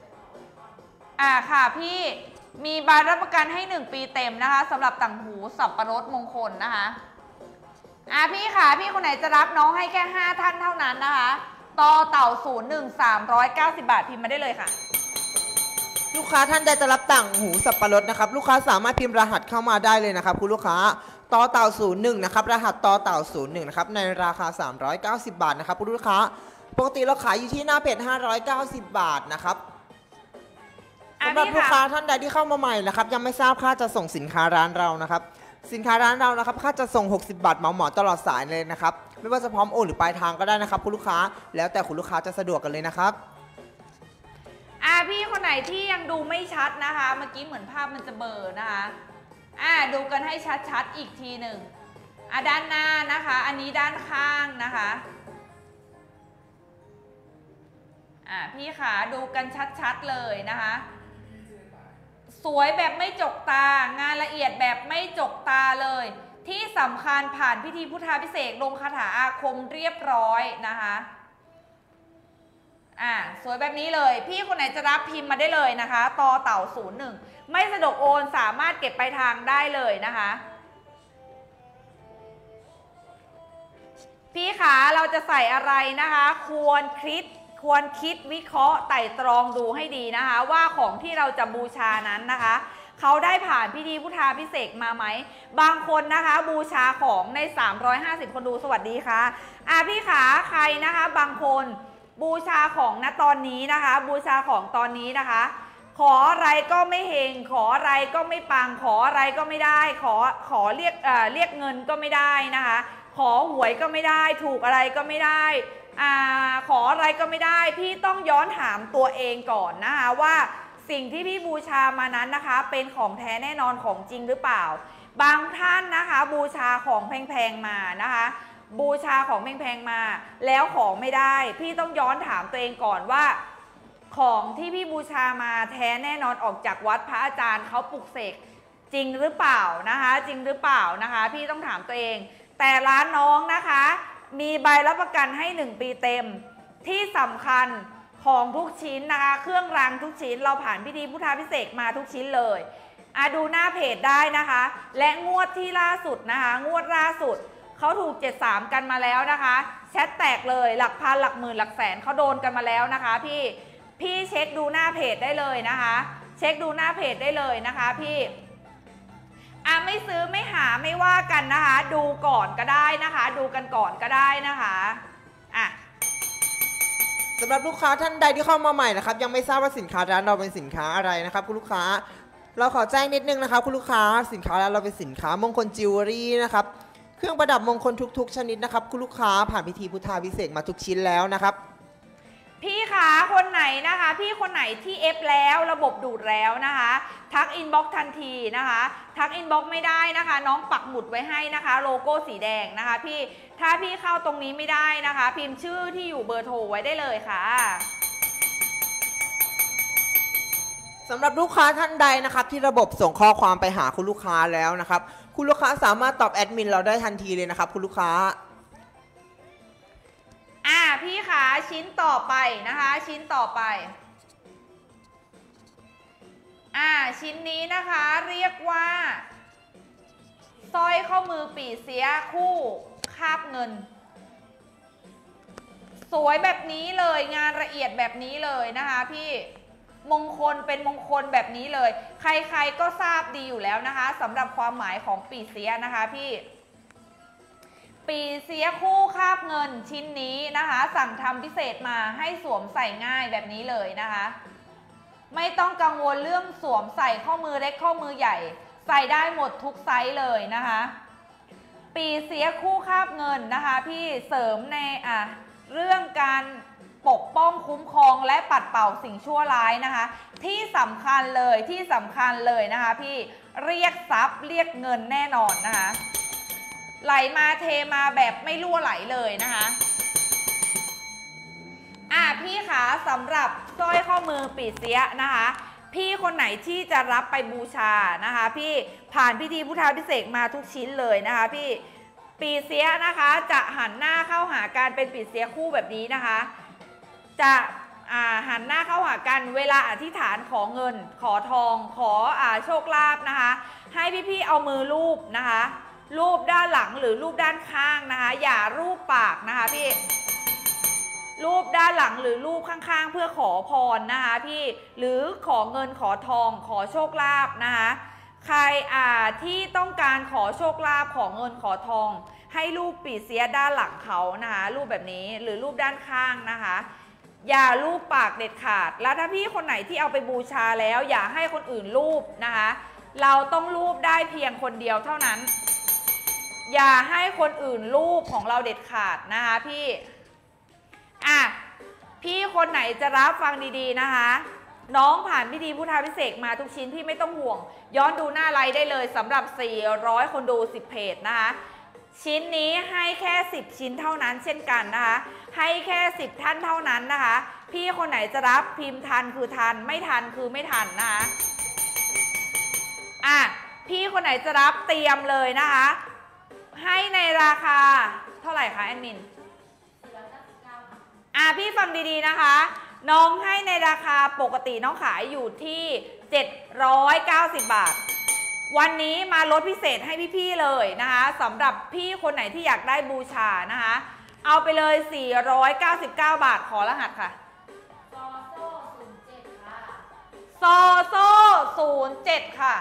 ค่ะพี่มีใบรับประกันให้1 ปีเต็มนะคะสำหรับต่างหูสับปะรดมงคลนะคะพี่ค่ะพี่คนไหนจะรับน้องให้แค่5 ท่านเท่านั้นนะคะต่อเต่า01 390 บาทพิมพ์มาได้เลยค่ะลูกค้าท่านใดจะรับต่างหูสับปะรดนะครับลูกค้าสามารถพิมพ์รหัสเข้ามาได้เลยนะครับคุณลูกค้าต่อเต่า01นะครับรหัสต่อเต่า01นะครับในราคา390 บาทนะครับคุณลูกค้าปกติเราขายอยู่ที่หน้าเพจ590 บาทนะครับสำหรับลูกค้าท่านใดที่เข้ามาใหม่นะครับยังไม่ทราบค่าจะส่งสินค้าร้านเรานะครับสินค้าร้านเรานะครับค่าจะส่ง60 บาทเหมาตลอดสายเลยนะครับไม่ว่าจะพร้อมโอนหรือปลายทางก็ได้นะครับคุณลูกค้าแล้วแต่คุณลูกค้าจะสะดวกกันเลยนะครับพี่คนไหนที่ยังดูไม่ชัดนะคะเมื่อกี้เหมือนภาพมันจะเบลอนะคะดูกันให้ชัดๆอีกทีหนึ่งด้านหน้านะคะอันนี้ด้านข้างนะคะพี่ขาดูกันชัดๆเลยนะคะสวยแบบไม่จกตางานละเอียดแบบไม่จกตาเลยที่สำคัญผ่านพิธีพุทธาภิเษกลงคาถาอาคมเรียบร้อยนะคะสวยแบบนี้เลยพี่คนไหนจะรับพิมพ์มาได้เลยนะคะต่อเต่า01ไม่สะดวกโอนสามารถเก็บปลายทางได้เลยนะคะพี่ขาเราจะใส่อะไรนะคะควรคิดวิเคราะห์ไต่ตรองดูให้ดีนะคะว่าของที่เราจะบูชานั้นนะคะเขาได้ผ่านพิธีพุทธาภิเษกมาไหมบางคนนะคะบูชาของใน350คนดูสวัสดีค่ะพี่ขาใครนะคะบางคนบูชาของณตอนนี้นะคะบูชาของตอนนี้นะคะขออะไรก็ไม่เฮงขออะไรก็ไม่ปังขออะไรก็ไม่ได้ขอเรียกเงินก็ไม่ได้นะคะขอหวยก็ไม่ได้ถูกอะไรก็ไม่ได้ขออะไรก็ไม่ได้พี่ต้องย้อนถามตัวเองก่อนนะคะว่าสิ่งที่พี่บูชามานั้นนะคะเป็นของแท้แน่นอนของจริงหรือเปล่าบางท่านนะคะบูชาของแพงๆมานะคะบูชาของแพงๆมาแล้วของไม่ได้พี่ต้องย้อนถามตัวเองก่อนว่าของที่พี่บูชามาแท้แน่นอนออกจากวัดพระอาจารย์เขาปลุกเสกจริงหรือเปล่านะคะจริงหรือเปล่านะคะพี่ต้องถามตัวเองแต่ร้านน้องนะคะมีใบรับประกันให้1 ปีเต็มที่สำคัญของทุกชิ้นนะคะเครื่องรางทุกชิ้นเราผ่านพิธีพุทธาภิเษกมาทุกชิ้นเลยดูหน้าเพจได้นะคะและงวดที่ล่าสุดนะคะงวดล่าสุดเขาถูก73กันมาแล้วนะคะแชทแตกเลยหลักพันหลักหมื่นหลักแสนเขาโดนกันมาแล้วนะคะพี่เช็คดูหน้าเพจได้เลยนะคะเช็คดูหน้าเพจได้เลยนะคะพี่ไม่ซื้อไม่หาไม่ว่ากันนะคะดูก่อนก็ได้นะคะดูกันก่อนก็ได้นะคะสำหรับลูกค้าท่านใดที่เข้ามาใหม่นะครับยังไม่ทราบว่าสินค้าร้านเราเป็นสินค้าอะไรนะครับคุณลูกค้าเราขอแจ้งนิดนึงนะครับคุณลูกค้าสินค้าร้านเราเป็นสินค้ามงคลจิวเวลรี่นะครับเครื่องประดับมงคลทุกๆชนิดนะครับคุณลูกค้าผ่านพิธีพุทธาภิเษกมาทุกชิ้นแล้วนะครับพี่ขาคนไหนนะคะพี่คนไหนที่เอฟแล้วระบบดูดแล้วนะคะทักอินบ็อกซ์ทันทีนะคะทักอินบ็อกซ์ไม่ได้นะคะน้องปักหมุดไว้ให้นะคะโลโก้สีแดงนะคะพี่ถ้าพี่เข้าตรงนี้ไม่ได้นะคะพิมพ์ชื่อที่อยู่เบอร์โทรไว้ได้เลยค่ะสำหรับลูกค้าท่านใดนะครับที่ระบบส่งข้อความไปหาคุณลูกค้าแล้วนะครับคุณลูกค้าสามารถตอบแอดมินเราได้ทันทีเลยนะครับคุณลูกค้าพี่ขาชิ้นต่อไปนะคะชิ้นต่อไปชิ้นนี้นะคะเรียกว่าสร้อยข้อมือปี่เสียคู่คาบเงินสวยแบบนี้เลยงานละเอียดแบบนี้เลยนะคะพี่มงคลเป็นมงคลแบบนี้เลยใครๆก็ทราบดีอยู่แล้วนะคะสำหรับความหมายของปี่เสียนะคะพี่ปีเสียคู่คาบเงินชิ้นนี้นะคะสั่งทำพิเศษมาให้สวมใส่ง่ายแบบนี้เลยนะคะไม่ต้องกังวลเรื่องสวมใส่ข้อมือเล็กข้อมือใหญ่ใส่ได้หมดทุกไซส์เลยนะคะปีเสียคู่คาบเงินนะคะพี่เสริมในเรื่องการปกป้องคุ้มครองและปัดเป่าสิ่งชั่วร้ายนะคะที่สำคัญเลยนะคะพี่เรียกทรัพย์เรียกเงินแน่นอนนะคะไหลมาเทมาแบบไม่รั่วไหลเลยนะคะพี่ขาสำหรับสร้อยข้อมือปี่เสียนะคะพี่คนไหนที่จะรับไปบูชานะคะพี่ผ่านพิธีพุทธาภิเษกมาทุกชิ้นเลยนะคะพี่ปี่เสียนะคะจะหันหน้าเข้าหาการเป็นปี่เสียคู่แบบนี้นะคะจะหันหน้าเข้าหากันเวลาอธิษฐานขอเงินขอทองขอโชคลาภนะคะให้พี่ๆเอามือลูบนะคะรูปด้านหลังหรือรูปด้านข้างนะคะอย่ารูปปากนะคะพี่รูปด้านหลังหรือรูปข้างๆเพื่อขอพรนะคะพี่หรือขอเงินขอทองขอโชคลาภนะคะใครที่ต้องการขอโชคลาภขอเงินขอทองให้รูปปี่เสียด้านหลังเขานะคะรูปแบบนี้หรือรูปด้านข้างนะคะอย่ารูปปากเด็ดขาดแล้วถ้าพี่คนไหนที่เอาไปบูชาแล้วอย่าให้คนอื่นรูปนะคะเราต้องรูปได้เพียงคนเดียวเท่านั้นอย่าให้คนอื่นรูปของเราเด็ดขาดนะคะพี่พี่คนไหนจะรับฟังดีๆนะคะน้องผ่านพิธีพุทธาภิเษกมาทุกชิ้นพี่ไม่ต้องห่วงย้อนดูหน้าไลฟ์ได้เลยสำหรับ400คนดู10เพจนะคะชิ้นนี้ให้แค่10ชิ้นเท่านั้นเช่นกันนะคะให้แค่10ท่านเท่านั้นนะคะพี่คนไหนจะรับพิมพ์ทันคือทันไม่ทันคือไม่ทันนะคะพี่คนไหนจะรับเตรียมเลยนะคะให้ในราคาเท่าไหร่คะแอดมินพี่ฟังดีๆนะคะน้องให้ในราคาปกติน้องขายอยู่ที่790 บาทวันนี้มาลดพิเศษให้พี่ๆเลยนะคะสำหรับพี่คนไหนที่อยากได้บูชานะคะเอาไปเลย499 บาทขอรหัสค่ะซอโซ่07ค่ะ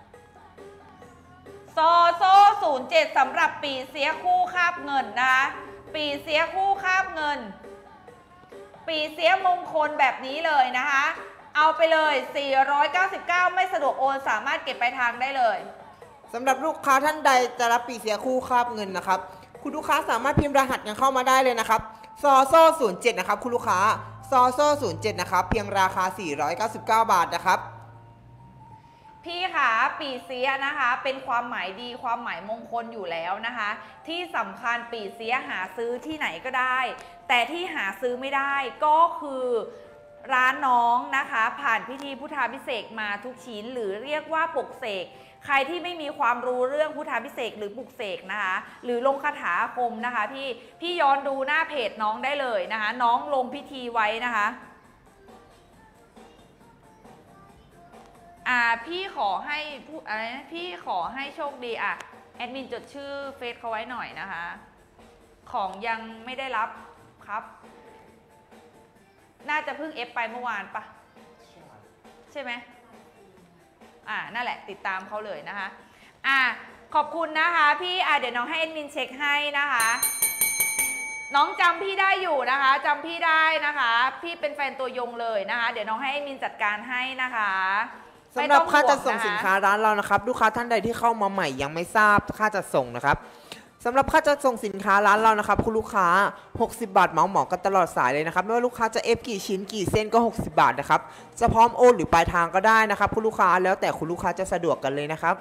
ซอโซ่07สำหรับปีเสียคู่คาบเงินนะคะปีเสียคู่คาบเงินปีเสียมงคลแบบนี้เลยนะคะเอาไปเลย499ไม่สะดวกโอนสามารถเก็บปลายทางได้เลยสำหรับลูกค้าท่านใดจะรับปีเสียคู่คาบเงินนะครับคุณลูกค้าสามารถพิมพ์รหัสกันเข้ามาได้เลยนะครับซอโซ่07นะครับคุณลูกค้าซอโซ่07นะครับเพียงราคา499 บาทนะครับพี่ค่ะปี่เสียนะคะเป็นความหมายดีความหมายมงคลอยู่แล้วนะคะที่สำคัญปี่เสียหาซื้อที่ไหนก็ได้แต่ที่หาซื้อไม่ได้ก็คือร้านน้องนะคะผ่านพิธีพุทธาภิเษกมาทุกชิ้นหรือเรียกว่าปลุกเสกใครที่ไม่มีความรู้เรื่องพุทธาภิเษกหรือปลุกเสกนะคะหรือลงคาถาอาคมนะคะพี่ย้อนดูหน้าเพจน้องได้เลยนะคะน้องลงพิธีไว้นะคะพี่ขอให้อะไรนะพี่ขอให้โชคดีแอดมินจดชื่อเฟซเขาไว้หน่อยนะคะของยังไม่ได้รับครับน่าจะเพิ่งเอฟไปเมื่อวานปะใช่ไหมนั่นแหละติดตามเขาเลยนะคะขอบคุณนะคะพี่เดี๋ยวน้องให้แอดมินเช็คให้นะคะน้องจำพี่ได้อยู่นะคะจำพี่ได้นะคะพี่เป็นแฟนตัวยงเลยนะคะเดี๋ยวน้องให้แอดมินจัดการให้นะคะสำหรับค่าจัดส่งสินค้าร้านเรานะครับลูกค้าท่านใดที่เข้ามาใหม่ยังไม่ทราบค่าจัดส่งนะครับสำหรับค่าจัดส่งสินค้าร้านเรานะครับคุณลูกค้า60 บาทเหมาหมอกันตลอดสายเลยนะครับไม่ว่าลูกค้าจะเอฟกี่ชิ้นกี่เส้นก็60 บาทนะครับจะพร้อมโอนหรือปลายทางก็ได้นะครับคุณลูกค้าแล้วแต่คุณลูกค้าจะสะดวกกันเลยนะครับ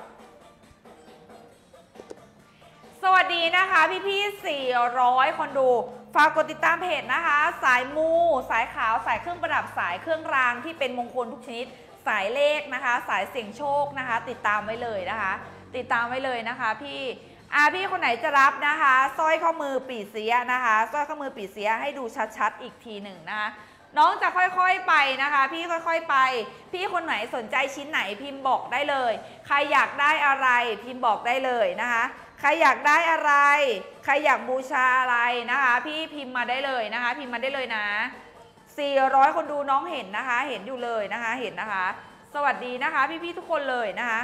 สวัสดีนะคะพี่400 คนดูฝากกดติดตามเพจนะคะสายมูสายขาวสายเครื่องประดับสายเครื่องรางที่เป็นมงคลทุกชนิดสายเลขนะคะสายเสี่ยงโชคนะคะติดตามไว้เลยนะคะติดตามไว้เลยนะคะพี่คนไหนจะรับนะคะสร้อยข้อมือปี่เสียนะคะสร้อยข้อมือปี่เสียให้ดูชัดๆอีกทีหนึ่งนะคะน้องจะค่อยๆไปนะคะพี่ค่อยๆไปพี่คนไหนสนใจชิ้นไหนพิมพ์บอกได้เลยใครอยากได้อะไรพิมพ์บอกได้เลยนะคะใครอยากได้อะไรใครอยากบูชาอะไรนะคะพี่พิมพ์มาได้เลยนะคะพิมพ์มาได้เลยนะ400 คนดูน้องเห็นนะคะเห็นอยู่เลยนะคะเห็นนะคะสวัสดีนะคะพี่ๆทุกคนเลยนะคะ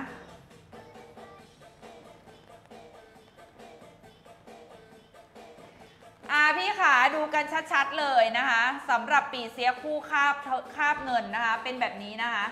พี่ขาดูกันชัดๆเลยนะคะสำหรับปีเสียคู่คาบเงินนะคะเป็นแบบนี้นะคะ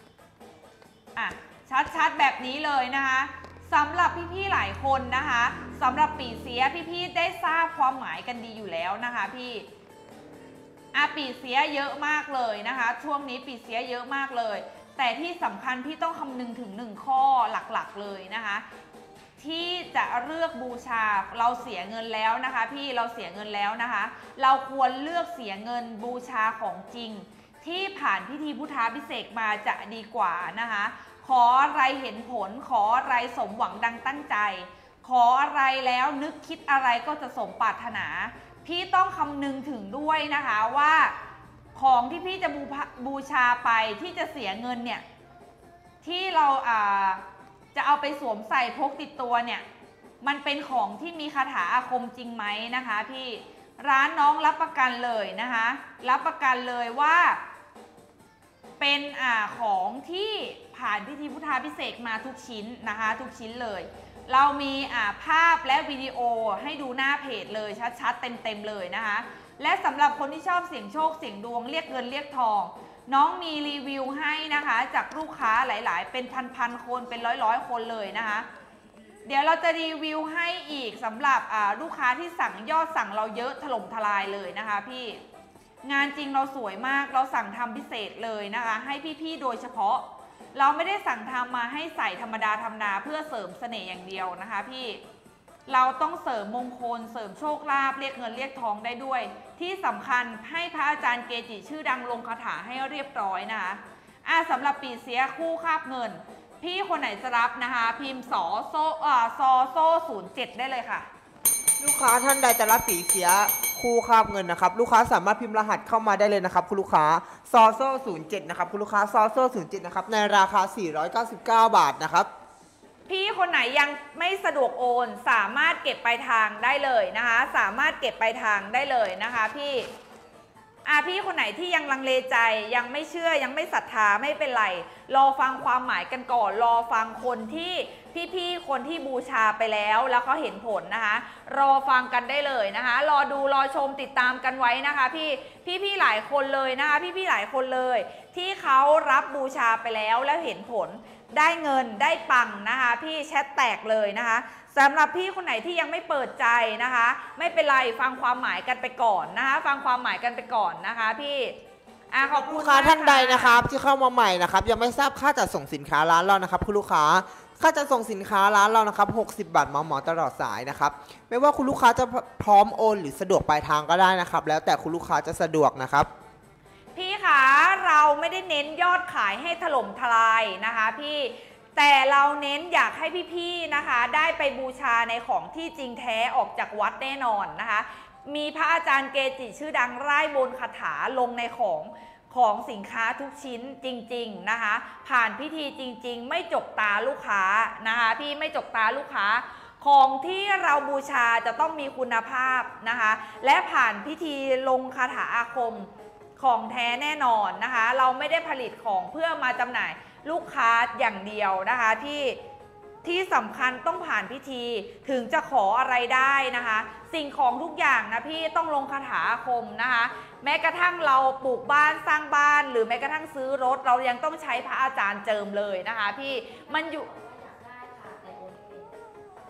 ชัดๆแบบนี้เลยนะคะสำหรับพี่ๆหลายคนนะคะสำหรับปีเสียพี่ๆได้ทราบความหมายกันดีอยู่แล้วนะคะพี่ปีเสียเยอะมากเลยนะคะช่วงนี้ปีเสียเยอะมากเลยแต่ที่สำคัญพี่ต้องคำนึงถึง1 ข้อหลักๆเลยนะคะที่จะเลือกบูชาเราเสียเงินแล้วนะคะพี่เราเสียเงินแล้วนะคะเราควรเลือกเสียเงินบูชาของจริงที่ผ่านพิธีพุทธาภิเษกมาจะดีกว่านะคะขออะไรเห็นผลขออะไรสมหวังดังตั้งใจขออะไรแล้วนึกคิดอะไรก็จะสมปรารถนาพี่ต้องคำนึงถึงด้วยนะคะว่าของที่พี่จะบูชาไปที่จะเสียเงินเนี่ยที่เราจะเอาไปสวมใส่พกติดตัวเนี่ยมันเป็นของที่มีคาถาอาคมจริงไหมนะคะพี่ร้านน้องรับประกันเลยนะคะรับประกันเลยว่าเป็นของที่ผ่านพิธีพุทธาภิเษกมาทุกชิ้นนะคะทุกชิ้นเลยเรามีภาพและวิดีโอให้ดูหน้าเพจเลยชัดๆเต็มๆเลยนะคะและสำหรับคนที่ชอบเสี่ยงโชคเสี่ยงดวงเรียกเงินเรียกทองน้องมีรีวิวให้นะคะจากลูกค้าหลายๆเป็นพันๆคนเป็นร้อยๆคนเลยนะคะเดี๋ยวเราจะรีวิวให้อีกสำหรับลูกค้าที่สั่งยอดสั่งเราเยอะถล่มทลายเลยนะคะพี่งานจริงเราสวยมากเราสั่งทำพิเศษเลยนะคะให้พี่ๆโดยเฉพาะเราไม่ได้สั่งทำมาให้ใส่ธรรมดาธรรมดาเพื่อเสริมเสน่ห์อย่างเดียวนะคะพี่เราต้องเสริมมงคลเสริมโชคลาภเรียกเงินเรียกทองได้ด้วยที่สำคัญให้พระอาจารย์เกจิชื่อดังลงคาถาให้เรียบร้อยนะคะสำหรับปีเสียคู่คาบเงินพี่คนไหนจะรับนะคะพิมพ์ซอโซ่07ได้เลยค่ะลูกค้าท่านใดจะรับปีเสียคู่คาบเงินนะครับลูกค้าสามารถพิมพ์รหัสเข้ามาได้เลยนะครับคุณลูกค้าซอโซ่07นะครับคุณลูกค้าซอโซ่07นะครับในราคา499 บาทนะครับพี่คนไหนยังไม่สะดวกโอนสามารถเก็บปลายทางได้เลยนะคะสามารถเก็บปลายทางได้เลยนะคะพี่คนไหนที่ยังลังเลใจยังไม่เชื่อยังไม่ศรัทธาไม่เป็นไรรอฟังความหมายกันก่อนรอฟังคนที่พี่คนที่บูชาไปแล้วเขาเห็นผลนะคะรอฟังกันได้เลยนะคะรอดูรอชมติดตามกันไว้นะคะพี่หลายคนเลยนะคะพี่หลายคนเลยที่เขารับบูชาไปแล้วเห็นผลได้เงินได้ปังนะคะพี่แชทแตกเลยนะคะสำหรับพี่คนไหนที่ยังไม่เปิดใจนะคะไม่เป็นไรฟังความหมายกันไปก่อนนะคะฟังความหมายกันไปก่อนนะคะพี่ขอบคุณลูกค้าท่านใดนะครับที่เข้ามาใหม่นะครับยังไม่ทราบค่าจัดส่งสินค้าร้านเรานะครับคุณลูกค้าค่าจัดส่งสินค้าร้านเรานะครับ60 บาทเหมาตลอดสายนะครับไม่ว่าคุณลูกค้าจะพร้อมโอนหรือสะดวกปลายทางก็ได้นะครับแล้วแต่คุณลูกค้าจะสะดวกนะครับพี่คะเราไม่ได้เน้นยอดขายให้ถล่มทลายนะคะพี่แต่เราเน้นอยากให้พี่ๆนะคะได้ไปบูชาในของที่จริงแท้ออกจากวัดแน่นอนนะคะมีพระอาจารย์เกจิชื่อดังร่ายบนคาถาลงในของสินค้าทุกชิ้นจริงๆนะคะผ่านพิธีจริงๆไม่จกตาลูกค้านะคะพี่ไม่จกตาลูกค้าของที่เราบูชาจะต้องมีคุณภาพนะคะและผ่านพิธีลงคาถาอาคมของแท้แน่นอนนะคะเราไม่ได้ผลิตของเพื่อมาจำหน่ายลูกค้าอย่างเดียวนะคะที่สำคัญต้องผ่านพิธีถึงจะขออะไรได้นะคะสิ่งของทุกอย่างนะพี่ต้องลงคาถาอาคมนะคะแม้กระทั่งเราปลูกบ้านสร้างบ้านหรือแม้กระทั่งซื้อรถเรายังต้องใช้พระอาจารย์เจิมเลยนะคะพี่มันอยู่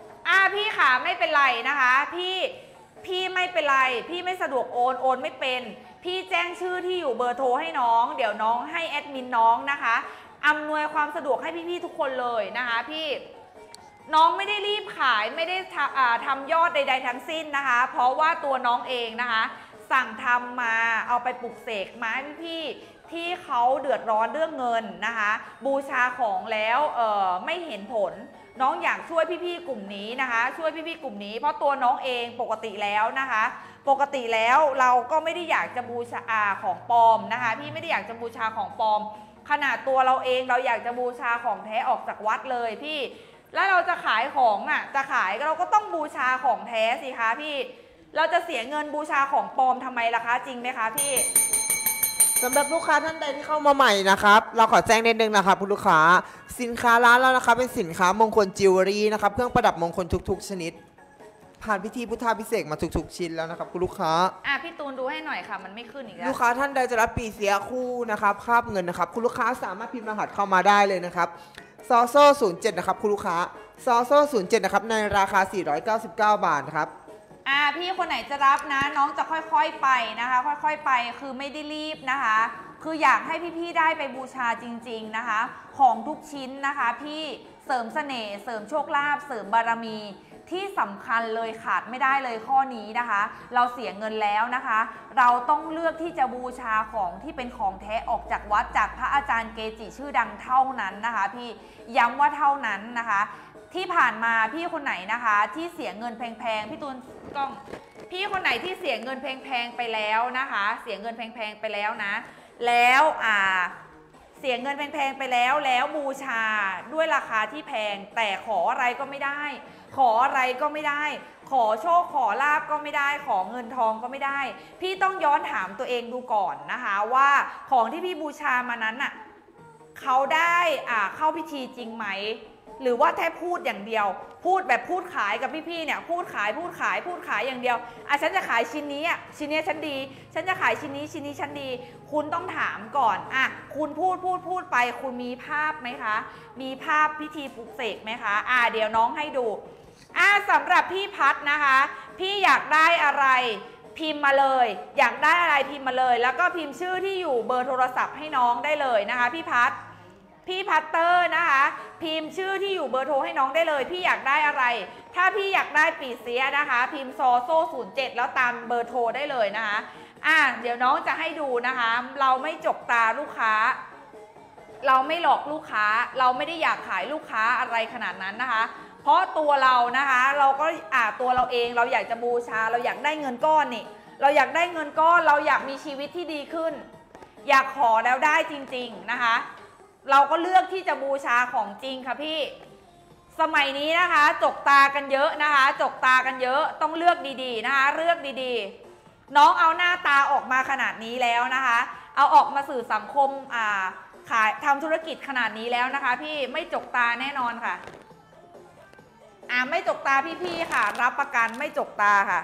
พี่ขาไม่เป็นไรนะคะพี่ไม่เป็นไรพี่ไม่สะดวกโอนไม่เป็นพี่แจ้งชื่อที่อยู่เบอร์โทรให้น้องเดี๋ยวน้องให้แอดมินน้องนะคะอำนวยความสะดวกให้พี่ๆทุกคนเลยนะคะพี่น้องไม่ได้รีบขายไม่ได้ทำยอดใดๆทั้งสิ้นนะคะเพราะว่าตัวน้องเองนะคะสั่งทำมาเอาไปปลุกเสกมาให้พี่ที่เขาเดือดร้อนเรื่องเงินนะคะบูชาของแล้วไม่เห็นผลน้องอยากช่วยพี่ๆกลุ่มนี้นะคะช่วยพี่ๆกลุ่มนี้เพราะตัวน้องเองปกติแล้วนะคะปกติแล้วเราก็ไม่ได้อยากจะบูชาของปลอมนะคะพี่ไม่ได้อยากจะบูชาของปลอมขนาดตัวเราเองเราอยากจะบูชาของแท้ออกจากวัดเลยพี่แล้วเราจะขายของจะขายเราก็ต้องบูชาของแท้สิคะพี่เราจะเสียเงินบูชาของปลอมทำไมล่ะคะจริงไหมคะพี่สำหรับลูกค้าท่านใดที่เข้ามาใหม่นะครับเราขอแจ้งนิดนึงนะครับคุณลูกค้าสินค้าร้านเรานะครับเป็นสินค้ามงคลจิวเวลรี่นะครับเครื่องประดับมงคลทุกๆชนิดผ่านพิธีพุทธาภิเษกมาทุกๆชิ้นแล้วนะครับคุณลูกค้าพี่ตูนดูให้หน่อยค่ะมันไม่ขึ้นอีกแล้วลูกค้าท่านใดจะรับปีเสียคู่นะครับคาบเงินนะครับคุณลูกค้าสามารถพิมพ์รหัสเข้ามาได้เลยนะครับซอโซ่07นะครับคุณลูกค้าซอโซ่07นะครับในราคา499 บาทครับพี่คนไหนจะรับนะน้องจะค่อยๆไปนะคะค่อยๆไปคือไม่ได้รีบนะคะคืออยากให้พี่ๆได้ไปบูชาจริงๆนะคะของทุกชิ้นนะคะพี่เสริมเสน่ห์เสริมโชคลาภเสริมบารมีที่สำคัญเลยขาดไม่ได้เลยข้อนี้นะคะเราเสียเงินแล้วนะคะเราต้องเลือกที่จะบูชาของที่เป็นของแท้ออกจากวัดจากพระอาจารย์เกจิชื่อดังเท่านั้นนะคะพี่ย้ำว่าเท่านั้นนะคะที่ผ่านมาพี่คนไหนนะคะที่เสียเงินแพงๆพี่ตูนกล้องพี่คนไหนที่เสียเงินแพงๆไปแล้วนะคะเสียเงินแพงๆไปแล้วนะแล้วเสียเงินแพงๆไปแล้วบูชาด้วยราคาที่แพงแต่ขออะไรก็ไม่ได้ขออะไรก็ไม่ได้ขอโชคขอลาบก็ไม่ได้ขอเงินทองก็ไม่ได้พี่ต้องย้อนถามตัวเองดูก่อนนะคะว่าของที่พี่บูชามานั้นน่ะเขาได้เข้าพิธีจริงไหมหรือว่าแค่พูดอย่างเดียวพูดแบบพูดขายกับพี่ๆเนี่ยพูดขายอย่างเดียวฉันจะขายชิ้นนี้ชิ้นนี้ฉันดีฉันจะขายชิ้นนี้ฉันดีคุณต้องถามก่อนคุณพูดไปคุณมีภาพไหมคะมีภาพพิธีปลุกเสกไหมคะเดี๋ยวน้องให้ดูสำหรับพี่พัดนะคะพี่อยากได้อะไรพิมพ์มาเลยอยากได้อะไรพิมพ์มาเลยแล้วก็พิมพ์ชื่อที่อยู่เบอร์โทรศัพท์ให้น้องได้เลยนะคะพี่พัตเตอร์นะคะพิมพ์ชื่อที่อยู่เบอร์โทรให้น้องได้เลยพี่อยากได้อะไรถ้าพี่อยากได้ปีเสียนะคะพิมพ์ซอโซ่07แล้วตามเบอร์โทรได้เลยนะคะเดี๋ยวน้องจะให้ดูนะคะเราไม่จกตาลูกค้าเราไม่หลอกลูกค้าเราไม่ได้อยากขายลูกค้าอะไรขนาดนั้นนะคะเพราะตัวเรานะคะเราก็ตัวเราเองเราอยากจะบูชาเราอยากได้เงินก้อนนี่เราอยากได้เงินก้อนเราอยากมีชีวิตที่ดีขึ้นอยากขอแล้วได้จริงๆนะคะเราก็เลือกที่จะบูชาของจริงค่ะพี่สมัยนี้นะคะจกตากันเยอะนะคะจกตากันเยอะต้องเลือกดีๆนะคะเลือกดีๆน้องเอาหน้าตาออกมาขนาดนี้แล้วนะคะเอาออกมาสื่อสังคมขายทำธุรกิจขนาดนี้แล้วนะคะพี่ไม่จกตาแน่นอนค่ะไม่จกตาพี่ๆค่ะรับประกันไม่จกตาค่ะ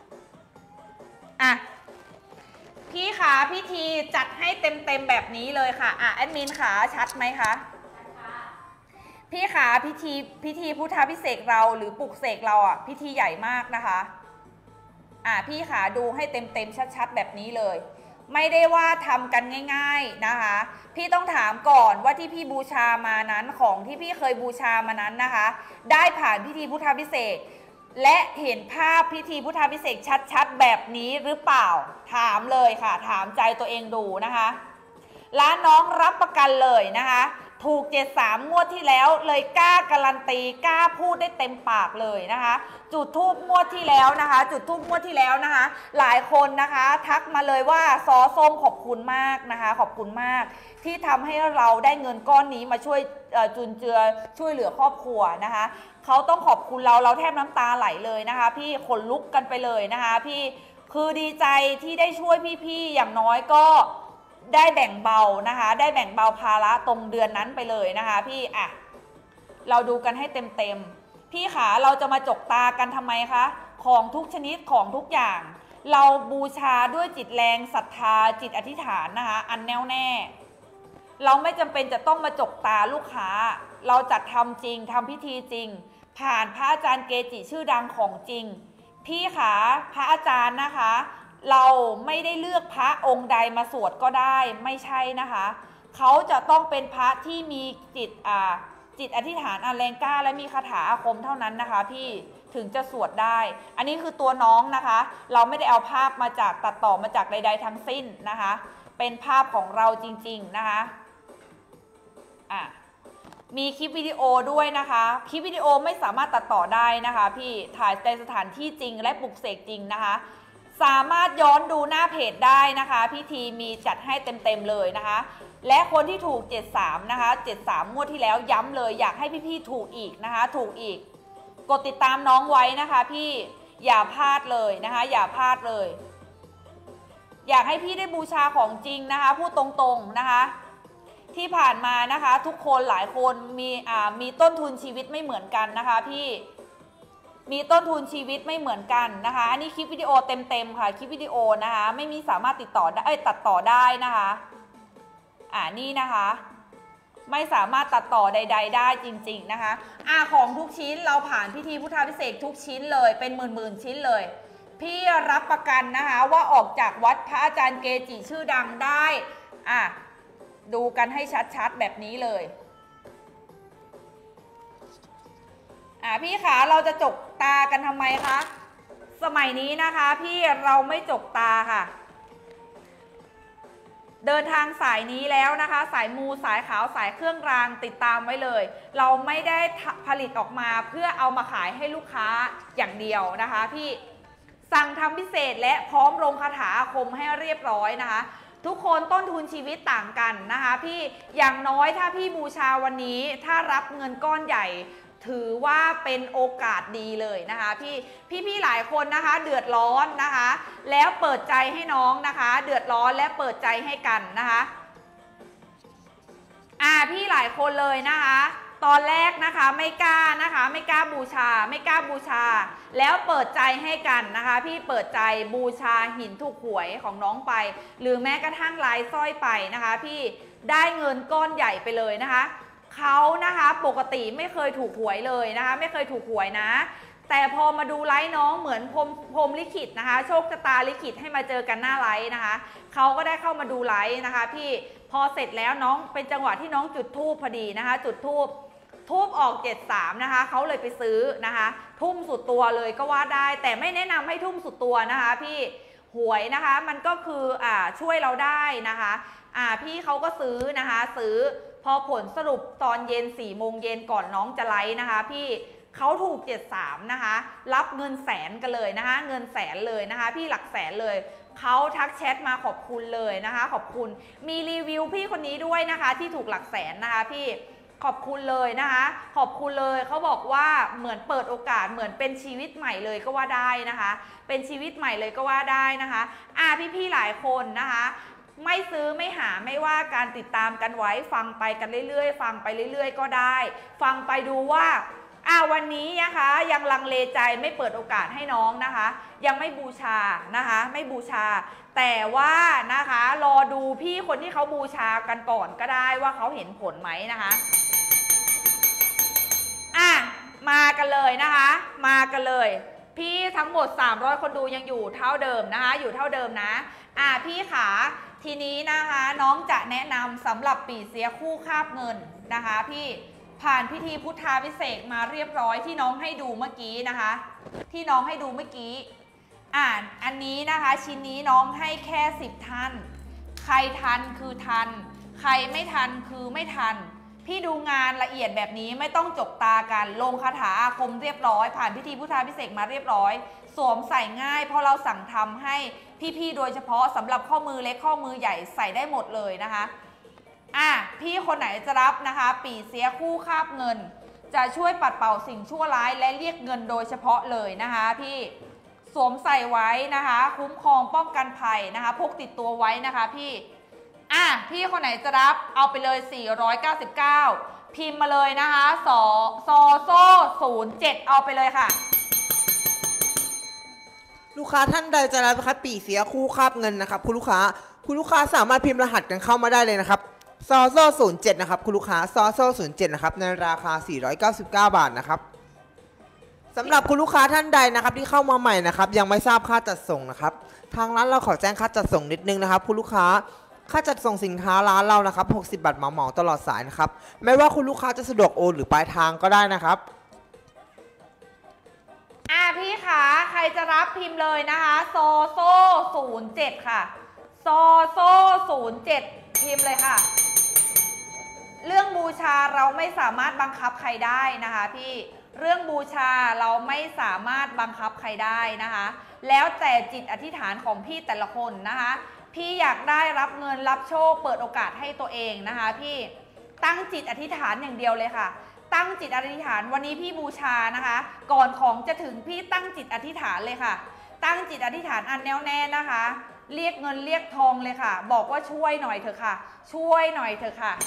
พี่ขาพิธีจัดให้เต็มแบบนี้เลยค่ะแอดมินขาชัดไหมคะพี่ขาพิธีพุทธาภิเษกเราหรือปลุกเสกเราพิธีใหญ่มากนะคะพี่ขาดูให้เต็มชัดๆแบบนี้เลยไม่ได้ว่าทำกันง่ายๆนะคะพี่ต้องถามก่อนว่าที่พี่บูชามานั้นของที่พี่เคยบูชามานั้นนะคะได้ผ่านพิธีพุทธาภิเษกและเห็นภาพพิธีพุทธาภิเษกชัดๆแบบนี้หรือเปล่าถามเลยค่ะถามใจตัวเองดูนะคะร้านน้องรับประกันเลยนะคะถูก73งวดที่แล้วเลยกล้าการันตีกล้าพูดได้เต็มปากเลยนะคะจุดทูบงวดที่แล้วนะคะจุดทูบงวดที่แล้วนะคะหลายคนนะคะทักมาเลยว่าซอส้มขอบคุณมากนะคะขอบคุณมากที่ทำให้เราได้เงินก้อนนี้มาช่วยจุนเจือช่วยเหลือครอบครัวนะคะเขาต้องขอบคุณเราแทบน้ำตาไหลเลยนะคะพี่ขนลุกกันไปเลยนะคะพี่คือดีใจที่ได้ช่วยพี่ๆอย่างน้อยก็ได้แบ่งเบานะคะได้แบ่งเบาภาระตรงเดือนนั้นไปเลยนะคะพี่เราดูกันให้เต็มพี่ขาเราจะมาจกตากันทำไมคะของทุกชนิดของทุกอย่างเราบูชาด้วยจิตแรงศรัทธาจิตอธิษฐานนะคะอันแน่วแน่เราไม่จำเป็นจะต้องมาจกตาลูกค้าเราจัดทำจริงทำพิธีจริงผ่านพระอาจารย์เกจิชื่อดังของจริงพี่ขาพระอาจารย์นะคะเราไม่ได้เลือกพระองค์ใดมาสวดก็ได้ไม่ใช่นะคะเขาจะต้องเป็นพระที่มีจิตอธิษฐานอันแรงกล้าและมีคาถาอาคมเท่านั้นนะคะพี่ถึงจะสวดได้อันนี้คือตัวน้องนะคะเราไม่ได้เอาภาพมาจากตัดต่อมาจากใดๆทั้งสิ้นนะคะเป็นภาพของเราจริงๆนะคะมีคลิปวิดีโอด้วยนะคะคลิปวิดีโอไม่สามารถตัดต่อได้นะคะพี่ถ่ายในสถานที่จริงและปลุกเสกจริงนะคะสามารถย้อนดูหน้าเพจได้นะคะพี่ทีมีจัดให้เต็มๆเลยนะคะและคนที่ถูก73นะคะ73งวดที่แล้วย้ำเลยอยากให้พี่ๆถูกอีกนะคะถูกอีกกดติดตามน้องไว้นะคะพี่อย่าพลาดเลยนะคะอย่าพลาดเลยอยากให้พี่ได้บูชาของจริงนะคะพูดตรงๆนะคะที่ผ่านมานะคะทุกคนหลายคนมีต้นทุนชีวิตไม่เหมือนกันนะคะพี่มีต้นทุนชีวิตไม่เหมือนกันนะคะอันนี้คลิปวิดีโอเต็มๆค่ะคลิปวิดีโอนะคะไม่มีสามารถติดต่อได้ตัดต่อได้นะคะนี่นะคะไม่สามารถตัดต่อใดๆได้จริงๆนะคะของทุกชิ้นเราผ่านพิธีพุทธาภิเษกทุกชิ้นเลยเป็นหมื่นๆชิ้นเลยพี่รับประกันนะคะว่าออกจากวัดพระอาจารย์เกจิชื่อดังได้ดูกันให้ชัดๆแบบนี้เลยพี่ขาเราจะจกตากันทำไมคะสมัยนี้นะคะพี่เราไม่จกตาค่ะเดินทางสายนี้แล้วนะคะสายมูสายขาวสายเครื่องรางติดตามไว้เลยเราไม่ได้ผลิตออกมาเพื่อเอามาขายให้ลูกค้าอย่างเดียวนะคะพี่สั่งทำพิเศษและพร้อมลงคาถาอาคมให้เรียบร้อยนะคะทุกคนต้นทุนชีวิตต่างกันนะคะพี่อย่างน้อยถ้าพี่บูชาวันนี้ถ้ารับเงินก้อนใหญ่ถือว่าเป็นโอกาสดีเลยนะคะพี่หลายคนนะคะเดือดร้อนนะคะแล้วเปิดใจให้น้องนะคะเดือดร้อนและเปิดใจให้กันนะคะพี่หลายคนเลยนะคะตอนแรกนะคะไม่กล้านะคะไม่กล้าบูชาแล้วเปิดใจให้กันนะคะพี่เปิดใจบูชาหินถูกหวยของน้องไปหรือแม้กระทั่งลายสร้อยไปนะคะพี่ได้เงินก้อนใหญ่ไปเลยนะคะเขานะคะปกติไม่เคยถูกหวยเลยนะคะไม่เคยถูกหวยนะแต่พอมาดูไลฟ์น้องเหมือนพรหมลิขิตนะคะโชคชะตาลิขิตให้มาเจอกันหน้าไลฟ์นะคะเขาก็ได้เข้ามาดูไลฟ์นะคะพี่พอเสร็จแล้วน้องเป็นจังหวะที่น้องจุดธูปพอดีนะคะจุดธูปออก73นะคะเขาเลยไปซื้อนะคะทุ่มสุดตัวเลยก็ว่าได้แต่ไม่แนะนำให้ทุ่มสุดตัวนะคะพี่หวยนะคะมันก็คือช่วยเราได้นะคะพี่เขาก็ซื้อนะคะซื้อพอผลสรุปตอนเย็น4 โมงเย็นก่อนน้องจะไลฟ์นะคะพี่เขาถูก73นะคะรับเงินแสนกันเลยนะคะเงินแสนเลยนะคะพี่หลักแสนเลยเขาทักแชทมาขอบคุณเลยนะคะขอบคุณมีรีวิวพี่คนนี้ด้วยนะคะที่ถูกหลักแสนนะคะพี่ขอบคุณเลยนะคะขอบคุณเลยเขาบอกว่าเหมือนเปิดโอกาสเหมือนเป็นชีวิตใหม่เลยก็ว่าได้นะคะเป็นชีวิตใหม่เลยก็ว่าได้นะคะพี่หลายคนนะคะไม่ซื้อไม่หาไม่ว่าการติดตามกันไว้ฟังไปกันเรื่อยๆฟังไปเรื่อยๆก็ได้ฟังไปดูว่าวันนี้นะคะยังลังเลใจไม่เปิดโอกาสให้น้องนะคะยังไม่บูชานะคะไม่บูชาแต่ว่านะคะรอดูพี่คนที่เขาบูชากันก่อนก็ได้ว่าเขาเห็นผลไหมนะคะมากันเลยนะคะมากันเลยพี่ทั้งหมด300คนดูยังอยู่เท่าเดิมนะคะอยู่เท่าเดิมนะพี่ขาทีนี้นะคะน้องจะแนะนำสำหรับปี่เสียคู่คาบเงินนะคะพี่ผ่านพิธีพุทธาภิเษกมาเรียบร้อยที่น้องให้ดูเมื่อกี้นะคะที่น้องให้ดูเมื่อกี้อันนี้นะคะชิ้นนี้น้องให้แค่10ท่านใครทันคือทันใครไม่ทันคือไม่ทันพี่ดูงานละเอียดแบบนี้ไม่ต้องจกตากันลงคาถาอาคมเรียบร้อยผ่านพิธีพุทธาภิเษกมาเรียบร้อยสวมใส่ง่ายเพราะเราสั่งทำให้พี่ๆโดยเฉพาะสำหรับข้อมือเล็กข้อมือใหญ่ใส่ได้หมดเลยนะคะพี่คนไหนจะรับนะคะปี่เสียคู่คาบเงินจะช่วยปัดเป่าสิ่งชั่วร้ายและเรียกเงินโดยเฉพาะเลยนะคะพี่สวมใส่ไว้นะคะคุ้มครองป้องกันภัยนะคะพกติดตัวไว้นะคะพี่พี่คนไหนจะรับเอาไปเลย499พิมพ์มาเลยนะคะซอโซ่07เอาไปเลยค่ะลูกค้าท่านใดจะรับนะครับปี่เสียคู่คาบเงินนะครับคุณลูกค้าสามารถพิมพ์รหัสกันเข้ามาได้เลยนะครับซอโซ่07นะครับคุณลูกค้าซอโซ่07นะครับในราคา499 บาทนะครับสำหรับคุณลูกค้าท่านใดนะครับที่เข้ามาใหม่นะครับยังไม่ทราบค่าจัดส่งนะครับทางร้านเราขอแจ้งค่าจัดส่งนิดนึงนะครับคุณลูกค้าค่าจัดส่งสินค้าร้านเรานะครับ60 บาทเหมาตลอดสายนะครับไม่ว่าคุณลูกค้าจะสะดวกโอนหรือปลายทางก็ได้นะครับพี่ขาใครจะรับพิมพ์เลยนะคะโซโซ่07ค่ะโซโซ่07พิมพ์เลยค่ะเรื่องบูชาเราไม่สามารถบังคับใครได้นะคะพี่เรื่องบูชาเราไม่สามารถบังคับใครได้นะคะแล้วแต่จิตอธิษฐานของพี่แต่ละคนนะคะพี่อยากได้รับเงินรับโชคเปิดโอกาสให้ตัวเองนะคะพี่ตั้งจิตอธิษฐานอย่างเดียวเลยค่ะตั้งจิตอธิษฐานวันนี้พี่บูชานะคะก่อนของจะถึงพี่ตั้งจิตอธิษฐานเลยค่ะตั้งจิตอธิษฐานอันแน่วแน่นะคะเรียกเงินเรียกทองเลยค่ะบอกว่าช่วยหน่อยเถอะค่ะช่วยหน่อยเถอะค่ะ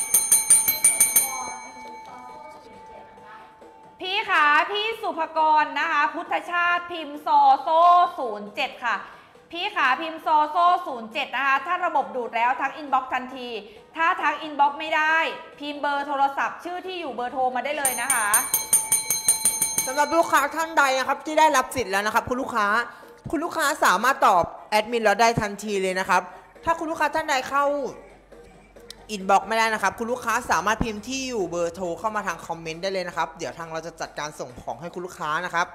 พี่ขาพี่สุภกรนะคะพุทธชาติพิมพ์ซอโซ่07ค่ะพี่ขาพิมพ์ซอโซ่07นะคะถ้าระบบดูดแล้วทักอินบ็อกซ์ทันทีถ้าทักอินบ็อกซ์ไม่ได้พิมพ์เบอร์โทรศัพท์ชื่อที่อยู่เบอร์โทรมาได้เลยนะคะสำหรับลูกค้าท่านใดนะครับที่ได้รับสิทธิ์แล้วนะครับคุณลูกค้าสามารถตอบแอดมินเราได้ทันทีเลยนะครับถ้าคุณลูกค้าท่านใดเข้าอินบ็อกซ์ไม่ได้นะครับคุณลูกค้าสามารถพิมพ์ที่อยู่เบอร์โทรเข้ามาทางคอมเมนต์ได้เลยนะครับเดี๋ยวทางเราจะจัดการส่งของให้คุณลูกค้านะครับ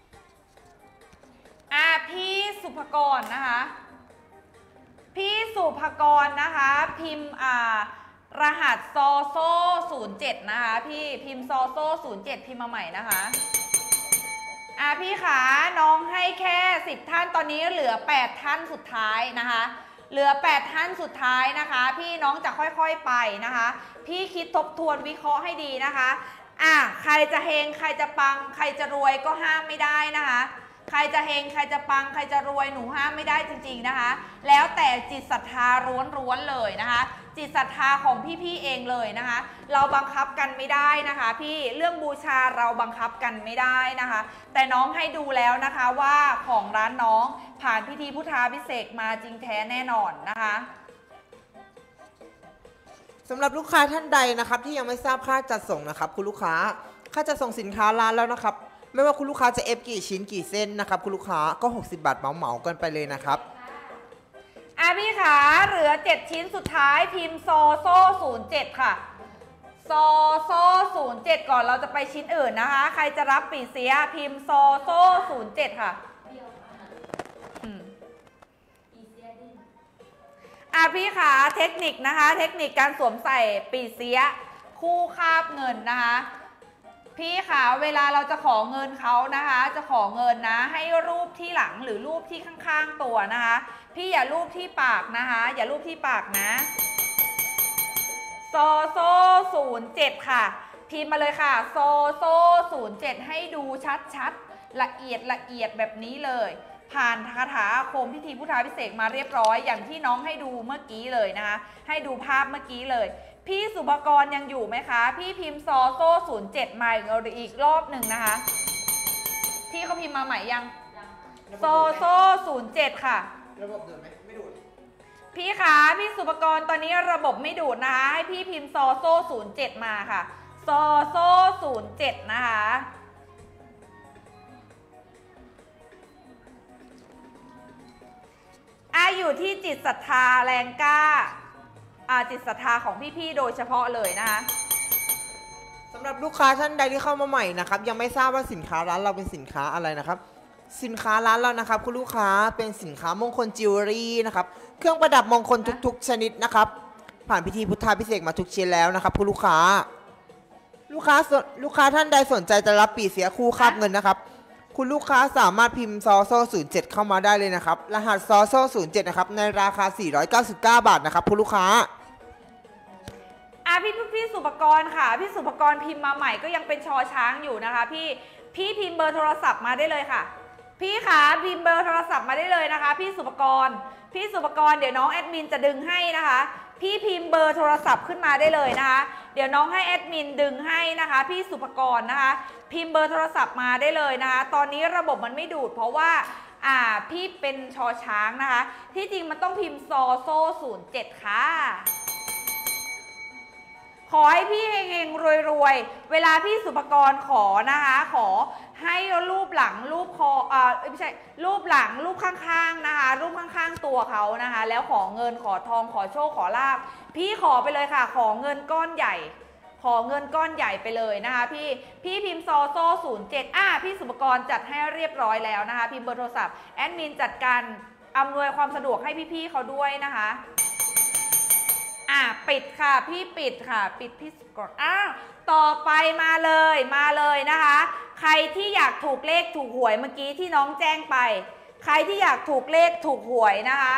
พี่สุภกรนะคะพี่สุภกรนะคะพิมพ์รหัสซอโซ่07นะคะพี่พิมพ์ซอโซ่07พิมพ์มาใหม่นะคะพี่ขาน้องให้แค่10ท่านตอนนี้เหลือ8ท่านสุดท้ายนะคะเหลือ8ท่านสุดท้ายนะคะพี่น้องจะค่อยๆไปนะคะพี่คิดทบทวนวิเคราะห์ให้ดีนะคะใครจะเฮงใครจะปังใครจะรวยก็ห้ามไม่ได้นะคะใครจะเฮงใครจะปังใครจะรวยหนูห้ามไม่ได้จริงๆนะคะแล้วแต่จิตศรัทธาล้วนๆเลยนะคะจิตศรัทธาของพี่ๆเองเลยนะคะเราบังคับกันไม่ได้นะคะพี่เรื่องบูชาเราบังคับกันไม่ได้นะคะแต่น้องให้ดูแล้วนะคะว่าของร้านน้องผ่านพิธีพุทธาภิเษกมาจริงแท้แน่นอนนะคะสำหรับลูกค้าท่านใดนะครับที่ยังไม่ทราบค่าจัดส่งนะครับคุณลูกค้าค่าจัดส่งสินค้าร้านแล้วนะครับไม่ว่าคุณลูกค้าจะเอฟกี่ชิ้นกี่เส้นนะครับคุณลูกค้าก็60 บาทเหมากันไปเลยนะครับพี่ขาเหลือ7ชิ้นสุดท้ายพิมพ์ซอโซ่07ค่ะซอโซ่07ก่อนเราจะไปชิ้นอื่นนะคะใครจะรับปีเสียพิมพ์ซอโซ่07ค่ะพี่ขาเทคนิคนะคะเทคนิคการสวมใส่ปีเสียคู่คาบเงินนะคะพี่ขาเวลาเราจะขอเงินเขานะคะจะขอเงินนะให้รูปที่หลังหรือรูปที่ข้างๆตัวนะคะพี่อย่ารูปที่ปากนะคะอย่ารูปที่ปากนะซอโซ่07ค่ะพิมพ์มาเลยค่ะซอโซ่07ให้ดูชัดๆละเอียดแบบนี้เลยผ่านคาถาอาคมพิธีพุทธาภิเษกมาเรียบร้อยอย่างที่น้องให้ดูเมื่อกี้เลยนะคะให้ดูภาพเมื่อกี้เลยพี่สุภกรยังอยู่ไหมคะพี่พิมพ์ซอโซ่07มาอีกรอบหนึ่งนะคะพี่เขาพิมพ์มาใหม่ยังซอโซ่07ค่ะระบบดูดไหมไม่ดูดพี่คะพี่สุภกรตอนนี้ระบบไม่ดูดนะคะให้พี่พิมพ์ซอโซ่07มาค่ะซอโซ่07นะคะอยู่ที่จิตศรัทธาแรงกล้าจิตศรัทธาของพี่ๆโดยเฉพาะเลยนะคะสำหรับลูกค้าท่านใดที่เข้ามาใหม่นะครับยังไม่ทราบว่าสินค้าร้านเราเป็นสินค้าอะไรนะครับสินค้าร้านเรานะครับคุณลูกค้าเป็นสินค้ามงคลจิวเวลรี่นะครับเครื่องประดับมงคลทุกๆชนิดนะครับผ่านพิธีพุทธาภิเษกมาทุกชิ้นแล้วนะครับคุณลูกค้าท่านใดสนใจจะรับปีเสียคู่คาบเงินนะครับคุณลูกค้าสามารถพิมพ์ซอโซ่07เข้ามาได้เลยนะครับรหัสซอโซ่07นะครับในราคา499 บาทนะครับคุณลูกค้าพี่สุภกรค่ะพี่สุภกรพิมพ์มาใหม่ก็ยังเป็นชอช้างอยู่นะคะพี่พิมพ์เบอร์โทรศัพท์มาได้เลยค่ะพี่ขาพิมพ์เบอร์โทรศัพท์มาได้เลยนะคะพี่สุภกรเดี๋ยวน้องแอดมินจะดึงให้นะคะพี่พิมพ์เบอร์โทรศัพท์ขึ้นมาได้เลยนะคะเดี๋ยวน้องให้แอดมินดึงให้นะคะพี่สุภกรนะคะพิมพ์เบอร์โทรศัพท์มาได้เลยนะคะตอนนี้ระบบมันไม่ดูดเพราะว่าพี่เป็นชอช้างนะคะที่จริงมันต้องพิมพ์ซอโซ่07ค่ะขอให้พี่เฮงๆรวยๆเวลาพี่สุภกรขอนะคะขอให้รูปหลังรูปคอไม่ใช่รูปหลังรูปข้างๆนะคะรูปข้างๆตัวเขานะคะแล้วขอเงินขอทองขอโชคขอลาภพี่ขอไปเลยค่ะขอเงินก้อนใหญ่ขอเงินก้อนใหญ่ไปเลยนะคะพี่พิมพ์ซอโซ่07พี่สุภกรจัดให้เรียบร้อยแล้วนะคะพิมพ์เบอร์โทรศัพท์แอดมินจัดการอำนวยความสะดวกให้พี่ๆเขาด้วยนะคะปิดค่ะพี่ปิดค่ะปิดพี่ก่อนต่อไปมาเลยนะคะใครที่อยากถูกเลขถูกหวยเมื่อกี้ที่น้องแจ้งไปใครที่อยากถูกเลขถูกหวยนะคะ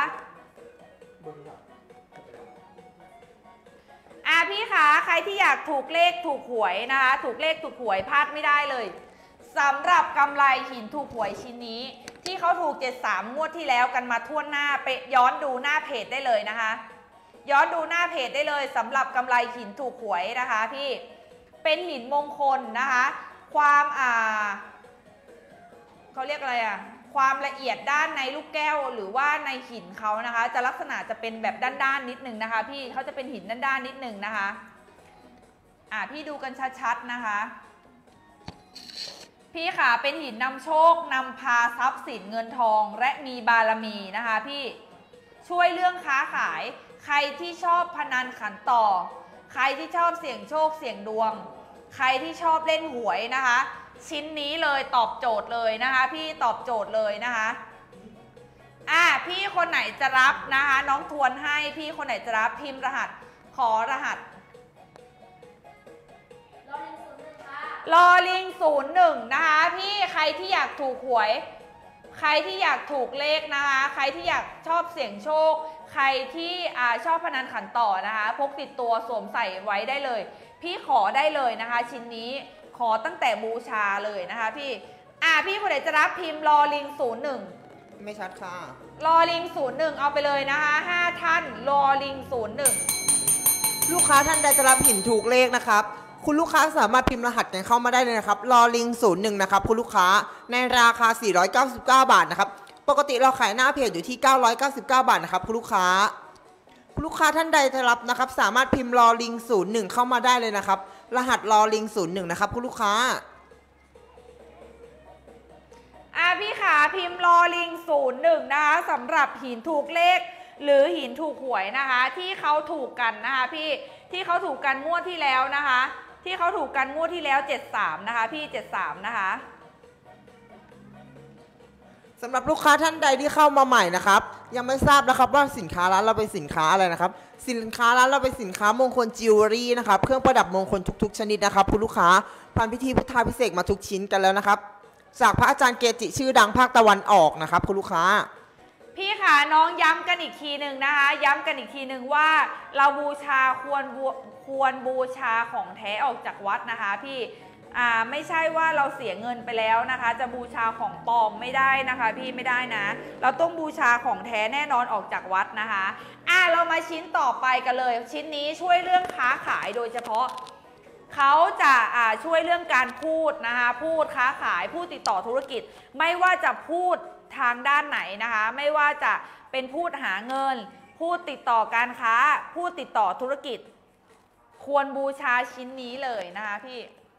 พี่คะใครที่อยากถูกเลขถูกหวยนะคะถูกเลขถูกหวยพลาดไม่ได้เลยสำหรับกำไรหินถูกหวยชิ้นนี้ที่เขาถูก73งวดที่แล้วกันมาทั่วหน้าไปย้อนดูหน้าเพจได้เลยนะคะย้อนดูหน้าเพจได้เลยสำหรับกำไรหินถูกหวยนะคะพี่เป็นหินมงคลนะคะความเขาเรียกอะไรความละเอียดด้านในลูกแก้วหรือว่าในหินเขานะคะจะลักษณะจะเป็นแบบด้านๆนิดนึงนะคะพี่เขาจะเป็นหินด้านๆนิดนึงนะคะพี่ดูกันชัดๆนะคะพี่ค่ะเป็นหินนำโชคนำพาทรัพย์สินเงินทองและมีบารมีนะคะพี่ช่วยเรื่องค้าขายใครที่ชอบพนันขันต่อใครที่ชอบเสี่ยงโชคเสี่ยงดวงใครที่ชอบเล่นหวยนะคะชิ้นนี้เลยตอบโจทย์เลยนะคะพี่ตอบโจทย์เลยนะคะพี่คนไหนจะรับนะคะน้องทวนให้พี่คนไหนจะรับพิมพ์รหัสขอรหัสลอลิง01นะคะพี่ใครที่อยากถูกหวยใครที่อยากถูกเลขนะคะใครที่อยากชอบเสี่ยงโชคใครที่ชอบพนันขันต่อนะคะพกติดตัวสวมใส่ไว้ได้เลยพี่ขอได้เลยนะคะชิ้นนี้ขอตั้งแต่บูชาเลยนะคะพี่คนไหนจะรับพิมพ์ลอลิง01 ไม่ชัดค่ะลอลิง01เอาไปเลยนะคะ5ท่านลอลิง01 ลูกค้าท่านใดจะรับหินถูกเลขนะครับคุณลูกค้าสามารถพิมพ์รหัสกันเข้ามาได้เลยนะครับลอลิง01นะครับคุณลูกค้าในราคา499 บาทนะครับปกติเราขายหน้าเพจอยู่ที่999 บาทนะครับคุณลูกค้าท่านใดจะรับนะครับสามารถพิมพ์ลอลิง01เข้ามาได้เลยนะครับรหัสลอลิง01นะครับคุณลูกค้าพี่ขาพิมพ์ลอลิง01นะคะสำหรับหินถูกเลขหรือหินถูกหวยนะคะที่เขาถูกกันนะคะพี่ที่เขาถูกกันงวดที่แล้วนะคะที่เขาถูกกันงวดที่แล้ว73นะคะพี่73นะคะสำหรับลูกค้าท่านใดที่เข้ามาใหม่นะครับยังไม่ทราบนะครับว่าสินค้าร้านเราเป็นสินค้าอะไรนะครับสินค้าร้านเราเป็นสินค้ามงคลจิวเวลรี่นะครับเครื่องประดับมงคลทุกๆชนิดนะครับคุณลูกค้าผ่านพิธีพุทธาภิเษกมาทุกชิ้นกันแล้วนะครับจากพระอาจารย์เกจิชื่อดังภาคตะวันออกนะครับคุณลูกค้าพี่ค่ะน้องย้ำกันอีกทีหนึ่งนะคะย้ำกันอีกทีหนึ่งว่าเราบูชาควรบูชาของแท้ออกจากวัดนะคะพี่ไม่ใช่ว่าเราเสียเงินไปแล้วนะคะจะบูชาของปลอมไม่ได้นะคะพี่ไม่ได้นะเราต้องบูชาของแท้แน่นอนออกจากวัดนะคะเรามาชิ้นต่อไปกันเลยชิ้นนี้ช่วยเรื่องค้าขายโดยเฉพาะเขาจะช่วยเรื่องการพูดนะคะพูดค้าขายพูดติดต่อธุรกิจไม่ว่าจะพูดทางด้านไหนนะคะไม่ว่าจะเป็นพูดหาเงินพูดติดต่อการค้าพูดติดต่อธุรกิจควรบูชาชิ้นนี้เลยนะคะพี่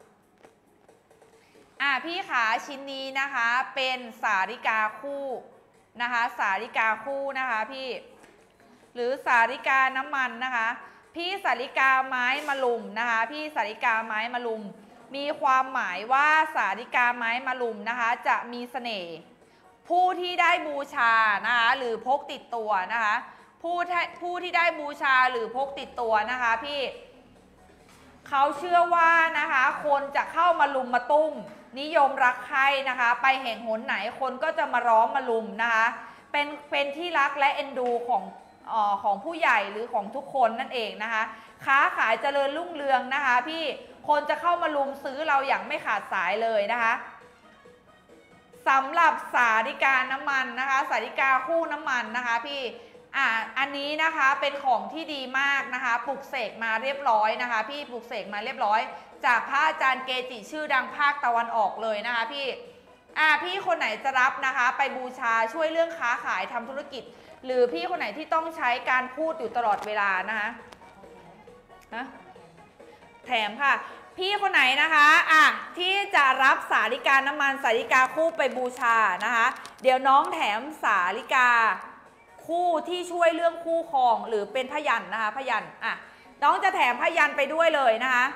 พี่ขาชิ้นนี้นะคะเป็นสาริกาคู่นะคะสาริกาคู่นะคะพี่หรือสาริกาน้ำมันนะคะพี่สาริกาไม้มะลุมนะคะพี่สาริกาไม้มะลุมมีความหมายว่าสาริกาไม้มะลุมนะคะจะมีเสน่ห์ผู้ที่ได้บูชานะคะหรือพกติดตัวนะคะผู้ที่ได้บูชาหรือพกติดตัวนะคะพี่เขาเชื่อว่านะคะคนจะเข้ามาลุมมาตุ้มนิยมรักใครนะคะไปแห่งหนไหนคนก็จะมาร้อมมาลุมนะคะเป็นที่รักและเอ็นดูของผู้ใหญ่หรือของทุกคนนั่นเองนะคะค้าขายเจริญรุ่งเรืองนะคะพี่คนจะเข้ามาลุมซื้อเราอย่างไม่ขาดสายเลยนะคะสำหรับสาริกาน้ำมันนะคะสาริกาคู่น้ำมันนะคะพี่อันนี้นะคะเป็นของที่ดีมากนะคะปลุกเสกมาเรียบร้อยนะคะพี่ปลุกเสกมาเรียบร้อยจากพระอาจารย์เกจิชื่อดังภาคตะวันออกเลยนะคะพี่คนไหนจะรับนะคะไปบูชาช่วยเรื่องค้าขายทำธุรกิจหรือพี่คนไหนที่ต้องใช้การพูดอยู่ตลอดเวลานะคะแถมค่ะพี่คนไหนนะคะที่จะรับสาลิกาน้ำมันสาลิกาคู่ไปบูชานะคะเดี๋ยวน้องแถมสาลิกาคู่ที่ช่วยเรื่องคู่ครองหรือเป็นพยัญชนะคะพยัญชนะน้องจะแถมพยัญชนะไปด้วยเลยนะคะ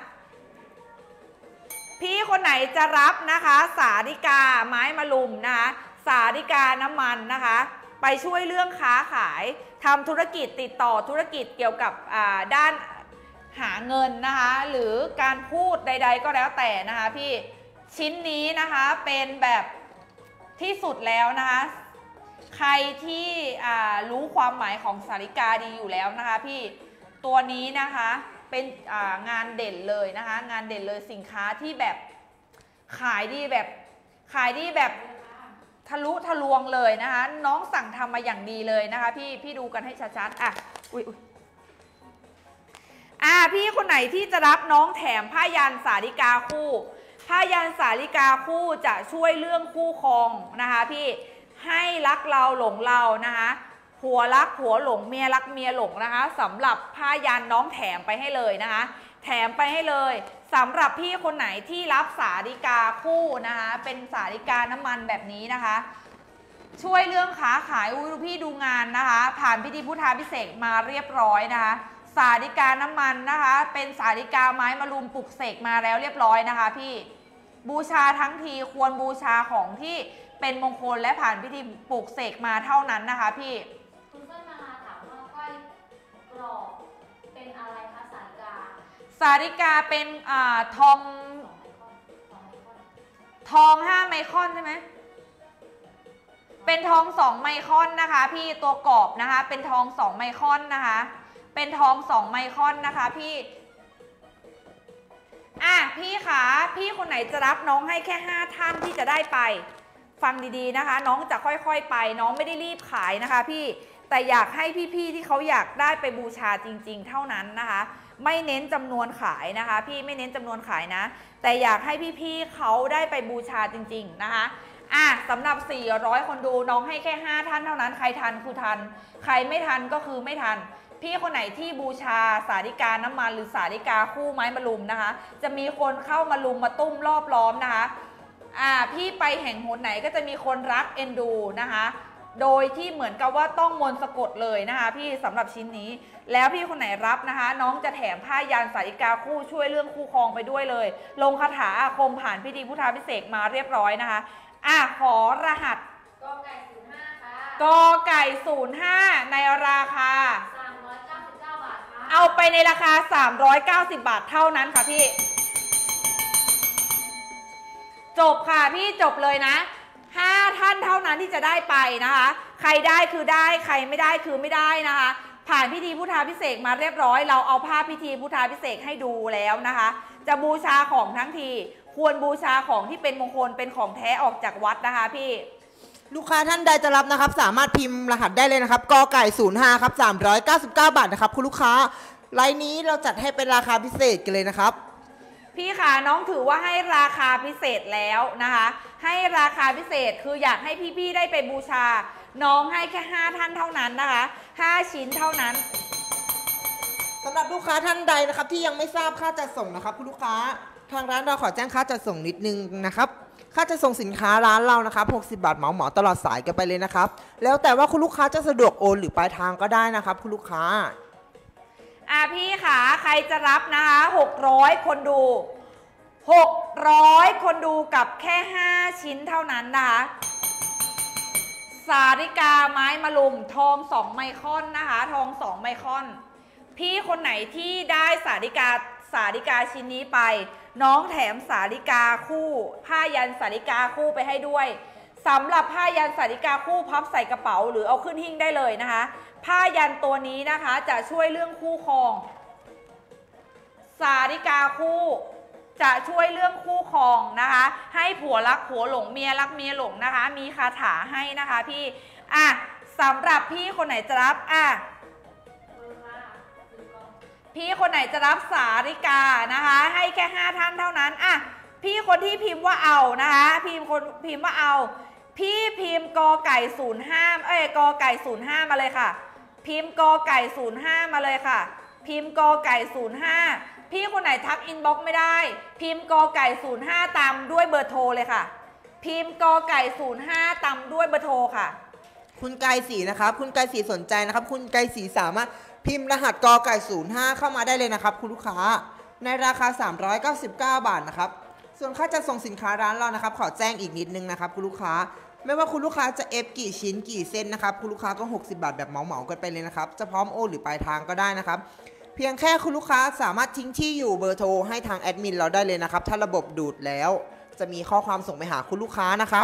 พี่คนไหนจะรับนะคะสาลิกาไม้มะลุมนะคะสาลิกาน้ำมันนะคะไปช่วยเรื่องค้าขายทำธุรกิจติดต่อธุรกิจเกี่ยวกับด้านหาเงินนะคะหรือการพูดใดๆก็แล้วแต่นะคะพี่ชิ้นนี้นะคะเป็นแบบที่สุดแล้วนะคะใครที่รู้ความหมายของสาลิกาดีอยู่แล้วนะคะพี่ตัวนี้นะคะเป็นงานเด่นเลยนะคะงานเด่นเลยสินค้าที่แบบขายดีแบบทะลุทะลวงเลยนะคะน้องสั่งทำมาอย่างดีเลยนะคะพี่ดูกันให้ชัดๆอุ๊ยพี่คนไหนที่จะรับน้องแถมผ้ายันสาลิกาคู่ผ้ายันสาลิกาคู่จะช่วยเรื่องคู่ครองนะคะพี่ให้รักเราหลงเรานะคะผัวรักผัวหลงเมียรักเมียหลงนะคะสำหรับผ้ายันน้องแถมไปให้เลยนะคะแถมไปให้เลยสำหรับพี่คนไหนที่รับสาลิกาคู่นะคะเป็นสาลิกาน้ำมันแบบนี้นะคะช่วยเรื่องค้าขายพี่ดูงานนะคะผ่านพิธีพุทธาภิเษกมาเรียบร้อยนะคะสาลิกาน้ำมันนะคะเป็นสาลิกาไม้มะรุมปลุกเสกมาแล้วเรียบร้อยนะคะพี่บูชาทั้งทีควรบูชาของที่เป็นมงคลและผ่านพิธีปลุกเสกมาเท่านั้นนะคะพี่คุณเพื่อนมาถามว่าก้อยกรอบเป็นอะไรคะสาลิกาสาลิกาเป็นทอง5 ไมครอนใช่ไหมเป็นทอง2 ไมครอนนะคะพี่ตัวกรอบนะคะเป็นทอง2 ไมครอนนะคะเป็นทอง2 ไมครอนนะคะพี่พี่คะพี่คนไหนจะรับน้องให้แค่5ท่านที่จะได้ไปฟังดีๆนะคะน้องจะค่อยๆไปน้องไม่ได้รีบขายนะคะพี่แต่อยากให้พี่ๆที่เขาอยากได้ไปบูชาจริงๆเท่านั้นนะคะไม่เน้นจำนวนขายนะคะพี่ไม่เน้นจำนวนขายนะแต่อยากให้พี่ๆเขาได้ไปบูชาจริงๆนะคะสำหรับ400คนดูน้องให้แค่5ท่านเท่านั้นใครทันคือทันใครไม่ทันก็คือไม่ทันพี่คนไหนที่บูชาสาลิกาน้ำมันหรือสาลิกาคู่ไม้มะลุมนะคะจะมีคนเข้ามาลุมมาตุ้มรอบล้อมนะคะพี่ไปแห่งหนไหนก็จะมีคนรักเอ็นดูนะคะโดยที่เหมือนกับว่าต้องมนต์สะกดเลยนะคะพี่สำหรับชิ้นนี้แล้วพี่คนไหนรับนะคะน้องจะแถมผ้ายันสาลิกาคู่ช่วยเรื่องคู่ครองไปด้วยเลยลงคาถาอาคมผ่านพิธีพุทธาภิเษกมาเรียบร้อยนะคะขอรหัสกไก่05ค่ะกไก่05ในราคา 399 บาทค่ะเอาไปในราคา390 บาทเท่านั้นค่ะพี่จบค่ะพี่จบเลยนะ5ท่านเท่านั้นที่จะได้ไปนะคะใครได้คือได้ใครไม่ได้คือไม่ได้นะคะผ่านพิธีพุทธาภิเษกมาเรียบร้อยเราเอาภาพพิธีพุทธาภิเษกให้ดูแล้วนะคะจะบูชาของทั้งทีควรบูชาของที่เป็นมงคลเป็นของแท้ออกจากวัดนะคะพี่ลูกค้าท่านใดจะรับนะครับสามารถพิมพ์รหัสได้เลยนะครับกไก่05ครับ399 บาทนะครับคุณลูกค้าไลน์นี้เราจัดให้เป็นราคาพิเศษกันเลยนะครับพี่ค่ะน้องถือว่าให้ราคาพิเศษแล้วนะคะให้ราคาพิเศษคืออยากให้พี่ๆได้ไปบูชาน้องให้แค่5ท่านเท่านั้นนะคะ5ชิ้นเท่านั้นสำหรับลูกค้าท่านใดนะครับที่ยังไม่ทราบค่าจัดส่งนะครับคุณลูกค้าทางร้านเราขอแจ้งค่าจัดส่งนิดนึงนะครับค่าจัดส่งสินค้าร้านเรานะครับ60 บาทเหมาตลอดสายกันไปเลยนะครับแล้วแต่ว่าคุณลูกค้าจะสะดวกโอนหรือปลายทางก็ได้นะครับคุณลูกค้าพี่ค่ะใครจะรับนะคะ600คนดู600คนดูกับแค่5ชิ้นเท่านั้นนะคะสาลิกาไม้มะลุมทอง2 ไมครอนนะคะทอง2 ไมครอนพี่คนไหนที่ได้สาลิกาชิ้นนี้ไปน้องแถมสาลิกาคู่ผ้ายันสาลิกาคู่ไปให้ด้วยสำหรับผ้ายันสาลิกาคู่พับใส่กระเป๋าหรือเอาขึ้นหิ้งได้เลยนะคะผ้ายันตัวนี้นะคะจะช่วยเรื่องคู่ครองสาลิกาคู่จะช่วยเรื่องคู่ครองนะคะให้ผัวรักผัวหลงเมียรักเมียหลงนะคะมีคาถาให้นะคะพี่สำหรับพี่คนไหนจะรับพี่คนไหนจะรับสาลิกานะคะให้แค่5ท่านเท่านั้นพี่คนที่พิมพ์ว่าเอานะคะพิมพ์ว่าเอาพี่พิมพ์กไก่05กไก่05มาเลยค่ะพิมพ์กไก่05มาเลยค่ะพิมพ์กไก่05 พี่คนไหนทักอินบ็อกซ์ไม่ได้พิมพ์กอไก่05ตามด้วยเบอร์โทรเลยค่ะพิมพ์กอไก่05ตามด้วยเบอร์โทรค่ะคุณไก่สีนะครับคุณไก่สีสนใจนะครับคุณไก่สีสามารถพิมพ์รหัสกอไก่05เข้ามาได้เลยนะครับคุณลูกค้าในราคา399 บาทนะครับส่วนค่าจัดส่งสินค้าร้านเรานะครับขอแจ้งอีกนิดนึงนะครับคุณลูกค้าไม่ว่าคุณลูกค้าจะเอฟกี่ชิ้นกี่เส้นนะครับคุณลูกค้าก็60 บาทแบบเหมาๆกันไปเลยนะครับจะพร้อมโอนหรือปลายทางก็ได้นะครับเพียงแค่คุณลูกค้าสามารถทิ้งที่อยู่เบอร์โทรให้ทางแอดมินเราได้เลยนะครับถ้าระบบดูดแล้วจะมีข้อความส่งไปหาคุณลูกค้านะครับ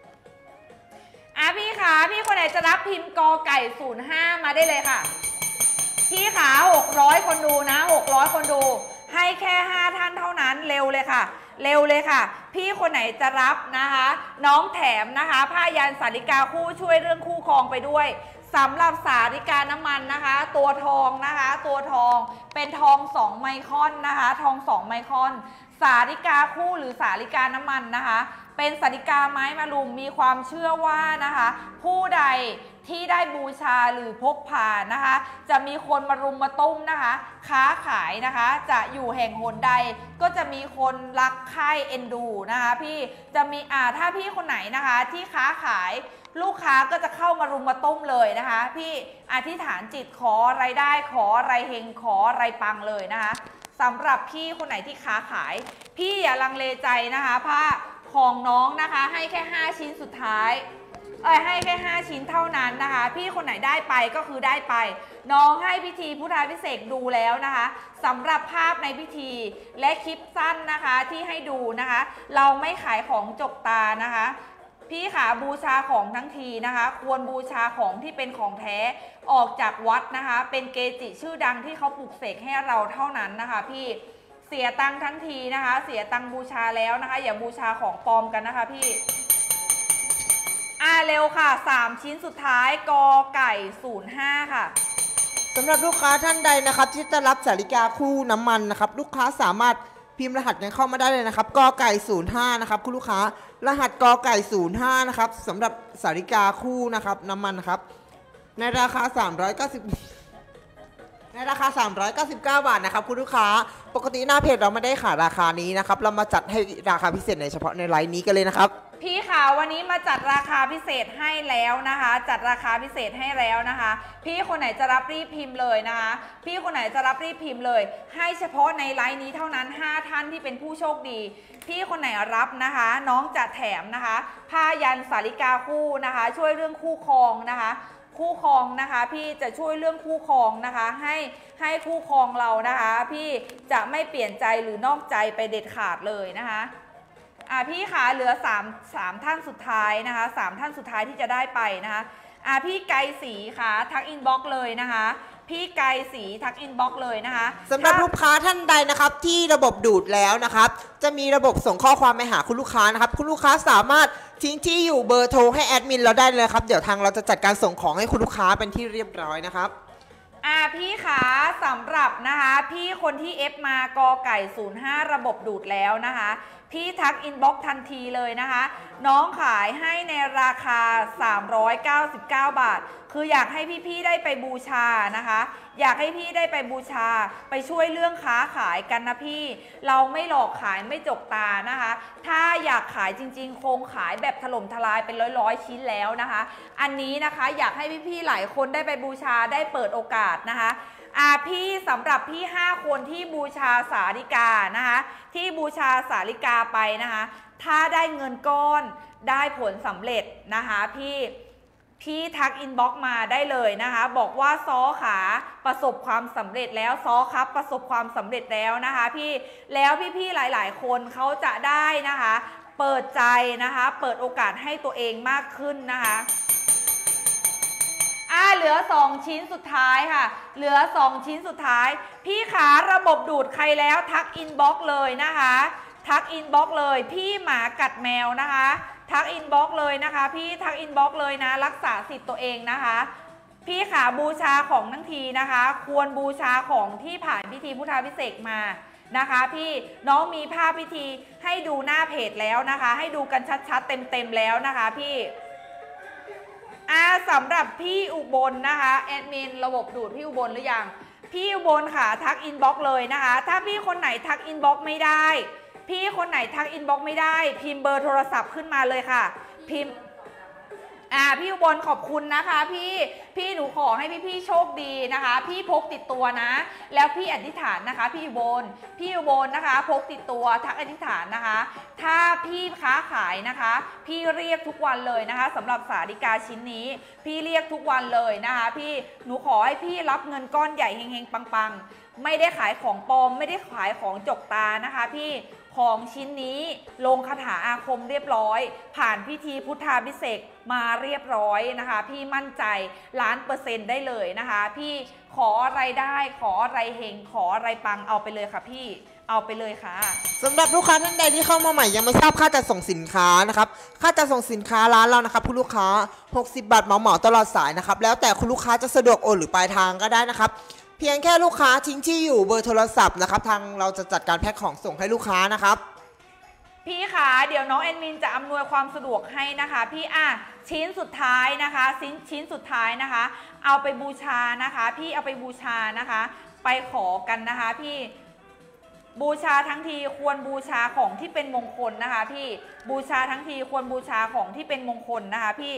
พี่ขาพี่คนไหนจะรับพิมพ์กอไก่05มาได้เลยค่ะพี่ขา600คนดูนะ600คนดูให้แค่5ท่านเท่านั้นเร็วเลยค่ะเร็วเลยค่ะพี่คนไหนจะรับนะคะน้องแถมนะคะผ้ายันสาริกาคู่ช่วยเรื่องคู่ครองไปด้วยสำหรับสาริกาน้ำมันนะคะตัวทองนะคะตัวทองเป็นทอง2ไมครอนนะคะทอง2ไมครอนสาริกาคู่หรือสาริกาน้ำมันนะคะเป็นสาริกาไม้มะรุมมีความเชื่อว่านะคะผู้ใดที่ได้บูชาหรือพกพานะคะจะมีคนมารุมมาตุ้มนะคะค้าขายนะคะจะอยู่แห่งหนใดก็จะมีคนรักใคร่เอ็นดูนะคะพี่จะมีถ้าพี่คนไหนนะคะที่ค้าขายลูกค้าก็จะเข้ามารุมมาตุ้มเลยนะคะพี่อธิษฐานจิตขออะไรได้ขออะไรเฮงขออะไรปังเลยนะคะสำหรับพี่คนไหนที่ค้าขายพี่อย่าลังเลใจนะคะผ้าของน้องนะคะให้แค่5ชิ้นสุดท้ายให้แค่5ชิ้นเท่านั้นนะคะพี่คนไหนได้ไปก็คือได้ไปน้องให้พิธีพุทธาภิเษกดูแล้วนะคะสำหรับภาพในพิธีและคลิปสั้นนะคะที่ให้ดูนะคะเราไม่ขายของจกตานะคะพี่ขาบูชาของทั้งทีนะคะควรบูชาของที่เป็นของแท้ออกจากวัดนะคะเป็นเกจิชื่อดังที่เขาปลุกเสกให้เราเท่านั้นนะคะพี่เสียตังค์ทั้งทีนะคะเสียตังค์บูชาแล้วนะคะอย่าบูชาของปลอมกันนะคะพี่เร็วค่ะ3ชิ้นสุดท้ายกอไก่05ค่ะสำหรับลูกค้าท่านใดนะครับที่จะรับสาริกาคู่น้ำมันนะครับลูกค้าสามารถพิมพ์รหัสกันเข้ามาได้เลยนะครับกอไก่05นะครับคุณลูกค้ารหัสกอไก่05นะครับสำหรับสาริกาคู่นะครับน้ำมันนะครับในราคา399 บาทนะครับคุณลูกค้าปกติหน้าเพจเราไม่ได้ขายราคานี้นะครับเรามาจัดให้ราคาพิเศษในเฉพาะในไลน์นี้กันเลยนะครับพี่ค่ะวันนี้มาจัดราคาพิเศษให้แล้วนะคะจัดราคาพิเศษให้แล้วนะคะพี่คนไหนจะรับรีบพิมพ์เลยนะคะพี่คนไหนจะรับรีบพิมพ์เลยให้เฉพาะในไลน์นี้เท่านั้น5ท่านที่เป็นผู้โชคดีพี่คนไหนรับนะคะน้องจะแถมนะคะผ้ายันสาริกาคู่นะคะช่วยเรื่องคู่ครองนะคะคู่ครองนะคะพี่จะช่วยเรื่องคู่ครองนะคะให้คู่ครองเรานะคะพี่จะไม่เปลี่ยนใจหรือนอกใจไปเด็ดขาดเลยนะคะพี่ขาเหลือ3ท่านสุดท้ายนะคะ3ท่านสุดท้ายที่จะได้ไปนะคะพี่ไกรศรีค่ะทักอินบ็อกซ์เลยนะคะพี่ไกรศรีทักอินบ็อกซ์เลยนะคะสำหรับลูกค้าท่านใดนะครับที่ระบบดูดแล้วนะครับจะมีระบบส่งข้อความไปหาคุณลูกค้านะครับคุณลูกค้าสามารถทิ้งที่อยู่เบอร์โทรให้แอดมินเราได้เลยครับเดี๋ยวทางเราจะจัดการส่งของให้คุณลูกค้าเป็นที่เรียบร้อยนะครับพี่ขาสำหรับนะคะพี่คนที่เอฟมากอไก่05ระบบดูดแล้วนะคะพี่ทักอินบ็อกซ์ทันทีเลยนะคะน้องขายให้ในราคา399 บาทคืออยากให้พี่ๆได้ไปบูชานะคะอยากให้พี่ได้ไปบูชาไปช่วยเรื่องค้าขายกันนะพี่เราไม่หลอกขายไม่จกตานะคะถ้าอยากขายจริงๆคงขายแบบถล่มทลายเป็นร้อยชิ้นแล้วนะคะอันนี้นะคะอยากให้พี่ๆหลายคนได้ไปบูชาได้เปิดโอกาสนะคะพี่สำหรับพี่5คนที่บูชาสาริกานะคะที่บูชาสาริกาไปนะคะถ้าได้เงินก้อนได้ผลสำเร็จนะคะพี่ทักอินบ็อกซ์มาได้เลยนะคะบอกว่าซ้อขาประสบความสำเร็จแล้วซ้อครับประสบความสำเร็จแล้วนะคะแล้วพี่หลายๆคนเขาจะได้นะคะเปิดใจนะคะเปิดโอกาสให้ตัวเองมากขึ้นนะคะเหลือ2ชิ้นสุดท้ายค่ะเหลือ2ชิ้นสุดท้ายพี่ขาระบบดูดใครแล้วทักอินบ็อกซ์เลยนะคะทักอินบ็อกซ์เลยพี่หมากัดแมวนะคะทักอินบ็อกซ์เลยนะคะพี่ทักอินบ็อกซ์เลยนะรักษาสิทธิ์ตัวเองนะคะพี่ขาบูชาของทั้งทีนะคะควรบูชาของที่ผ่านพิธีพุทธาภิเษกมานะคะพี่น้องมีภาพพิธีให้ดูหน้าเพจแล้วนะคะให้ดูกันชัดๆเต็มๆแล้วนะคะพี่สำหรับพี่อุบลนะคะแอดมินระบบดูดพี่อุบลหรือยังพี่อุบลค่ะทักอินบ็อกซ์เลยนะคะถ้าพี่คนไหนทักอินบ็อกซ์ไม่ได้พี่คนไหนทักอินบ็อกซ์ไม่ได้พิมพ์เบอร์โทรศัพท์ขึ้นมาเลยค่ะพิมพ์พี่อุบลขอบคุณนะคะพี่หนูขอให้พี่โชคดีนะคะพี่พกติดตัวนะแล้วพี่อธิษฐานนะคะพี่อุบลนะคะพกติดตัวทักอธิษฐานนะคะถ้าพี่ค้าขายนะคะพี่เรียกทุกวันเลยนะคะสำหรับสาริกาชิ้นนี้พี่เรียกทุกวันเลยนะคะพี่หนูขอให้พี่รับเงินก้อนใหญ่เฮงๆปังๆไม่ได้ขายของปลอมไม่ได้ขายของจกตานะคะพี่ของชิ้นนี้ลงคาถาอาคมเรียบร้อยผ่านพิธีพุทธาภิเษกมาเรียบร้อยนะคะพี่มั่นใจ1,000,000%ได้เลยนะคะพี่ขออะไรได้ขออะไรเฮงขออะไรปังเอาไปเลยค่ะพี่เอาไปเลยค่ะสำหรับลูกค้าท่านใดที่เข้ามาใหม่ยังไม่ทราบค่าจัดส่งสินค้านะครับค่าจัดส่งสินค้าร้านเรานะครับคุณลูกค้า60 บาทเหมาตลอดสายนะครับแล้วแต่คุณลูกค้าจะสะดวกโอนหรือปลายทางก็ได้นะครับเพียงแค่ลูกค้าทิ้งที่อยู่เบอร์โทรศัพท์นะครับทางเราจะจัดการแพ็คของส่งให้ลูกค้านะครับพี่คะเดี๋ยวน้องแอดมินจะอำนวยความสะดวกให้นะคะพี่ชิ้นสุดท้ายนะคะชิ้นสุดท้ายนะคะเอาไปบูชานะคะพี่เอาไปบูชานะคะไปขอกันนะคะพี่บูชาทั้งทีควรบูชาของที่เป็นมงคลนะคะพี่บูชาทั้งทีควรบูชาของที่เป็นมงคลนะคะพี่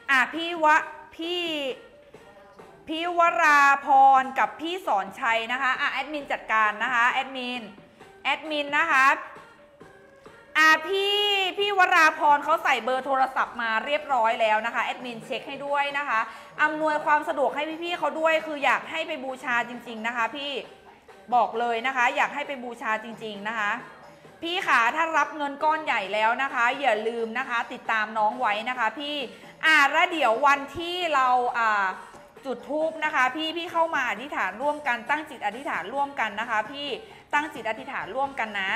พี่วราพรกับพี่สอนชัยนะคะแอดมินจัดการนะคะแอดมินนะคะพี่วราพรเขาใส่เบอร์โทรศัพท์มาเรียบร้อยแล้วนะคะแอดมินเช็คให้ด้วยนะคะอำนวยความสะดวกให้พี่ๆเขาด้วยคืออยากให้ไปบูชาจริงๆนะคะพี่บอกเลยนะคะอยากให้ไปบูชาจริงๆนะคะพี่ขาถ้ารับเงินก้อนใหญ่แล้วนะคะอย่าลืมนะคะติดตามน้องไว้นะคะพี่แล้วเดี๋ยววันที่เราจุดธูปนะคะพี่เข้ามาอธิษฐานร่วมกันตั้งจิตอธิษฐานร่วมกันนะคะพี่ตั้งจิตอธิษฐานร่วมกันนะ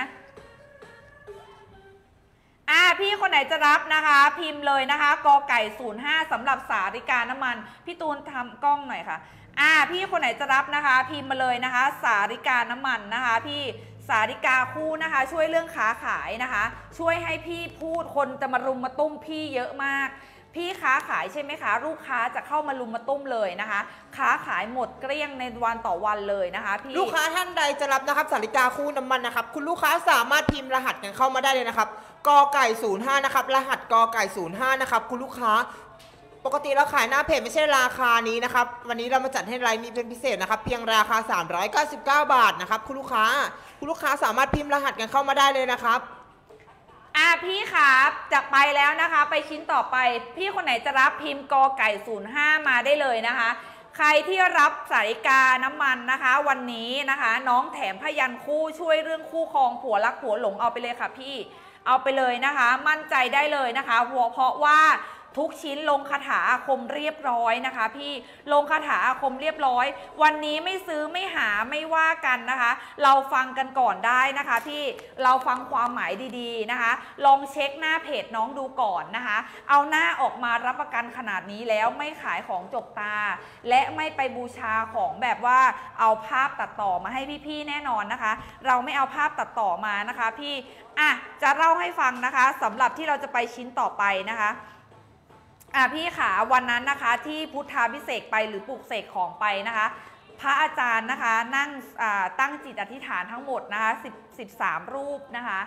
พี่คนไหนจะรับนะคะพิมพ์เลยนะคะกไก่05สำหรับสาริกาน้ำมันพี่ตูนทำกล้องหน่อยค่ะพี่คนไหนจะรับนะคะพิมพ์มาเลยนะคะสาริกาน้ำมันนะคะพี่สาริกาคู่นะคะช่วยเรื่องค้าขายนะคะช่วยให้พี่พูดคนจะมารุมมาตุ้มพี่เยอะมากพี่ค้าขายใช่ไหมคะลูกค้าจะเข้ามาลุมมาตุ้มเลยนะคะค้าขายหมดเกลี้ยงในวันต่อวันเลยนะคะพี่ลูกค้าท่านใดจะรับนะครับสาริกาคู่น้ำมันนะครับคุณลูกค้าสามารถพิมพ์รหัสกันเข้ามาได้เลยนะครับกไก่05นะครับรหัสกไก่05นะครับคุณลูกค้าปกติเราขายหน้าเพจไม่ใช่ราคานี้นะครับวันนี้เรามาจัดให้ไลน์นี้เป็นพิเศษนะครับเพียงราคา399 บาทนะครับคุณลูกค้าสามารถพิมพ์รหัสกันเข้ามาได้เลยนะครับพี่ครับจะไปแล้วนะคะไปชิ้นต่อไปพี่คนไหนจะรับพิมพ์กไก่05มาได้เลยนะคะใครที่รับสาริกาน้ำมันนะคะวันนี้นะคะน้องแถมพยัญชนะคู่ช่วยเรื่องคู่ครองผัวรักผัวหลงเอาไปเลยค่ะพี่เอาไปเลยนะคะมั่นใจได้เลยนะคะเพราะว่าทุกชิ้นลงคาถาอาคมเรียบร้อยนะคะพี่ลงคาถาอาคมเรียบร้อยวันนี้ไม่ซื้อไม่หาไม่ว่ากันนะคะเราฟังกันก่อนได้นะคะพี่เราฟังความหมายดีๆนะคะลองเช็คหน้าเพจน้องดูก่อนนะคะเอาหน้าออกมารับประกันขนาดนี้แล้วไม่ขายของจกตาและไม่ไปบูชาของแบบว่าเอาภาพตัดต่อมาให้พี่ๆแน่นอนนะคะเราไม่เอาภาพตัดต่อมานะคะพี่จะเล่าให้ฟังนะคะสำหรับที่เราจะไปชิ้นต่อไปนะคะพี่ขาวันนั้นนะคะที่พุทธาภิเษกไปหรือปลุกเสกของไปนะคะพระอาจารย์นะคะนั่งตั้งจิตอธิษฐานทั้งหมดนะคะ13รูปนะคะ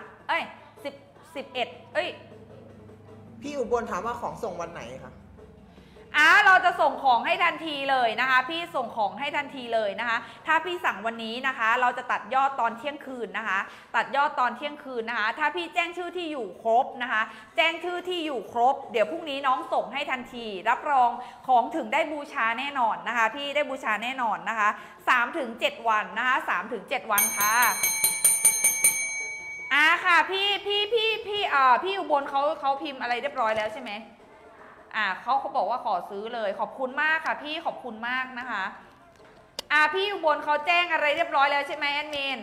11 พี่อุบลถามว่าของส่งวันไหนคะเราจะส่งของให้ทันทีเลยนะคะพี่ส่งของให้ทันทีเลยนะคะถ้าพี่สั่งวันนี้นะคะเราจะตัดยอดตอนเที่ยงคืนนะคะตัดยอดตอนเที่ยงคืนนะคะถ้าพี่แจ้งชื่อที่อยู่ครบนะคะแจ้งชื่อที่อยู่ครบเดี๋ยวพรุ่งนี้น้องส่งให้ทันทีรับรองของถึงได้บูชาแน่นอนนะคะพี่ได้บูชาแน่นอนนะคะ 3-7 วันนะคะ 3-7 วันค่ะค่ะพี่อุบลเขาพิมพ์อะไรเรียบร้อยแล้วใช่ไหมเขาบอกว่าขอซื้อเลยขอบคุณมากค่ะพี่ขอบคุณมากนะคะพี่อุบลเขาแจ้งอะไรเรียบร้อยแล้วใช่ไหมแอดมิน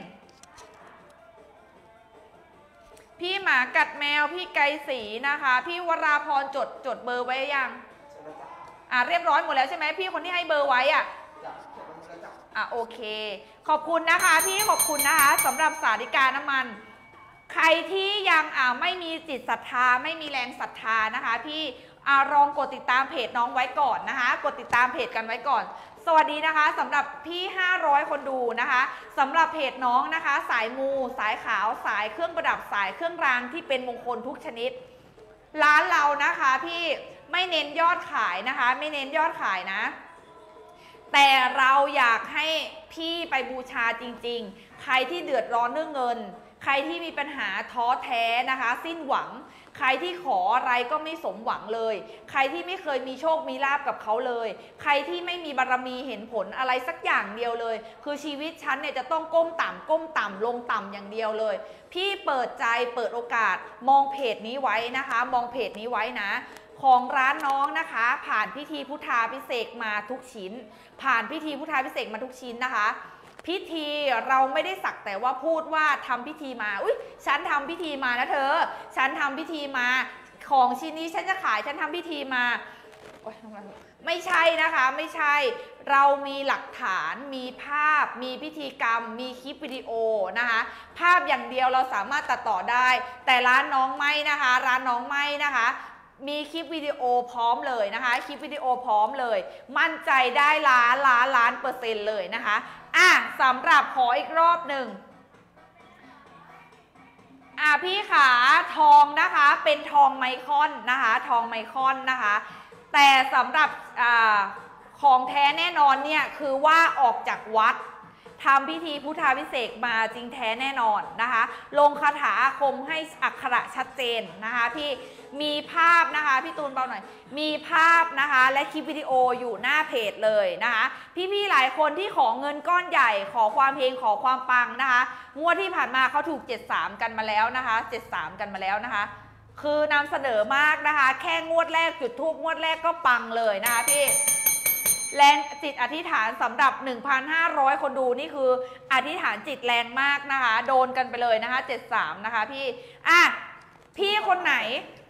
พี่หมากัดแมวพี่ไกรศรีนะคะพี่วราพรจดเบอร์ไว้ยังเรียบร้อยหมดแล้วใช่ไหมพี่คนที่ให้เบอร์ไว้โอเคขอบคุณนะคะพี่ขอบคุณนะคะสำหรับสาริกาน้ำมันใครที่ยังไม่มีจิตศรัทธาไม่มีแรงศรัทธานะคะพี่ลองกดติดตามเพจน้องไว้ก่อนนะคะกดติดตามเพจกันไว้ก่อนสวัสดีนะคะสำหรับพี่500คนดูนะคะสำหรับเพจน้องนะคะสายมูสายขาวสายเครื่องประดับสายเครื่องรางที่เป็นมงคลทุกชนิดร้านเรานะคะพี่ไม่เน้นยอดขายนะคะไม่เน้นยอดขายนะแต่เราอยากให้พี่ไปบูชาจริงๆใครที่เดือดร้อนเรื่องเงินใครที่มีปัญหาท้อแท้นะคะสิ้นหวังใครที่ขออะไรก็ไม่สมหวังเลยใครที่ไม่เคยมีโชคมีลาภกับเขาเลยใครที่ไม่มีบารมีเห็นผลอะไรสักอย่างเดียวเลยคือชีวิตฉันเนี่ยจะต้องก้มต่ำลงต่ำอย่างเดียวเลยพี่เปิดใจเปิดโอกาสมองเพจนี้ไว้นะคะมองเพจนี้ไว้นะของร้านน้องนะคะผ่านพิธีพุทธาภิเษกมาทุกชิ้นผ่านพิธีพุทธาภิเษกมาทุกชิ้นนะคะพิธีเราไม่ได้สักแต่ว่าพูดว่าทำพิธีมาอุ๊ยฉันทำพิธีมานะเธอฉันทำพิธีมาของชิ้นนี้ฉันจะขายฉันทำพิธีมาไม่ใช่นะคะไม่ใช่เรามีหลักฐานมีภาพมีพิธีกรรมมีคลิปวิดีโอนะคะภาพอย่างเดียวเราสามารถตัดต่อได้แต่ร้านน้องไม่นะคะร้านน้องไม่นะคะมีคลิปวิดีโอพร้อมเลยนะคะคลิปวิดีโอพร้อมเลยมั่นใจได้ล้าน%เลยนะคะสำหรับขออีกรอบหนึ่งพี่ขาทองนะคะเป็นทองไมคอนนะคะทองไมคอนนะคะแต่สำหรับของแท้แน่นอนเนี่ยคือว่าออกจากวัดทำพิธีพุทธาภิเษกมาจริงแท้แน่นอนนะคะลงคาถาอาคมให้อักขระชัดเจนนะคะพี่มีภาพนะคะพี่ตูนเบาหน่อยมีภาพนะคะและคลิปวิดีโออยู่หน้าเพจเลยนะคะพี่ๆหลายคนที่ขอเงินก้อนใหญ่ขอความเฮงขอความปังนะคะงวดที่ผ่านมาเขาถูก73กันมาแล้วนะคะ73กันมาแล้วนะคะคือนำเสนอมากนะคะแค่งวดแรกจุดทูปงวดแรกก็ปังเลยนะคะพี่แรงจิตอธิษฐานสำหรับ 1,500 คนดูนี่คืออธิษฐานจิตแรงมากนะคะโดนกันไปเลยนะคะ73นะคะพี่พี่คนไหน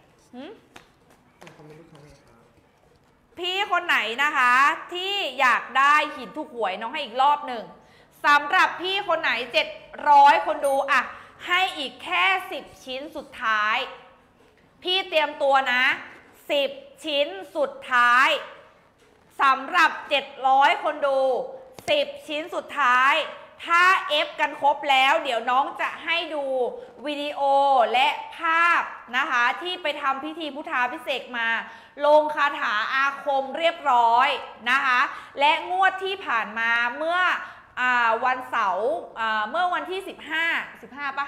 พี่คนไหนนะคะที่อยากได้หินถูกหวยน้องให้อีกรอบหนึ่งสำหรับพี่คนไหน700คนดูให้อีกแค่10ชิ้นสุดท้ายพี่เตรียมตัวนะ10ชิ้นสุดท้ายสำหรับ700คนดู10ชิ้นสุดท้ายถ้าเอฟกันครบแล้วเดี๋ยวน้องจะให้ดูวิดีโอและภาพนะคะที่ไปทำพิธีพุทธาภิเษกมาลงคาถาอาคมเรียบร้อยนะคะและงวดที่ผ่านมาเมื่อวันเสาร์เมื่อวันที่15ปะ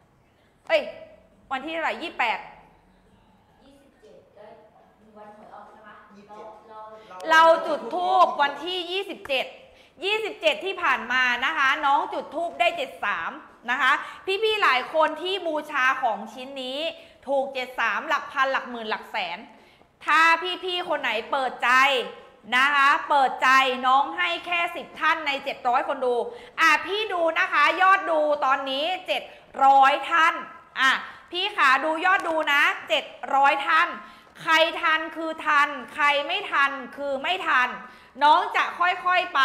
วันที่เท่าไหร่28 27วันหวยออกใช่ไหมเราจุดธูปวันที่27ที่ผ่านมานะคะน้องจุดธูปได้73นะคะพี่ๆหลายคนที่บูชาของชิ้นนี้ถูก73หลักพันหลักหมื่นหลักแสนถ้าพี่ๆคนไหนเปิดใจนะคะเปิดใจน้องให้แค่10ท่านใน700คนดูพี่ดูนะคะยอดดูตอนนี้700ท่านพี่ขาดูยอดดูนะ700ท่านใครทันคือทันใครไม่ทันคือไม่ทันน้องจะค่อยๆไป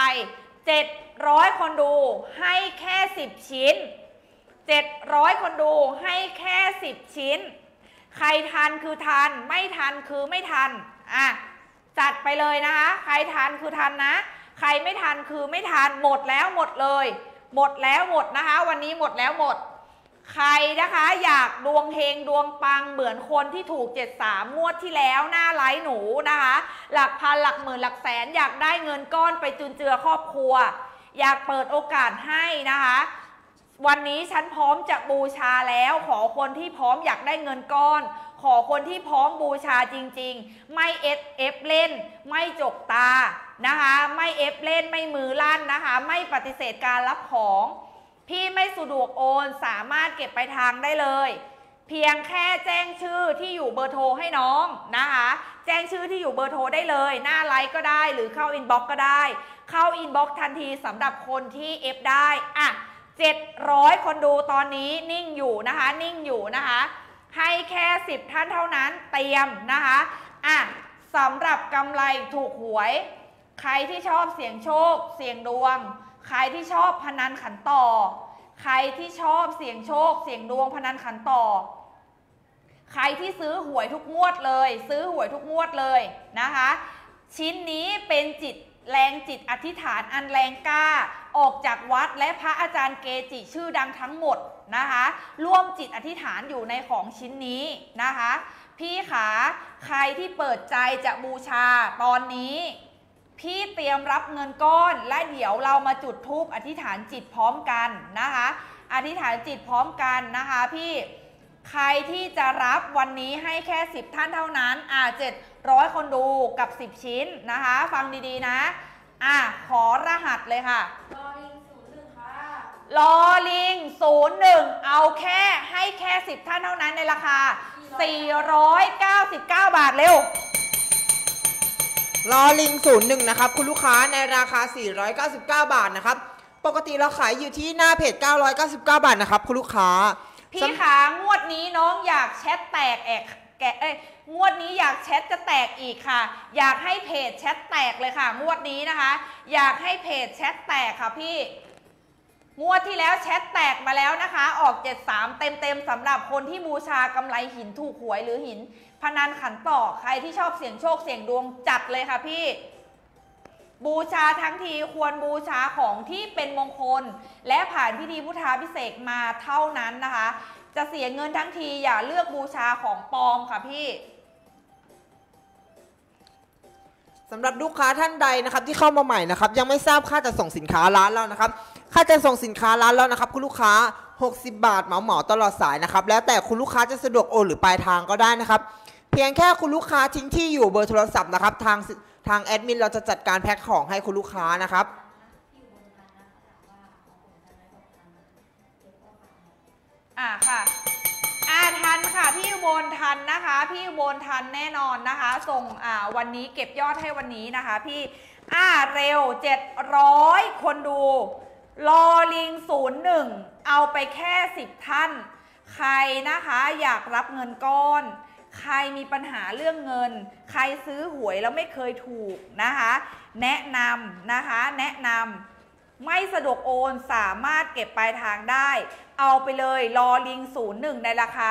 700คนดูให้แค่10ชิ้น700คนดูให้แค่10ชิ้นใครทันคือทันไม่ทันคือไม่ทันจัดไปเลยนะคะใครทันคือทันนะใครไม่ทันคือไม่ทันหมดแล้วหมดเลยหมดแล้วหมดนะคะวันนี้หมดแล้วหมดใครนะคะอยากดวงเฮงดวงปังเหมือนคนที่ถูก73งวดที่แล้วหน้าไลฟ์หนูนะคะหลักพันหลักหมื่นหลักแสนอยากได้เงินก้อนไปจุนเจือครอบครัวอยากเปิดโอกาสให้นะคะวันนี้ฉันพร้อมจะบูชาแล้วขอคนที่พร้อมอยากได้เงินก้อนขอคนที่พร้อมบูชาจริงๆไม่เอฟเล่นไม่จกตานะคะไม่เอฟเล่นไม่มือลั่นนะคะไม่ปฏิเสธการรับของพี่ไม่สะดวกโอนสามารถเก็บไปทางได้เลยเพียงแค่แจ้งชื่อที่อยู่เบอร์โทรให้น้องนะคะแจ้งชื่อที่อยู่เบอร์โทรได้เลยหน้าไลฟ์ก็ได้หรือเข้าอินบ็อกซ์ก็ได้เข้าอินบ็อกซ์ทันทีสำหรับคนที่เอฟได้700คนดูตอนนี้นิ่งอยู่นะคะนิ่งอยู่นะคะให้แค่10ท่านเท่านั้นเตรียมนะคะสำหรับกำไรถูกหวยใครที่ชอบเสี่ยงโชคเสี่ยงดวงใครที่ชอบพนันขันต่อใครที่ชอบเสี่ยงโชคเสี่ยงดวงพนันขันต่อใครที่ซื้อหวยทุกงวดเลยซื้อหวยทุกงวดเลยนะคะชิ้นนี้เป็นแรงจิตอธิษฐานอันแรงกล้าออกจากวัดและพระอาจารย์เกจิชื่อดังทั้งหมดนะคะร่วมจิตอธิษฐานอยู่ในของชิ้นนี้นะคะพี่ขาใครที่เปิดใจจะบูชาตอนนี้พี่เตรียมรับเงินก้อนและเดี๋ยวเรามาจุดธูปอธิษฐานจิตพร้อมกันนะคะอธิษฐานจิตพร้อมกันนะคะพี่ใครที่จะรับวันนี้ให้แค่10ท่านเท่านั้น700คนดูกับ10ชิ้นนะคะฟังดีๆนะขอรหัสเลยค่ะลอลิง01ค่ะลอลิง01เอาให้แค่10ท่านเท่านั้นในราคา499 บาทเร็วลอลิง01นะครับคุณลูกค้าในราคา499 บาทนะครับปกติเราขายอยู่ที่หน้าเพจ999 บาทนะครับคุณลูกค้าพี่ขางวดนี้น้องอยากแชทแตกงวดนี้อยากแชทจะแตกอีกค่ะอยากให้เพจแชทแตกเลยค่ะงวดนี้นะคะอยากให้เพจแชทแตกค่ะพี่งวดที่แล้วแชทแตกมาแล้วนะคะออก73เต็มสำหรับคนที่บูชากำไรหินถูกหวยหรือหินพนันขันต่อใครที่ชอบเสี่ยงโชคเสี่ยงดวงจัดเลยค่ะพี่บูชาทั้งทีควรบูชาของที่เป็นมงคลและผ่านพิธีพุทธาภิเษกมาเท่านั้นนะคะจะเสียเงินทั้งทีอย่าเลือกบูชาของปลอมค่ะพี่สำหรับลูกค้าท่านใดนะครับที่เข้ามาใหม่นะครับยังไม่ทราบค่าจะส่งสินค้าร้านเรานะครับค่าจะส่งสินค้าร้านเรานะครับคุณลูกค้า60 บาทเหมาตลอดสายนะครับแล้วแต่คุณลูกค้าจะสะดวกโอนหรือปลายทางก็ได้นะครับเพียงแค่คุณลูกค้าทิ้งที่อยู่เบอร์โทรศัพท์นะครับทางแอดมินเราจะจัดการแพ็คของให้คุณลูกค้านะครับค่ะทันค่ะพี่อุบลทันนะคะพี่อุบลทันแน่นอนนะคะส่งวันนี้เก็บยอดให้วันนี้นะคะพี่เร็ว700คนดูลอลิง01เอาไปแค่10ท่านใครนะคะอยากรับเงินก้อนใครมีปัญหาเรื่องเงินใครซื้อหวยแล้วไม่เคยถูกนะคะแนะนำนะคะแนะนำไม่สะดวกโอนสามารถเก็บปลายทางได้เอาไปเลยลอลิง01ในราคา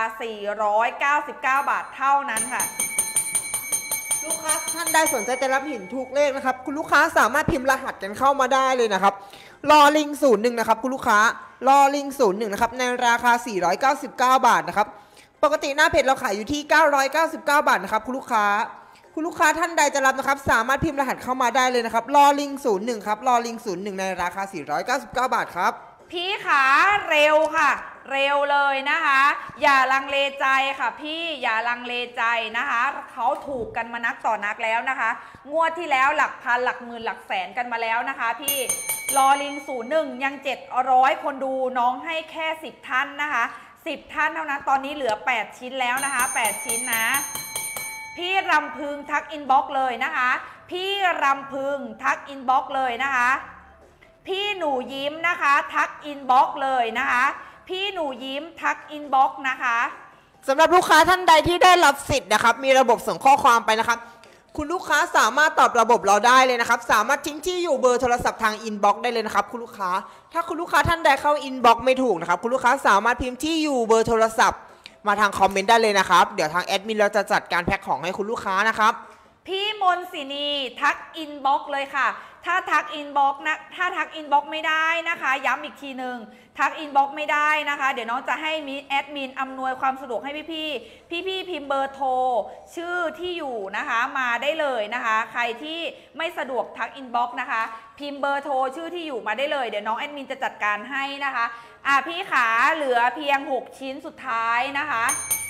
499 บาทเท่านั้นค่ะลูกค้าท่านใดสนใจจะรับหินถูกเลขนะครับคุณลูกค้าสามารถพิมพ์รหัสกันเข้ามาได้เลยนะครับลอลิง01นะครับคุณลูกค้าลอลิง01นะครับในราคา499 บาทนะครับปกติหน้าเพจเราขายอยู่ที่999 บาทนะครับคุณลูกค้าท่านใดจะรับนะครับสามารถพิมพ์รหัสเข้ามาได้เลยนะครับลอลิง01ครับลอลิง01ในราคา499 บาทครับพี่ขาเร็วค่ะเร็วเลยนะคะอย่าลังเลใจค่ะพี่อย่าลังเลใจนะคะเขาถูกกันมานักต่อนักแล้วนะคะงวดที่แล้วหลักพันหลักหมื่นหลักแสนกันมาแล้วนะคะพี่ลอลิง01ยัง700คนดูน้องให้แค่10ท่านนะคะ10ท่านเท่านั้นตอนนี้เหลือ8ชิ้นแล้วนะคะ8ชิ้นนะพี่รำพึงทักอินบ็อกซ์เลยนะคะพี่รำพึงทักอินบ็อกซ์เลยนะคะพี่หนูยิ้มนะคะทักอินบ็อกซ์เลยนะคะพี่หนูยิ้มทักอินบ็อกซ์นะคะสำหรับลูกค้าท่านใดที่ได้รับสิทธิ์นะครับมีระบบส่งข้อความไปนะครับคุณลูกค้าสามารถตอบระบบเราได้เลยนะครับสามารถทิ้งที่อยู่เบอร์โทรศัพท์ทางอินบ็อกซ์ได้เลยนะครับคุณลูกค้าถ้าคุณลูกค้าท่านใดเข้าอินบ็อกซ์ไม่ถูกนะครับคุณลูกค้าสามารถพิมพ์ที่อยู่เบอร์โทรศัพท์มาทางคอมเมนต์ได้เลยนะครับเดี๋ยวทางแอดมินเราจะจัดการแพ็คของให้คุณลูกค้านะครับพี่มนศินีทักอินบ็อกซ์เลยค่ะถ้าทักอินบ็อกซ์นะถ้าทักอินบ็อกซ์ไม่ได้นะคะย้ำอีกทีหนึ่งทักอินบ็อกซ์ไม่ได้นะคะเดี๋ยวน้องจะให้มีแอดมินอำนวยความสะดวกให้พี่พิมพ์เบอร์โทรชื่อที่อยู่นะคะมาได้เลยนะคะใครที่ไม่สะดวกทักอินบ็อกซ์นะคะพิมพ์เบอร์โทรชื่อที่อยู่มาได้เลยเดี๋ยวน้องแอดมินจะจัดการให้นะคะพี่ขาเหลือเพียง6ชิ้นสุดท้ายนะคะ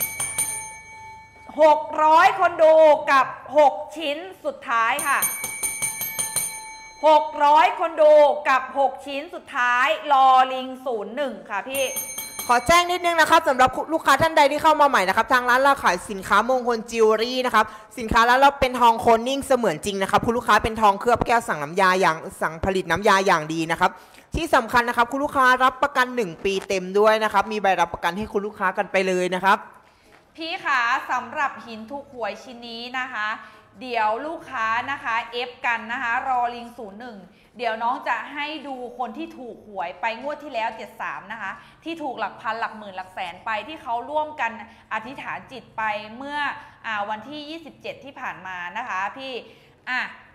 600คนดูกับ6ชิ้นสุดท้ายค่ะ600คนดูกับ6ชิ้นสุดท้ายลอลิง01ค่ะพี่ขอแจ้งนิดนึงนะครับสำหรับลูกค้าท่านใดที่เข้ามาใหม่นะครับทางร้านเราขายสินค้ามงคลจิวเวลรี่นะครับสินค้าร้านเราเป็นทองโคนนิ่งเสมือนจริงนะครับคุณลูกค้าเป็นทองเคลือบแก้วสั่งผลิตน้ำยาอย่างดีนะครับที่สำคัญนะครับคุณลูกค้ารับประกัน1 ปีเต็มด้วยนะครับมีใบรับประกันให้คุณลูกค้ากันไปเลยนะครับพี่ขาสำหรับหินถูกหวยชิ้นนี้นะคะเดี๋ยวลูกค้านะคะเอฟกันนะคะรอลิง01เดี๋ยวน้องจะให้ดูคนที่ถูกหวยไปงวดที่แล้ว73นะคะที่ถูกหลักพันหลักหมื่นหลักแสนไปที่เขาร่วมกันอธิษฐานจิตไปเมื่อวันที่27ที่ผ่านมานะคะพี่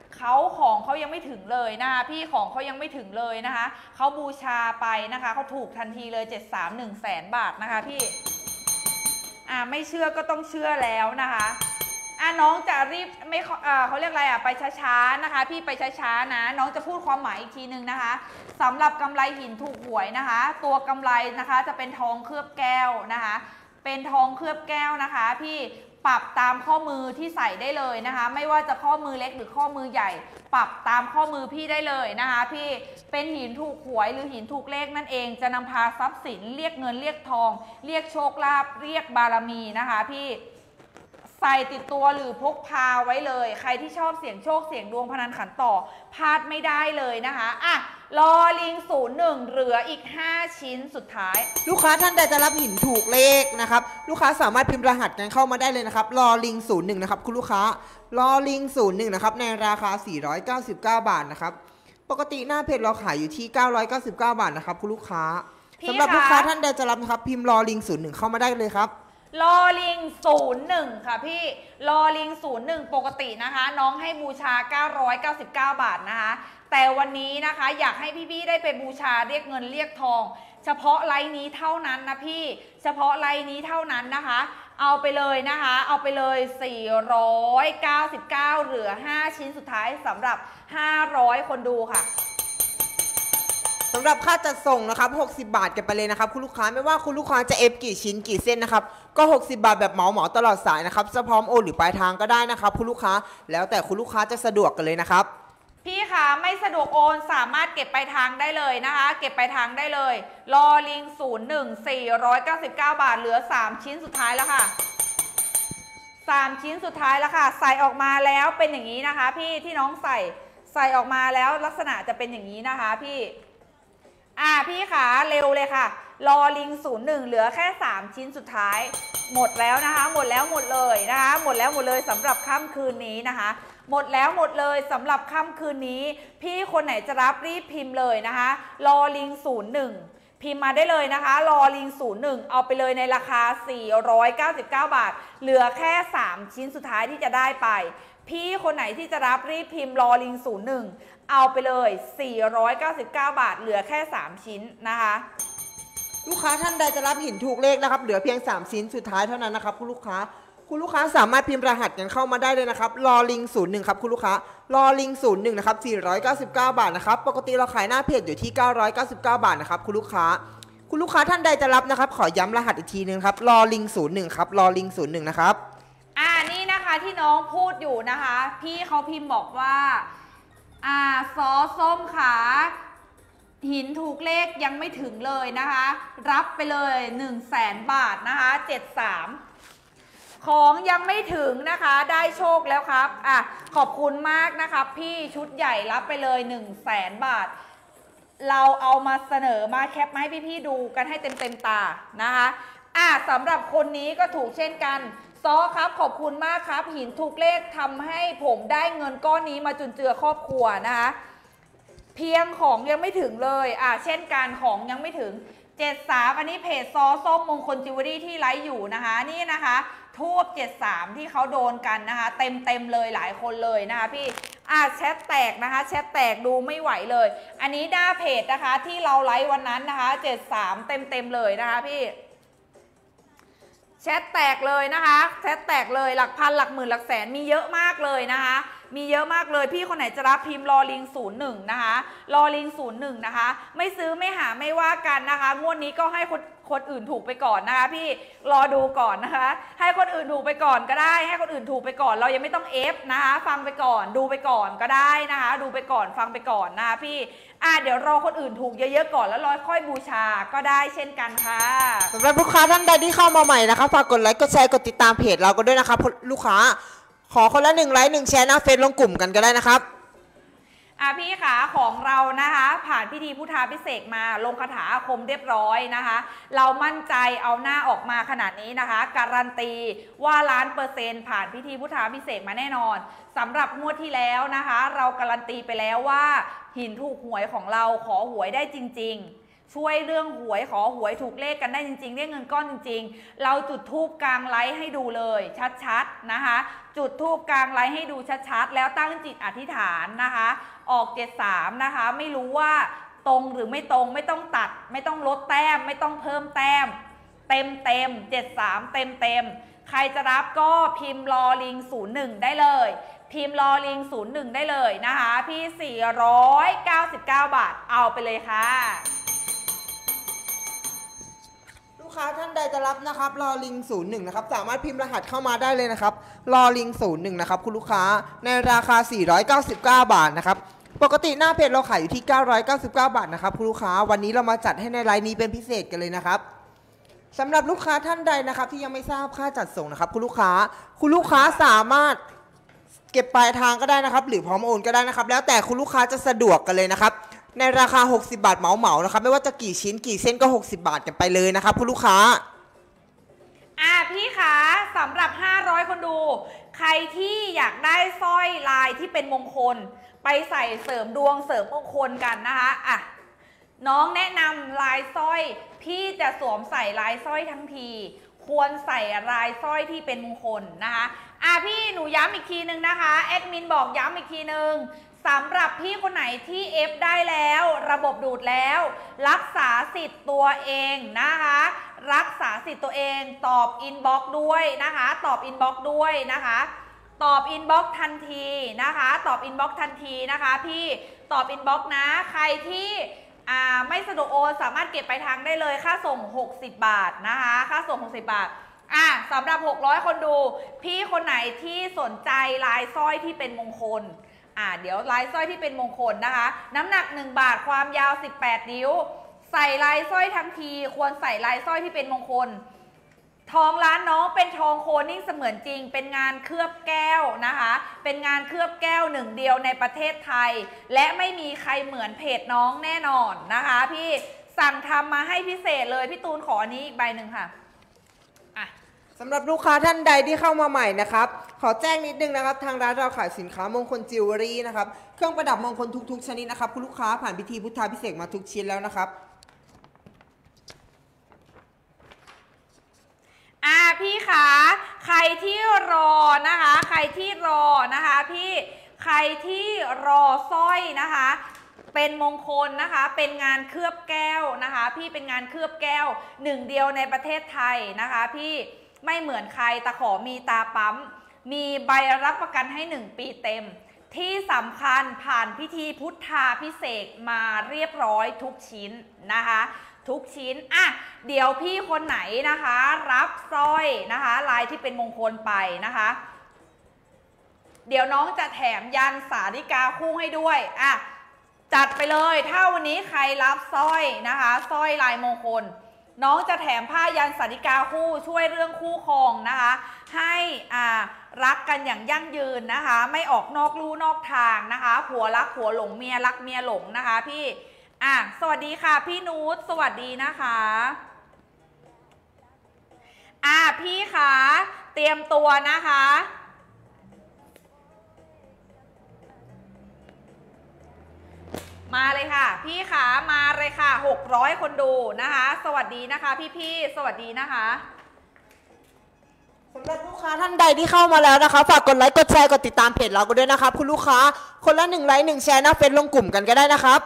ของเขายังไม่ถึงเลยนะคะพี่ของเขายังไม่ถึงเลยนะคะเขาบูชาไปนะคะเขาถูกทันทีเลย73 100,000 บาทนะคะพี่ไม่เชื่อก็ต้องเชื่อแล้วนะคะน้องจะรีบไม่เขาเรียกอะไรไปช้าๆนะคะพี่ไปช้าๆนะน้องจะพูดความหมายอีกทีนึงนะคะสำหรับกำไรหินถูกหวยนะคะตัวกำไรนะคะจะเป็นทองเคลือบแก้วนะคะเป็นทองเคลือบแก้วนะคะพี่ปรับตามข้อมือที่ใส่ได้เลยนะคะไม่ว่าจะข้อมือเล็กหรือข้อมือใหญ่ปรับตามข้อมือพี่ได้เลยนะคะพี่เป็นหินถูกหวยหรือหินถูกเลขนั่นเองจะนำพาทรัพย์สินเรียกเงินเรียกทองเรียกโชคลาภเรียกบารมีนะคะพี่ใส่ติดตัวหรือพกพาไว้เลยใครที่ชอบเสี่ยงโชคเสี่ยงดวงพนันขันต่อพลาดไม่ได้เลยนะคะลอลิง01เหลืออีก5ชิ้นสุดท้ายลูกค้าท่านใดจะรับหินถูกเลขนะครับลูกค้าสามารถพิมพ์รหัสกันเข้ามาได้เลยนะครับลอลิง01นะครับคุณลูกค้าลอลิง01นะครับในราคา499 บาทนะครับปกติหน้าเพจเราขายอยู่ที่999 บาทนะครับคุณลูกค้าสำหรับลูกค้าท่านใดจะรับนะครับพิมพ์ลอลิง01เข้ามาได้เลยครับลอลิง01ค่ะพี่ลอลิง01ปกตินะคะน้องให้บูชา999 บาทนะคะแต่วันนี้นะคะอยากให้พี่ๆได้ไปบูชาเรียกเงินเรียกทองเฉพาะไลน์นี้เท่านั้นนะพี่เฉพาะไลน์นี้เท่านั้นนะคะเอาไปเลยนะคะเอาไปเลย499เหลือ5ชิ้นสุดท้ายสำหรับ500คนดูค่ะสำหรับค่าจัดส่งนะครับ60 บาทกันไปเลยนะครับคุณลูกค้าไม่ว่าคุณลูกค้าจะเอฟกี่ชิ้นกี่เส้นนะครับก็60 บาทแบบเหมาตลอดสายนะครับจะพร้อมโอนหรือปลายทางก็ได้นะครับคุณลูกค้าแล้วแต่คุณลูกค้าจะสะดวกกันเลยนะครับพี่คะไม่สะดวกโอนสามารถเก็บปลายทางได้เลยนะคะเก็บปลายทางได้เลยลอลิง01 499 บาทเหลือ3ชิ้นสุดท้ายแล้วค่ะ3ชิ้นสุดท้ายแล้วค่ะใส่ออกมาแล้วเป็นอย่างนี้นะคะพี่ที่น้องใส่ออกมาแล้วลักษณะจะเป็นอย่างนี้นะคะพี่พี่ขาเร็วเลยค่ะลอลิง01เหลือแค่3ชิ้นสุดท้ายหมดแล้วนะคะหมดแล้วหมดเลยนะคะหมดแล้วหมดเลยสำหรับค่ำคืนนี้นะคะหมดแล้วหมดเลยสำหรับค่ำคืนนี้พี่คนไหนจะรับรีบพิมพ์เลยนะคะลอลิง01พิมพ์มาได้เลยนะคะลอลิง01เอาไปเลยในราคา499 บาทเหลือแค่3ชิ้นสุดท้ายที่จะได้ไปพี่คนไหนที่จะรับรีบพิมพ์ลอลิง01เอาไปเลย499 บาทเหลือแค่3ชิ้นนะคะลูกค้าท่านใดจะรับหินถูกเลขนะครับเหลือเพียง3ชิ้นสุดท้ายเท่านั้นนะครับคุณลูกค้าสามารถพิมพ์รหัสกันเข้ามาได้เลยนะครับลอลิง01ครับคุณลูกค้าลอลิง01นะครับ499 บาทนะครับปกติเราขายหน้าเพจอยู่ที่999 บาทนะครับคุณลูกค้าท่านใดจะรับนะครับขอย้ำรหัสอีกทีนึงครับลอลิง01ครับลอลิง01นะครับนี่นะคะที่น้องพูดอยู่นะคะพี่เขาพิมพ์บอกว่าซอส้มขาหินถูกเลขยังไม่ถึงเลยนะคะรับไปเลย100,000 บาทนะคะ73ของยังไม่ถึงนะคะได้โชคแล้วครับขอบคุณมากนะครับพี่ชุดใหญ่รับไปเลย100,000 บาทเราเอามาเสนอมาแคปมาให้พี่ๆดูกันให้เต็มตานะคะสำหรับคนนี้ก็ถูกเช่นกันซอครับขอบคุณมากครับหินถูกเลขทำให้ผมได้เงินก้อนนี้มาจุนเจือครอบครัวนะคะเพียงของยังไม่ถึงเลยเช่นการของยังไม่ถึง73อันนี้เพจซอส้มมงคลจิวเวลรี่ที่ไลฟ์อยู่นะคะนี่นะคะทูบ73ที่เขาโดนกันนะคะเต็มเลยหลายคนเลยนะคะพี่แชทแตกนะคะแชทแตกดูไม่ไหวเลยอันนี้หน้าเพจนะคะที่เราไลฟ์วันนั้นนะคะ73เต็มเลยนะคะพี่แชทแตกเลยนะคะแชทแตกเลยหลักพันหลักหมื่นหลักแสนมีเยอะมากเลยนะคะมีเยอะมากเลยพี่คนไหนจะรับพิมพ์ลอลิง01นะคะลอลิง01นะคะไม่ซื้อไม่หาไม่ว่ากันนะคะงวดนี้ก็ให้คนอื่นถูกไปก่อนนะคะพี่รอดูก่อนนะคะให้คนอื่นถูกไปก่อนก็ได้ให้คนอื่นถูกไปก่อนเรายังไม่ต้องเอฟนะคะฟังไปก่อนดูไปก่อนก็ได้นะคะดูไปก่อนฟังไปก่อนนะคะพี่เดี๋ยวรอคนอื่นถูกเยอะๆก่อนแล้วค่อยบูชาก็ได้เช่นกันค่ะสำหรับลูกค้าท่านใดที่เข้ามาใหม่นะคะฝากกดไลค์กดแชร์กดติดตามเพจเราก็ด้วยนะครับลูกค้าขอคนละ1 ไลค์ 1 แชร์หน้าเฟซลงกลุ่มกันก็ได้นะครับพี่ขาของเรานะคะผ่านพิธีพุทธาภิเษกมาลงคาถาอาคมเรียบร้อยนะคะเรามั่นใจเอาหน้าออกมาขนาดนี้นะคะการันตีว่า1,000,000%ผ่านพิธีพุทธาภิเษกมาแน่นอนสำหรับงวดที่แล้วนะคะเราการันตีไปแล้วว่าหินถูกหวยของเราขอหวยได้จริงๆช่วยเรื่องหวยขอหวยถูกเลขกันได้จริงๆได้เงินก้อนจริงๆเราจุดธูปกลางไลฟ์ให้ดูเลยชัดๆนะคะจุดธูปกลางไลฟ์ให้ดูชัดๆแล้วตั้งจิตอธิษฐานนะคะออก73นะคะไม่รู้ว่าตรงหรือไม่ตรงไม่ต้องตัดไม่ต้องลดแต้มไม่ต้องเพิ่มแต้มเต็ม73เต็มใครจะรับก็พิมพ์ลอลิง01ได้เลยพิมพ์ลอลิง01ได้เลยนะคะพี่499 บาทเอาไปเลยค่ะลูกค้าท่านใดจะรับนะครับรอลิง01นะครับสามารถพิมพ์รหัสเข้ามาได้เลยนะครับรอลิง01นะครับคุณลูกค้าในราคา499 บาทนะครับปกติหน้าเพจเราขายอยู่ที่999 บาทนะครับคุณลูกค้าวันนี้เรามาจัดให้ในไลน์นี้เป็นพิเศษกันเลยนะครับสำหรับลูกค้าท่านใดนะครับที่ยังไม่ทราบค่าจัดส่งนะครับคุณลูกค้าสามารถเก็บปลายทางก็ได้นะครับหรือพร้อมโอนก็ได้นะครับแล้วแต่คุณลูกค้าจะสะดวกกันเลยนะครับในราคา60 บาทเหมานะครับไม่ว่าจะกี่ชิ้นกี่เส้นก็60 บาทกันไปเลยนะครับคุณลูกค้าพี่คะสำหรับ500คนดูใครที่อยากได้สร้อยลายที่เป็นมงคลไปใส่เสริมดวงเสริมมงคลกันนะคะน้องแนะนำลายสร้อยพี่จะสวมใส่ลายสร้อยทั้งทีควรใส่ลายสร้อยที่เป็นมงคลนะคะพี่หนูย้ำอีกทีนึงนะคะแอดมินบอกย้ำอีกทีนึงสำหรับพี่คนไหนที่เอฟได้แล้วระบบดูดแล้วรักษาสิทธิ์ตัวเองนะคะรักษาสิทธิ์ตัวเองตอบอินบ็อกซ์ด้วยนะคะตอบอินบ็อกซ์ด้วยนะคะตอบอินบ็อกซ์ทันทีนะคะตอบอินบ็อกซ์ทันทีนะคะพี่ตอบอินบ็อกซ์นะใครที่ไม่สะดวกโอนสามารถเก็บไปทางได้เลยค่าส่ง60 บาทนะคะค่าส่ง60 บาทสำหรับ600คนดูพี่คนไหนที่สนใจลายสร้อยที่เป็นมงคลเดี๋ยวลายสร้อยที่เป็นมงคลนะคะน้ำหนัก1 บาทความยาว18 นิ้วใส่ลายสร้อยทั้งทีควรใส่ลายสร้อยที่เป็นมงคลทองร้านน้องเป็นทองโคนิ่งเสมือนจริงเป็นงานเคลือบแก้วนะคะเป็นงานเคลือบแก้ว1 เดียวในประเทศไทยและไม่มีใครเหมือนเพจน้องแน่นอนนะคะพี่สั่งทำมาให้พิเศษเลยพี่ตูนขออันนี้อีกใบหนึ่งค่ะสำหรับลูกค้าท่านใดที่เข้ามาใหม่นะครับขอแจ้งนิดนึงนะครับทางร้านเราขายสินค้ามงคลจิวเวลรี่นะครับเครื่องประดับมงคลทุกชนิดนะครับคุณลูกค้าผ่านพิธีพุทธาพิเศษมาทุกชิ้นแล้วนะครับพี่คะใครที่รอนะคะใครที่รอนะคะพี่ใครที่รอสร้อยนะคะเป็นมงคลนะคะเป็นงานเคลือบแก้วนะคะพี่เป็นงานเคลือบแก้ว1 เดียวในประเทศไทยนะคะพี่ไม่เหมือนใครตะขอมีตาปั๊มมีใบรับประกันให้1 ปีเต็มที่สำคัญผ่านพิธีพุทธาพิเศษมาเรียบร้อยทุกชิ้นนะคะทุกชิ้นเดี๋ยวพี่คนไหนนะคะรับสร้อยนะคะลายที่เป็นมงคลไปนะคะเดี๋ยวน้องจะแถมยันสาริกาคู่ให้ด้วยจัดไปเลยถ้าวันนี้ใครรับสร้อยนะคะสร้อยลายมงคลน้องจะแถมผ้ายันสาริกาคู่ช่วยเรื่องคู่ครองนะคะให้รักกันอย่างยั่งยืนนะคะไม่ออกนอกลู่นอกทางนะคะผัวรักผัวหลงเมียรักเมียหลงนะคะพี่สวัสดีค่ะพี่นูตสวัสดีนะคะพี่คะเตรียมตัวนะคะมาเลยค่ะพี่ขามาเลยค่ะ600คนดูนะคะสวัสดีนะคะพี่สวัสดีนะคะสำหรับลูกค้าท่านใดที่เข้ามาแล้วนะคะฝากกดไลค์กดแชร์กดติดตามเพจเราก็ด้วยนะครับคุณลูกค้าคนละ1 ไลค์ 1 แชร์นะเฟซลงกลุ่มกันก็ได้นะครับ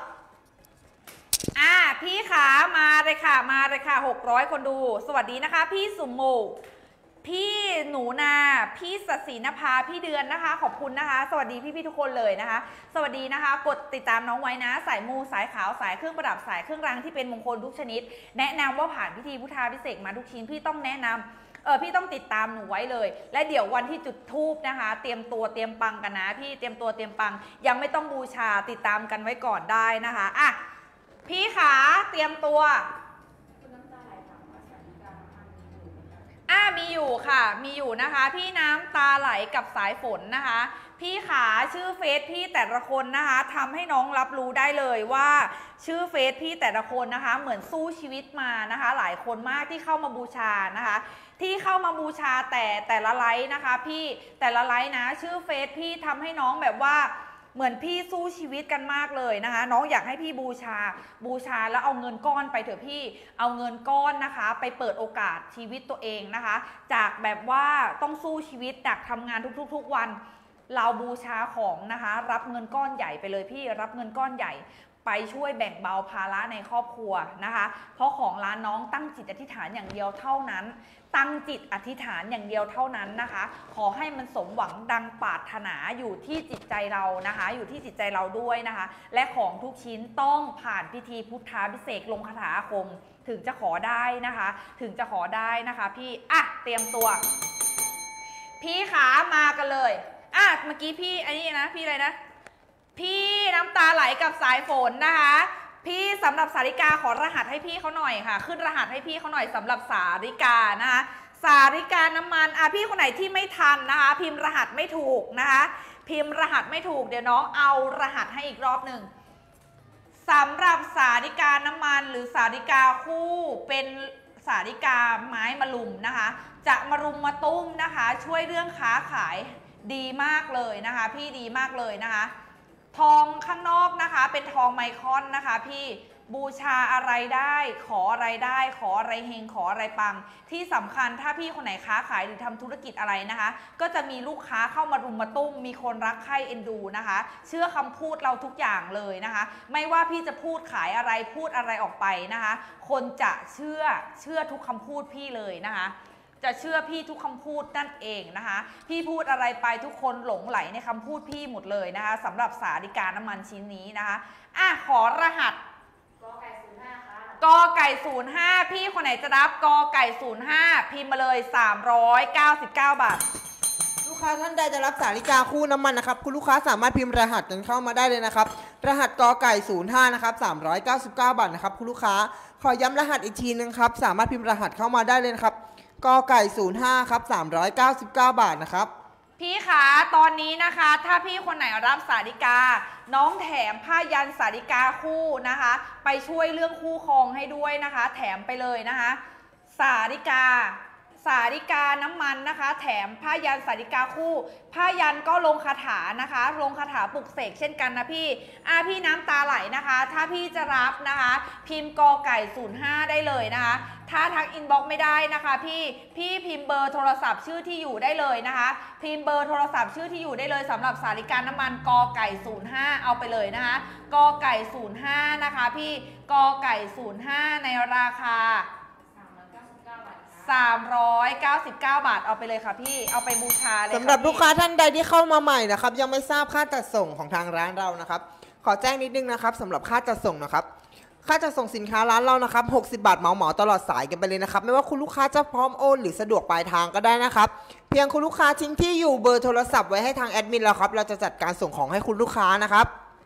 พี่ขามาเลยค่ะมาเลยค่ะ600คนดูสวัสดีนะคะพี่สุโมพี่หนูนาพี่ศศินภาพี่เดือนนะคะขอบคุณนะคะสวัสดีพี่ทุกคนเลยนะคะสวัสดีนะคะกดติดตามน้องไว้นะสายมูสายขาวสายเครื่องประดับสายเครื่องรางที่เป็นมงคลทุกชนิดแนะนำว่าผ่านพิธีพุทธาพิเศษมาทุกชิ้นพี่ต้องแนะนำพี่ต้องติดตามหนูไว้เลยและเดี๋ยววันที่จุดธูปนะคะเตรียมตัวเตรียมปังกันนะพี่เตรียมตัวเตรียมปังยังไม่ต้องบูชาติดตามกันไว้ก่อนได้นะคะพี่ขาเตรียมตัวมีอยู่ค่ะมีอยู่นะคะพี่น้ำตาไหลกับสายฝนนะคะพี่ขาชื่อเฟซพี่แต่ละคนนะคะทำให้น้องรับรู้ได้เลยว่าชื่อเฟซพี่แต่ละคนนะคะเหมือนสู้ชีวิตมานะคะหลายคนมากที่เข้ามาบูชานะคะที่เข้ามาบูชาแต่ละไลฟ์นะคะพี่แต่ละไลฟ์นะชื่อเฟซพี่ทำให้น้องแบบว่าเหมือนพี่สู้ชีวิตกันมากเลยนะคะ น้องอยากให้พี่บูชาแล้วเอาเงินก้อนไปเถอะพี่เอาเงินก้อนนะคะไปเปิดโอกาสชีวิตตัวเองนะคะ จากแบบว่าต้องสู้ชีวิตดักทำงานทุกวันเราบูชาของนะคะรับเงินก้อนใหญ่ไปเลยพี่รับเงินก้อนใหญ่ไปช่วยแบ่งเบาภาระในครอบครัวนะคะเพราะของร้านน้องตั้งจิตอธิษฐานอย่างเดียวเท่านั้นตั้งจิตอธิษฐานอย่างเดียวเท่านั้นนะคะขอให้มันสมหวังดังปรารถนาอยู่ที่จิตใจเรานะคะอยู่ที่จิตใจเราด้วยนะคะและของทุกชิ้นต้องผ่านพิธีพุทธาภิเษกลงคาถาอาคมถึงจะขอได้นะคะถึงจะขอได้นะคะพี่อ่ะเตรียมตัวพี่ขามากันเลยอ่ะเมื่อกี้พี่อันนี้นะพี่อะไรนะพี่น้ำตาไหลกับสายฝนนะคะพี่สำหรับสาริกาขอรหัสให้พี่เขาหน่อยค่ะขึ้นรหัสให้พี่เขาหน่อยสำหรับสาริกานะคะสาริกาน้ำมันพี่คนไหนที่ไม่ทันนะคะพิมพ์รหัสไม่ถูกนะคะพิมพ์รหัสไม่ถูกเดี๋ยวน้องเอารหัสให้อีกรอบหนึ่งสำหรับสาริกาน้ำมันหรือสาริกาคู่เป็นสาริกาไม้มะลุมนะคะจะมารุมมาตุ้มนะคะช่วยเรื่องค้าขายดีมากเลยนะคะพี่ดีมากเลยนะคะทองข้างนอกนะคะเป็นทองไมคอนนะคะพี่บูชาอะไรได้ขออะไรได้ขออะไรเฮงขออะไรปังที่สำคัญถ้าพี่คนไหนค้าขายหรือทำธุรกิจอะไรนะคะก็จะมีลูกค้าเข้ามารุมมาตุ้มมีคนรักใคร่เอ็นดูนะคะเชื่อคำพูดเราทุกอย่างเลยนะคะไม่ว่าพี่จะพูดขายอะไรพูดอะไรออกไปนะคะคนจะเชื่อทุกคำพูดพี่เลยนะคะจะเชื่อพี่ทุกคำพูดนั่นเองนะคะพี่พูดอะไรไปทุกคนหลงไหลในคำพูดพี่หมดเลยนะคะสำหรับสาริกาน้ำมันชิ้นนี้นะคะขอรหัสกไก่05ค่ะกไก่05พี่คนไหนจะรับกไก่05พิมพ์มาเลย399 บาทลูกค้าท่านใดจะรับสาริกาคู่น้ำมันนะครับคุณลูกค้าสามารถพิมพ์รหัสกันเข้ามาได้เลยนะครับรหัสกไก่05นะครับ399 บาทนะครับคุณลูกค้าขอย้ำรหัสอีกทีนึงครับสามารถพิมพ์รหัสเข้ามาได้เลยนะครับกไก่05ครับ399 บาทนะครับพี่คะตอนนี้นะคะถ้าพี่คนไหนรับสาริกาน้องแถมผ้ายันสาริกาคู่นะคะไปช่วยเรื่องคู่ครองให้ด้วยนะคะแถมไปเลยนะคะสาริกาน้ำมันนะคะแถมผ้ายันสาริกาคู่ผ้ายันก็ลงคาถานะคะลงคาถาปลุกเสกเช่นกันนะพี่พี่น้ำตาไหลนะคะถ้าพี่จะรับนะคะพิมพ์กไก่05ได้เลยนะคะถ้าทักอินบ็อกซ์ไม่ได้นะคะพี่พิมพ์เบอร์โทรศัพท์ชื่อที่อยู่ได้เลยนะคะพิมพ์เบอร์โทรศัพท์ชื่อที่อยู่ได้เลยสำหรับสาริกาน้ำมันกไก่05เอาไปเลยนะคะกไก่05นะคะพี่กไก่05ในราคา399 บาทเอาไปเลยค่ะพี่เอาไปบูชาเลยสำหรับลูกค้าท่านใดที่เข้ามาใหม่นะครับยังไม่ทราบค่าจัดส่งของทางร้านเรานะครับขอแจ้งนิดนึงนะครับสำหรับค่าจัดส่งนะครับค่าจัดส่งสินค้าร้านเรานะครับ60 บาทเหมาตลอดสายกันไปเลยนะครับไม่ว่าคุณลูกค้าจะพร้อมโอนหรือสะดวกปลายทางก็ได้นะครับเพียงคุณลูกค้าทิ้งที่อยู่เบอร์โทรศัพท์ไว้ให้ทางแอดมินเราครับเราจะจัดการส่งของให้คุณลูกค้านะครับ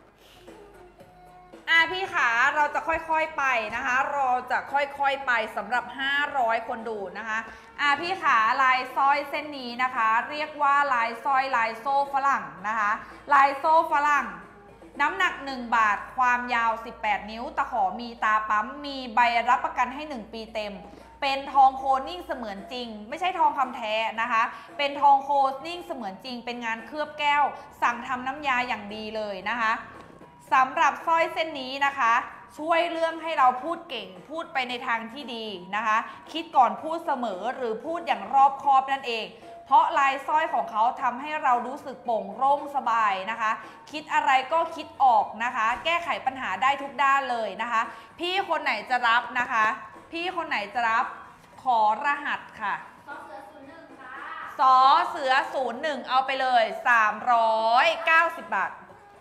พี่ขาเราจะค่อยๆไปนะคะเราจะค่อยๆไปสำหรับ500คนดูนะคะพี่ขาลายสร้อยเส้นนี้นะคะเรียกว่าลายสร้อยลายโซ่ฝรั่งนะคะลายโซ่ฝรั่งน้ำหนัก1 บาทความยาว18 นิ้วตะขอมีตาปั๊มมีใบรับประกันให้1 ปีเต็มเป็นทองโคนิ่งเสมือนจริงไม่ใช่ทองคำแท้นะคะเป็นทองโคนิ่งเสมือนจริงเป็นงานเคลือบแก้วสั่งทำน้ำยาอย่างดีเลยนะคะสำหรับสร้อยเส้นนี้นะคะช่วยเรื่องให้เราพูดเก่งพูดไปในทางที่ดีนะคะคิดก่อนพูดเสมอหรือพูดอย่างรอบคอบนั่นเองเพราะลายสร้อยของเขาทำให้เรารู้สึกโปร่งโล่งสบายนะคะคิดอะไรก็คิดออกนะคะแก้ไขปัญหาได้ทุกด้านเลยนะคะพี่คนไหนจะรับนะคะพี่คนไหนจะรับขอรหัสค่ะสอเสือ01เอาไปเลย390 บาท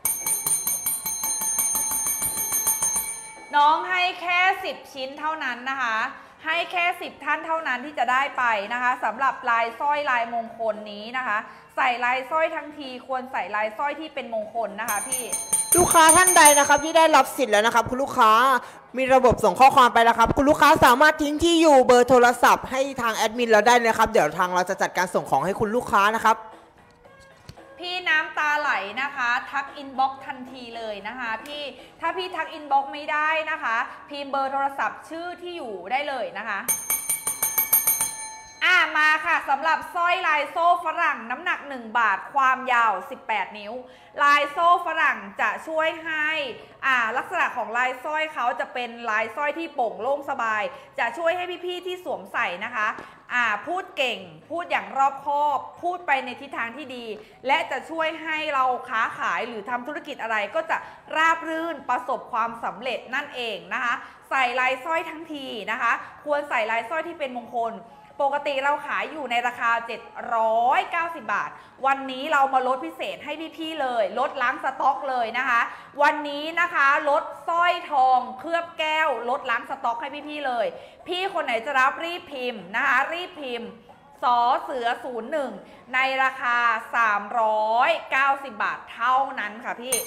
น้องให้แค่10 ชิ้นเท่านั้นนะคะให้แค่10 ท่านเท่านั้นที่จะได้ไปนะคะสำหรับลายสร้อยลายมงคลนี้นะคะใส่ลายสร้อยทั้งทีควรใส่ลายสร้อยที่เป็นมงคลนะคะพี่ลูกค้าท่านใดนะครับที่ได้รับสิทธิ์แล้วนะครับคุณลูกค้ามีระบบส่งข้อความไปแล้วครับคุณลูกค้าสามารถทิ้งที่อยู่เบอร์โทรศัพท์ให้ทางแอดมินเราได้เลยครับเดี๋ยวทางเราจะจัดการส่งของให้คุณลูกค้านะครับพี่น้ำตาไหลนะคะทักอินบ็อกซ์ทันทีเลยนะคะพี่ถ้าพี่ทักอินบ็อกซ์ไม่ได้นะคะพิมพ์เบอร์โทรศัพท์ชื่อที่อยู่ได้เลยนะคะมมาค่ะสำหรับสร้อยลายโซ่ฝรั่งน้ำหนัก1 บาทความยาว18 นิ้วลายโซ่ฝรั่งจะช่วยให้ลักษณะของลายสร้อยเขาจะเป็นลายสร้อยที่โปร่งโล่งสบายจะช่วยให้พี่ๆที่สวมใส่นะคะพูดเก่งพูดอย่างรอบคอบพูดไปในทิศทางที่ดีและจะช่วยให้เราค้าขายหรือทำธุรกิจอะไรก็จะราบรื่นประสบความสำเร็จนั่นเองนะคะใส่ลายสร้อยทั้งทีนะคะควรใส่ลายสร้อยที่เป็นมงคลปกติเราขายอยู่ในราคา790 บาทวันนี้เรามาลดพิเศษให้พี่ๆเลยลดล้างสต็อกเลยนะคะวันนี้นะคะลดสร้อยทองเคลือบแก้วลดล้างสต็อกให้พี่ๆเลยพี่คนไหนจะรับรีบพิมพ์นะคะรีบพิมพ์สอเสือ01ในราคา390 บาทเท่านั้นค่ะพี่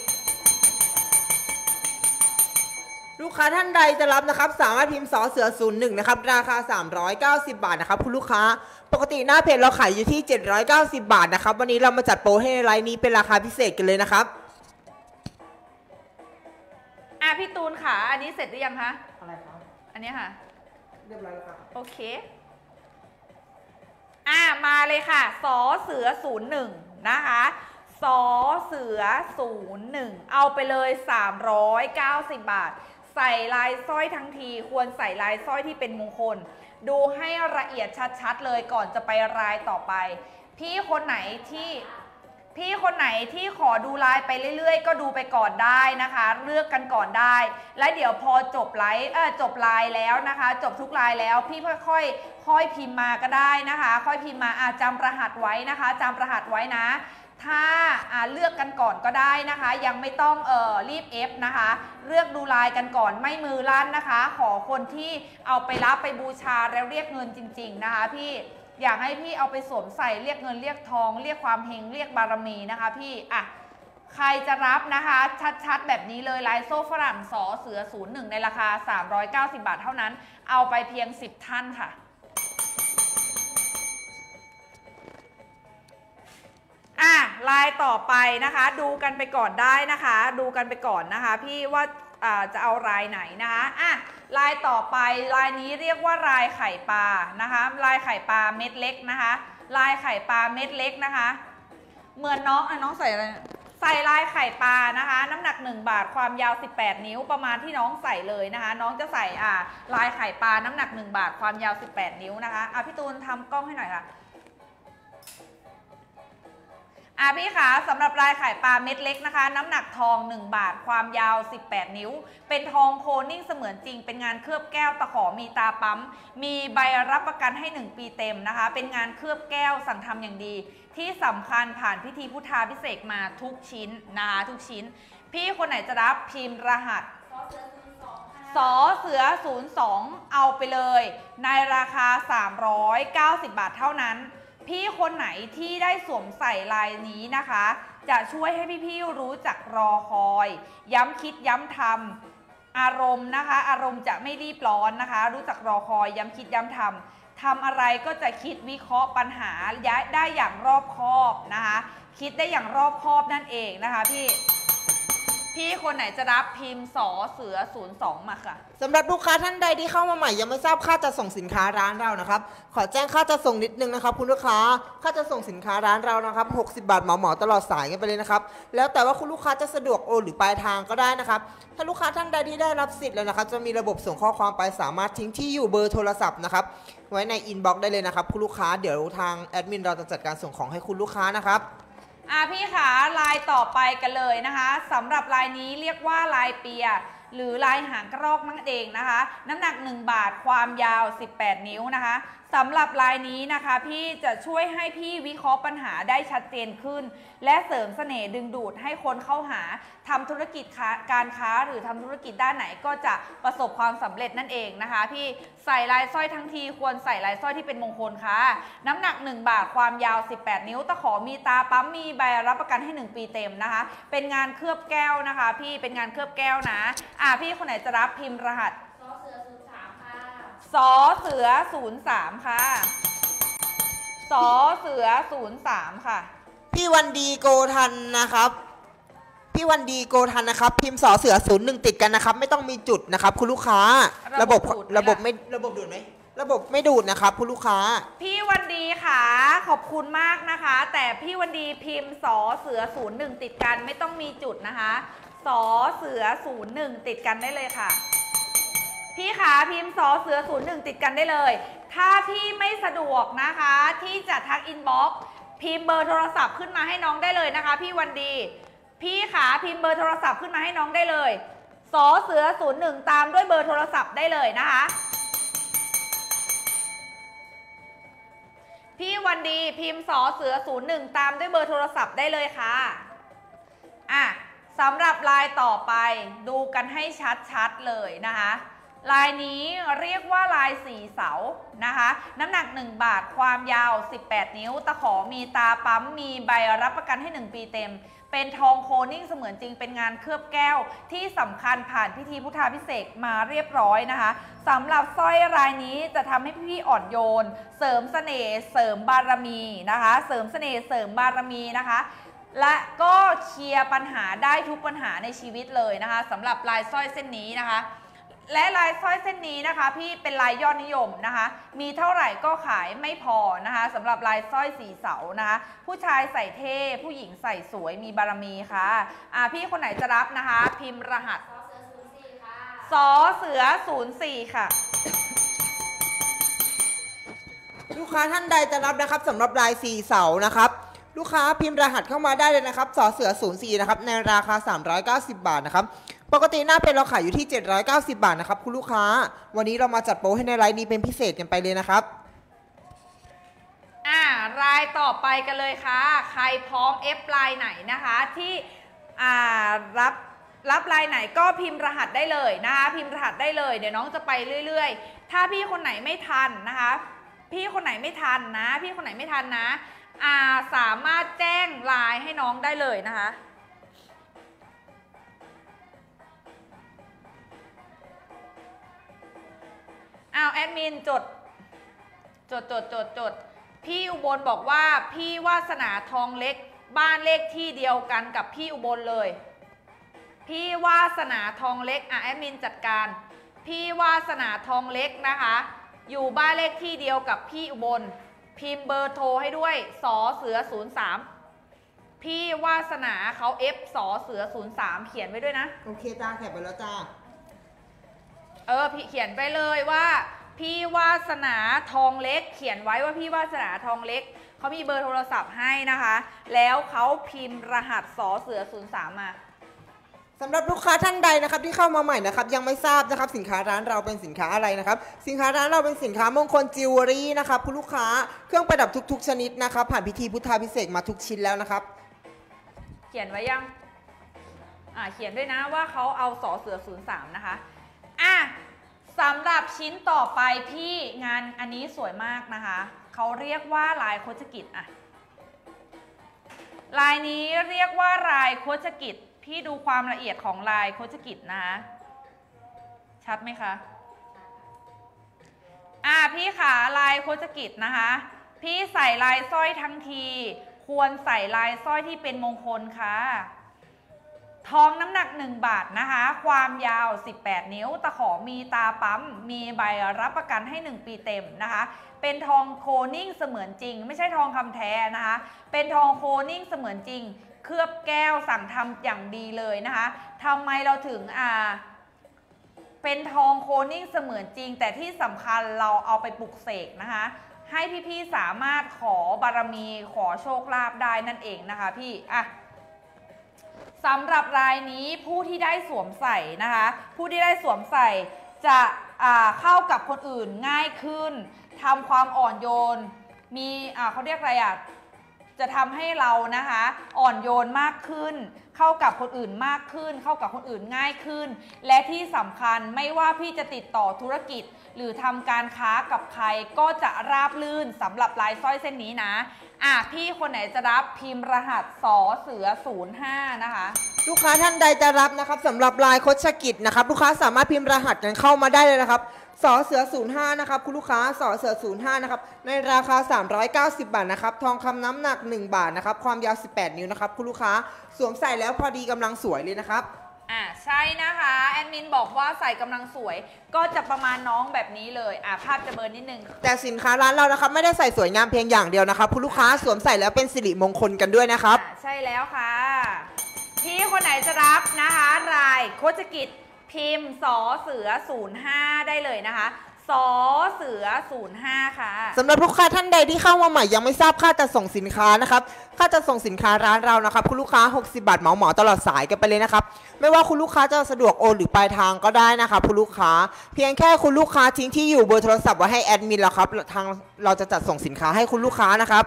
ลูกค้าท่านใดจะรับนะครับสามารถพิมพ์สอเสือ01นะครับราคา390 บาทนะครับคุณลูกค้าปกติหน้าเพจเราขายอยู่ที่790 บาทนะครับวันนี้เรามาจัดโปรให้ในไลน์นี้เป็นราคาพิเศษกันเลยนะครับพี่ตูนค่ะอันนี้เสร็จหรือยังคะอะไรครับอันนี้ค่ะเรียบร้อยแล้วครับโอเคมาเลยค่ะสอเสือ01นะคะสอเสือ01เอาไปเลย390 บาทใส่ลายสร้อยทั้งทีควรใส่ลายสร้อยที่เป็นมงคลดูให้ละเอียดชัดๆเลยก่อนจะไปรายต่อไปพี่คนไหนที่ขอดูลายไปเรื่อยๆก็ดูไปก่อนได้นะคะเลือกกันก่อนได้และเดี๋ยวพอจบลายแล้วนะคะจบทุกลายแล้วพี่ค่อยพิมพ์มาก็ได้นะคะค่อยพิมพ์มาจำรหัสไว้นะคะจำรหัสไว้นะถ้าเลือกกันก่อนก็ได้นะคะยังไม่ต้องรีบเอฟนะคะเลือกดูลายกันก่อนไม่มือลั่นนะคะขอคนที่เอาไปรับไปบูชาแล้วเรียกเงินจริงๆนะคะพี่อยากให้พี่เอาไปสวมใส่เรียกเงินเรียกทองเรียกความเฮงเรียกบารมีนะคะพี่ใครจะรับนะคะชัดๆแบบนี้เลยลายโซ่ฝรั่งสอเสือ01ในราคา390 บาทเท่านั้นเอาไปเพียง10ท่านค่ะลายต่อไปนะคะดูกันไปก่อนได้นะคะดูกันไปก่อนนะคะพี่ว่าจะเอาลายไหนนะคะลายต่อไปลายนี้เรียกว่าลายไข่ปลานะคะลายไข่ปลาเม็ดเล็กนะคะลายไข่ปลาเม็ดเล็กนะคะเหมือนน้องใส่อะไรใส่ลายไข่ปลานะคะน้ำหนัก1 บาทความยาว18 นิ้วประมาณที่น้องใส่เลยนะคะน้องจะใส่ลายไข่ปลาน้ำหนัก1 บาทความยาว18 นิ้วนะคะพี่ตูนทำกล้องให้หน่อยค่ะพี่คะสำหรับลายไข่ปลาเม็ดเล็กนะคะน้ำหนักทอง1 บาทความยาว18 นิ้วเป็นทองโคนิ่งเสมือนจริงเป็นงานเคลือบแก้วตะขอมีตาปั๊มมีใบรับประกันให้1 ปีเต็มนะคะเป็นงานเคลือบแก้วสั่งทำอย่างดีที่สำคัญผ่านพิธีพุทธาพิเศษมาทุกชิ้นนะคะทุกชิ้นพี่คนไหนจะรับพิมพ์รหัสสอเสือ02เอาไปเลยในราคา390 บาทเท่านั้นพี่คนไหนที่ได้สวมใส่ลายนี้นะคะจะช่วยให้พี่ๆรู้จักรอคอยย้ำคิดย้ำทำอารมณ์นะคะอารมณ์จะไม่รีบร้อนนะคะรู้จักรอคอยย้ำคิดย้ำทำอะไรก็จะคิดวิเคราะห์ปัญหาได้อย่างรอบคอบนะคะคิดได้อย่างรอบคอบนั่นเองนะคะพี่คนไหนจะรับพิมพ์สอเสือ02มาค่ะสำหรับลูกค้าท่านใดที่เข้ามาใหม่ยังไม่ทราบค่าจะส่งสินค้าร้านเรานะครับขอแจ้งค่าจะส่งนิดนึงนะครับคุณลูกค้าค่าจะส่งสินค้าร้านเรานะครับ60 บาทเหมาตลอดสายกันไปเลยนะครับแล้วแต่ว่าคุณลูกค้าจะสะดวกโอนหรือปลายทางก็ได้นะครับถ้าลูกค้าท่านใดที่ได้รับสิทธิ์แล้วนะครับจะมีระบบส่งข้อความไปสามารถทิ้งที่อยู่เบอร์โทรศัพท์นะครับไว้ในอินบ็อกซ์ได้เลยนะครับคุณลูกค้าเดี๋ยวทางแอดมินเราจะจัดการส่งของให้คุณลูกค้านะครับพี่ขาลายต่อไปกันเลยนะคะสำหรับลายนี้เรียกว่าลายเปียหรือลายหางกระรอกนั่นเองนะคะน้ำหนัก1 บาทความยาว18 นิ้วนะคะสำหรับลายนี้นะคะพี่จะช่วยให้พี่วิเคราะห์ปัญหาได้ชัดเจนขึ้นและเสริมเสน่ห์ดึงดูดให้คนเข้าหาทำธุรกิจการค้าหรือทำธุรกิจด้านไหนก็จะประสบความสำเร็จนั่นเองนะคะพี่ใส่ลายสร้อยทั้งทีควรใส่ลายสร้อยที่เป็นมงคลค่ะน้ำหนัก1 บาทความยาว18 นิ้วตะขอมีตาปั๊มมีใบรับประกันให้1 ปีเต็มนะคะเป็นงานเคลือบแก้วนะคะพี่เป็นงานเคลือบแก้วนะพี่คนไหนจะรับพิมพ์รหัสสอเสือ03ค่ะสอเสือ03ค่ะพี่วันดีโกทันนะครับพี่วันดีโกทันนะครับพิมพ์สอเสือ01ติดกันนะครับไม่ต้องมีจุดนะครับคุณลูกค้าระบบดูดไหมระบบไม่ดูดนะครับคุณลูกค้าพี่วันดีค่ะขอบคุณมากนะคะ แต่พี่วันดีพิมพ์สอเสือ01ติดกันไม่ต้องมีจุดนะคะสอเสือ01ติดกันได้เลยค่ะพี่ขาพิมพ์สอเสือ01ติดกันได้เลยถ้าพี่ไม่สะดวกนะคะที่จะทักอินบ็อกซ์พิมพ์เบอร์โทรศัพท์ขึ้นมาให้น้องได้เลยนะคะพี่วันดีพี่ขาพิมพ์เบอร์โทรศัพท์ขึ้นมาให้น้องได้เลยสอเสือ01ตามด้วยเบอร์โทรศัพท์ได้เลยนะคะพี่วันดีพิมพ์สอเสือ01ตามด้วยเบอร์โทรศัพท์ได้เลยค่ะสำหรับลายต่อไปดูกันให้ชัดๆเลยนะคะลายนี้เรียกว่าลาย4เสานะคะน้ำหนัก1บาทความยาว18นิ้วตะขอมีตาปั๊มมีใบรับประกันให้1ปีเต็มเป็นทองโคนิ่งเสมือนจริงเป็นงานเคลือบแก้วที่สำคัญผ่านพิธีพุทธาภิเษกมาเรียบร้อยนะคะสำหรับสร้อยรายนี้จะทำให้พี่อ่อนโยนเสริมเสน่ห์เสริมบารมีนะคะเสริมเสน่ห์เสริมบารมีนะคะและก็เคลียร์ปัญหาได้ทุกปัญหาในชีวิตเลยนะคะสำหรับลายสร้อยเส้นนี้นะคะและลายสร้อยเส้นนี้นะคะพี่เป็นลายยอดนิยมนะคะมีเท่าไหร่ก็ขายไม่พอนะคะสำหรับลายสร้อย4เสานะคะผู้ชายใส่เท่ผู้หญิงใส่สวยมีบารมีค่ะพี่คนไหนจะรับนะคะพิมพ์รหัสสอเสือ04ค่ะลูกค้าท่านใดจะรับนะครับสำหรับลาย4เสานะครับลูกค้าพิมพ์รหัสเข้ามาได้เลยนะครับสอเสือ04นะครับในราคา390 บาทนะครับปกติหน้าเพจเราขายอยู่ที่790 บาทนะครับคุณลูกค้าวันนี้เรามาจัดโปรให้ในไลน์นี้เป็นพิเศษกันไปเลยนะครับรายต่อไปกันเลยค่ะใครพร้อมเอฟลายไหนนะคะที่รับลายไหนก็พิมพ์รหัสได้เลยนะคะพิมพ์รหัสได้เลยเดี๋ยวน้องจะไปเรื่อยๆถ้าพี่คนไหนไม่ทันนะคะพี่คนไหนไม่ทันนะพี่คนไหนไม่ทันนะสามารถแจ้งไลน์ให้น้องได้เลยนะคะแอดมินจดพี่อุบลบอกว่าพี่วาสนาทองเล็กบ้านเลขที่เดียวกันกับพี่อุบลเลยพี่วาสนาทองเล็กแอดมินจัดการพี่วาสนาทองเล็กนะคะอยู่บ้านเลขที่เดียวกับพี่อุบลพิมพ์เบอร์โทรให้ด้วยสอเสือ03พี่วาสนาเขาเอฟสอเสือ03เขียนไว้ด้วยนะโอเคจ้าแคปไปแล้วจ้าพี่เขียนไปเลยว่าพี่วาสนาทองเล็กเขียนไว้ว่าพี่วาสนาทองเล็กเขามีเบอร์โทรศัพท์ให้นะคะแล้วเขาพิมพ์รหัสสอเสือ03มาสำหรับลูกค้าท่านใดนะครับที่เข้ามาใหม่นะครับยังไม่ทราบนะครับสินค้าร้านเราเป็นสินค้าอะไรนะครับสินค้าร้านเราเป็นสินค้ามงคลจิวเวลรี่นะครับคุณลูกค้าเครื่องประดับทุกๆชนิดนะครับผ่านพิธีพุทธาภิเษกมาทุกชิ้นแล้วนะครับเขียนไว้ยังเขียนด้วยนะว่าเขาเอาสอเสือ03นะคะสำหรับชิ้นต่อไปพี่งานอันนี้สวยมากนะคะเขาเรียกว่าลายโคชกิจลายนี้เรียกว่าลายโคชกิจพี่ดูความละเอียดของลายโคชกิจนะคะชัดไหมคะพี่ขาลายโคชกิจนะคะพี่ใส่ลายสร้อยทั้งทีควรใส่ลายสร้อยที่เป็นมงคลค่ะทองน้ำหนัก1บาทนะคะความยาว18นิ้วตะขอมีตาปั๊มมีใบรับประกันให้1ปีเต็มนะคะเป็นทองโคนิ่งเสมือนจริงไม่ใช่ทองคำแท้นะคะเป็นทองโคนิ่งเสมือนจริงเคลือบแก้วสั่งทำอย่างดีเลยนะคะทำไมเราถึงเป็นทองโคนิ่งเสมือนจริงแต่ที่สำคัญเราเอาไปปลุกเสกนะคะให้พี่ๆสามารถขอบารมีขอโชคลาภได้นั่นเองนะคะพี่สำหรับรายนี้ผู้ที่ได้สวมใส่นะคะผู้ที่ได้สวมใส่จะเข้ากับคนอื่นง่ายขึ้นทำความอ่อนโยนมีเขาเรียกอะไรจะทำให้เรานะคะอ่อนโยนมากขึ้นเข้ากับคนอื่นมากขึ้นเข้ากับคนอื่นง่ายขึ้นและที่สำคัญไม่ว่าพี่จะติดต่อธุรกิจหรือทำการค้ากับใครก็จะราบลื่นสำหรับลายสร้อยเส้นนี้นะพี่คนไหนจะรับพิมพ์รหัสสอเสือ05นะคะลูกค้าท่านใดจะรับนะครับสำหรับลายโคชกิจนะครับลูกค้าสามารถพิมพ์รหัสกันเข้ามาได้เลยนะครับสอเสือ05นะครับคุณลูกค้าสอเสือ05นะครับในราคา390 บาทนะครับทองคำน้ำหนัก1บาทนะครับความยาว18นิ้วนะครับคุณลูกค้าสวมใส่แล้วพอดีกำลังสวยเลยนะครับใใช่นะคะแอดมินบอกว่าใส่กำลังสวยก็จะประมาณน้องแบบนี้เลยภาพจะเบิร์นนิดนึงแต่สินค้าร้านเรานะครับไม่ได้ใส่สวยงามเพียงอย่างเดียวนะครับคุณลูกค้าสวมใส่แล้วเป็นสิริมงคลกันด้วยนะครับใช่แล้วค่ะพี่คนไหนจะรับนะคะรายโคจกิจพิมพ์สอเสือ05ได้เลยนะคะสอเสือ05ค่ะสำหรับลูกค้าท่านใดที่เข้ามาใหม่ยังไม่ทราบค่าจัดส่งสินค้านะครับค่าจัดส่งสินค้าร้านเรานะครับคุณลูกค้า60 บาทเหมาตลอดสายกันไปเลยนะครับไม่ว่าคุณลูกค้าจะสะดวกโอนหรือปลายทางก็ได้นะครับคุณลูกค้าเพียงแค่คุณลูกค้าทิ้งที่อยู่เบอร์โทรศัพท์ไว้ให้แอดมินแล้วครับทางเราจะจัดส่งสินค้าให้คุณลูกค้านะครับ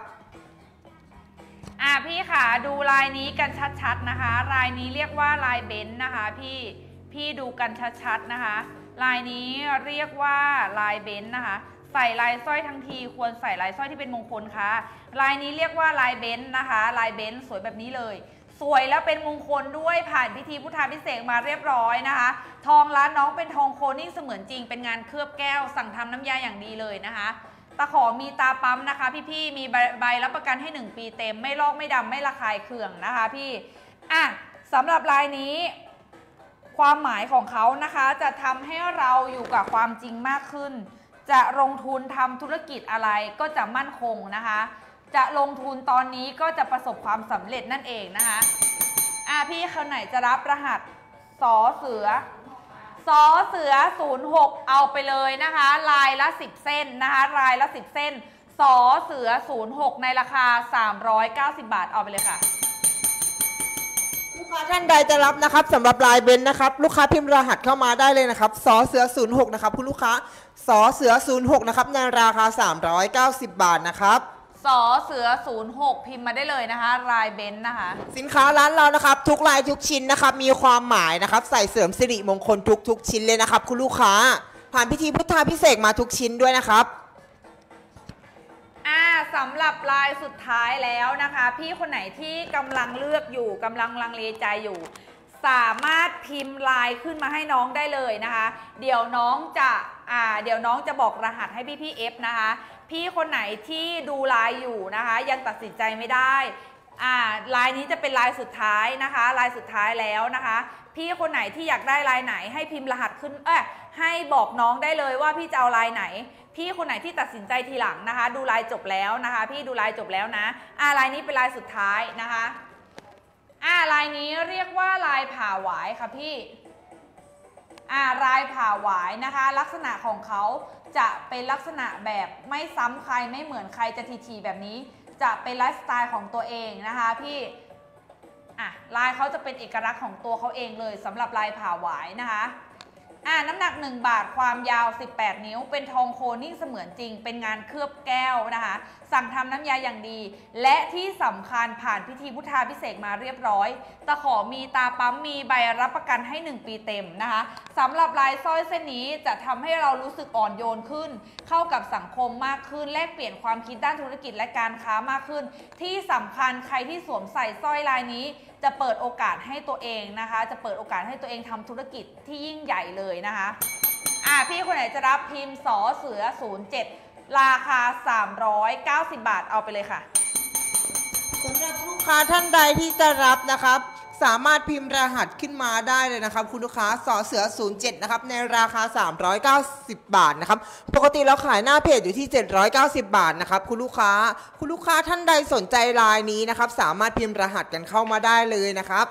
พี่ค่ะดูลายนี้กันชัดๆนะคะลายนี้เรียกว่าลายเบนซ์นะคะพี่ดูกันชัดๆนะคะลายนี้เรียกว่าลายเบนซ์นะคะใส่ลายสร้อยทั้งทีควรใส่ลายสร้อยที่เป็นมงคลค่ะลายนี้เรียกว่าลายเบนซ์นะคะลายเบนซ์สวยแบบนี้เลยสวยแล้วเป็นมงคลด้วยผ่านพิธีพุทธาภิเษกมาเรียบร้อยนะคะทองร้านน้องเป็นทองโคนิ่งเสมือนจริงเป็นงานเคลือบแก้วสั่งทำน้ำยาอย่างดีเลยนะคะตะขอมีตาปั๊มนะคะพี่ๆมีใบรับประกันให้1 ปีเต็มไม่ลอกไม่ดำไม่ระคายเคืองนะคะพี่สำหรับลายนี้ความหมายของเขานะคะจะทำให้เราอยู่กับความจริงมากขึ้นจะลงทุนทำธุรกิจอะไรก็จะมั่นคงนะคะจะลงทุนตอนนี้ก็จะประสบความสำเร็จนั่นเองนะคะพี่คนไหนจะรับรหัสสอเสือ06เอาไปเลยนะคะลายละ10 เส้นนะคะลายละ10 เส้นสอเสือ06ในราคา390 บาทเอาไปเลยค่ะลูกค้าท่านใดจะรับนะครับสำหรับลายเบนซ์นะครับลูกค้าพิมพ์รหัสเข้ามาได้เลยนะครับสอเสือ06นะครับคุณลูกค้าสอเสือ06นะครับในราคา390 บาทนะครับสอเสือ06พิมพ์มาได้เลยนะคะลายเบนซ์นะคะสินค้าร้านเรานะครับทุกลายทุกชิ้นนะครับมีความหมายนะครับใส่เสริมสิริมงคลทุกชิ้นเลยนะครับคุณลูกค้าผ่านพิธีพุทธาภิเษกมาทุกชิ้นด้วยนะครับสำหรับลายสุดท้ายแล้วนะคะพี่คนไหนที่กำลังเลือกอยู่กำลังลังเลใจอยู่สามารถพิมพ์ลายขึ้นมาให้น้องได้เลยนะคะเดี๋ยวน้องจะบอกรหัสให้พี่เอฟนะคะพี่คนไหนที่ดูลายอยู่นะคะยังตัดสินใจไม่ได้ลายนี้จะเป็นลายสุดท้ายนะคะลายสุดท้ายแล้วนะคะพี่คนไหนที่อยากได้ลายไหนให้พิมพ์รหัสขึ้นให้บอกน้องได้เลยว่าพี่จะเอาลายไหนพี่คนไหนที่ตัดสินใจทีหลังนะคะดูลายจบแล้วนะคะพี่ดูลายจบแล้วนะลายนี้เป็นลายสุดท้ายนะคะลายนี้เรียกว่าลายผ่าหวายค่ะพี่ลายผ่าหวายนะคะลักษณะของเขาจะเป็นลักษณะแบบไม่ซ้ำใครไม่เหมือนใครจะทีๆแบบนี้จะเป็นไลฟ์สไตล์ของตัวเองนะคะพี่ลายเขาจะเป็นเอกลักษณ์ของตัวเขาเองเลยสำหรับลายผ่าหวายนะคะน้ำหนัก1 บาทความยาว18 นิ้วเป็นทองโคนิ่งเสมือนจริงเป็นงานเคลือบแก้วนะคะสั่งทำน้ำยาอย่างดีและที่สำคัญผ่านพิธีพุทธาภิเษกมาเรียบร้อยตะขอมีตาปั๊มมีใบรับประกันให้1 ปีเต็มนะคะสำหรับลายสร้อยเส้นนี้จะทำให้เรารู้สึกอ่อนโยนขึ้นเข้ากับสังคมมากขึ้นแลกเปลี่ยนความคิดด้านธุรกิจและการค้ามากขึ้นที่สำคัญใครที่สวมใส่สร้อยลายนี้จะเปิดโอกาสให้ตัวเองนะคะจะเปิดโอกาสให้ตัวเองทำธุรกิจที่ยิ่งใหญ่เลยนะคะพี่คนไหนจะรับพิมพ์สอเสือ07ราคา390 บาทเอาไปเลยค่ะสำหรับลูกค้าท่านใดที่จะรับนะครับสามารถพิมพ์รหัสขึ้นมาได้เลยนะครับคุณลูกค้าสอเสือ07นะครับในราคา390 บาทนะครับปกติเราขายหน้าเพจอยู่ที่790 บาทนะครับคุณลูกค้าท่านใดสนใจลายนี้นะครับสามารถพิมพ์รหัสกันเข้ามาได้เลยนะครับ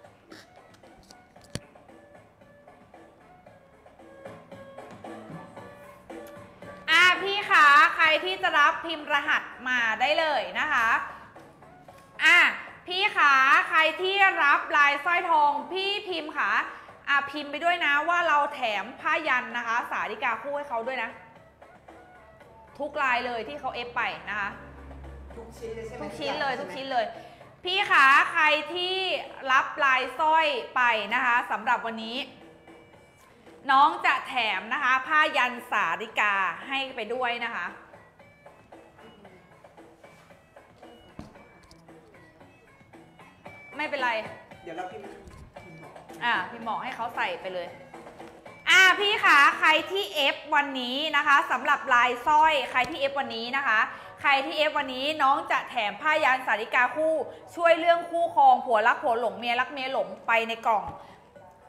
พี่คะใครที่จะรับพิมพ์รหัสมาได้เลยนะคะพี่คะใครที่รับลายสร้อยทองพี่พิมพ์ค่ะพิมพ์ไปด้วยนะว่าเราแถมผ้ายันนะคะสาริกาคู่ให้เขาด้วยนะทุกลายเลยที่เขาเอฟไปนะคะทุกชิ้นเลยพี่คะใครที่รับลายสร้อยไปนะคะสำหรับวันนี้น้องจะแถมนะคะผ้ายันสาริกาให้ไปด้วยนะคะไม่เป็นไรเดี๋ยวเราพิมพ์พี่หมอให้เขาใส่ไปเลยพี่คะใครที่เอฟวันนี้นะคะสำหรับลายสร้อยใครที่เอฟวันนี้นะคะใครที่เอฟวันนี้น้องจะแถมผ้ายันสาริกาคู่ช่วยเรื่องคู่ครองผัวรักผัวหลงเมียรักเมียหลงไปในกล่อง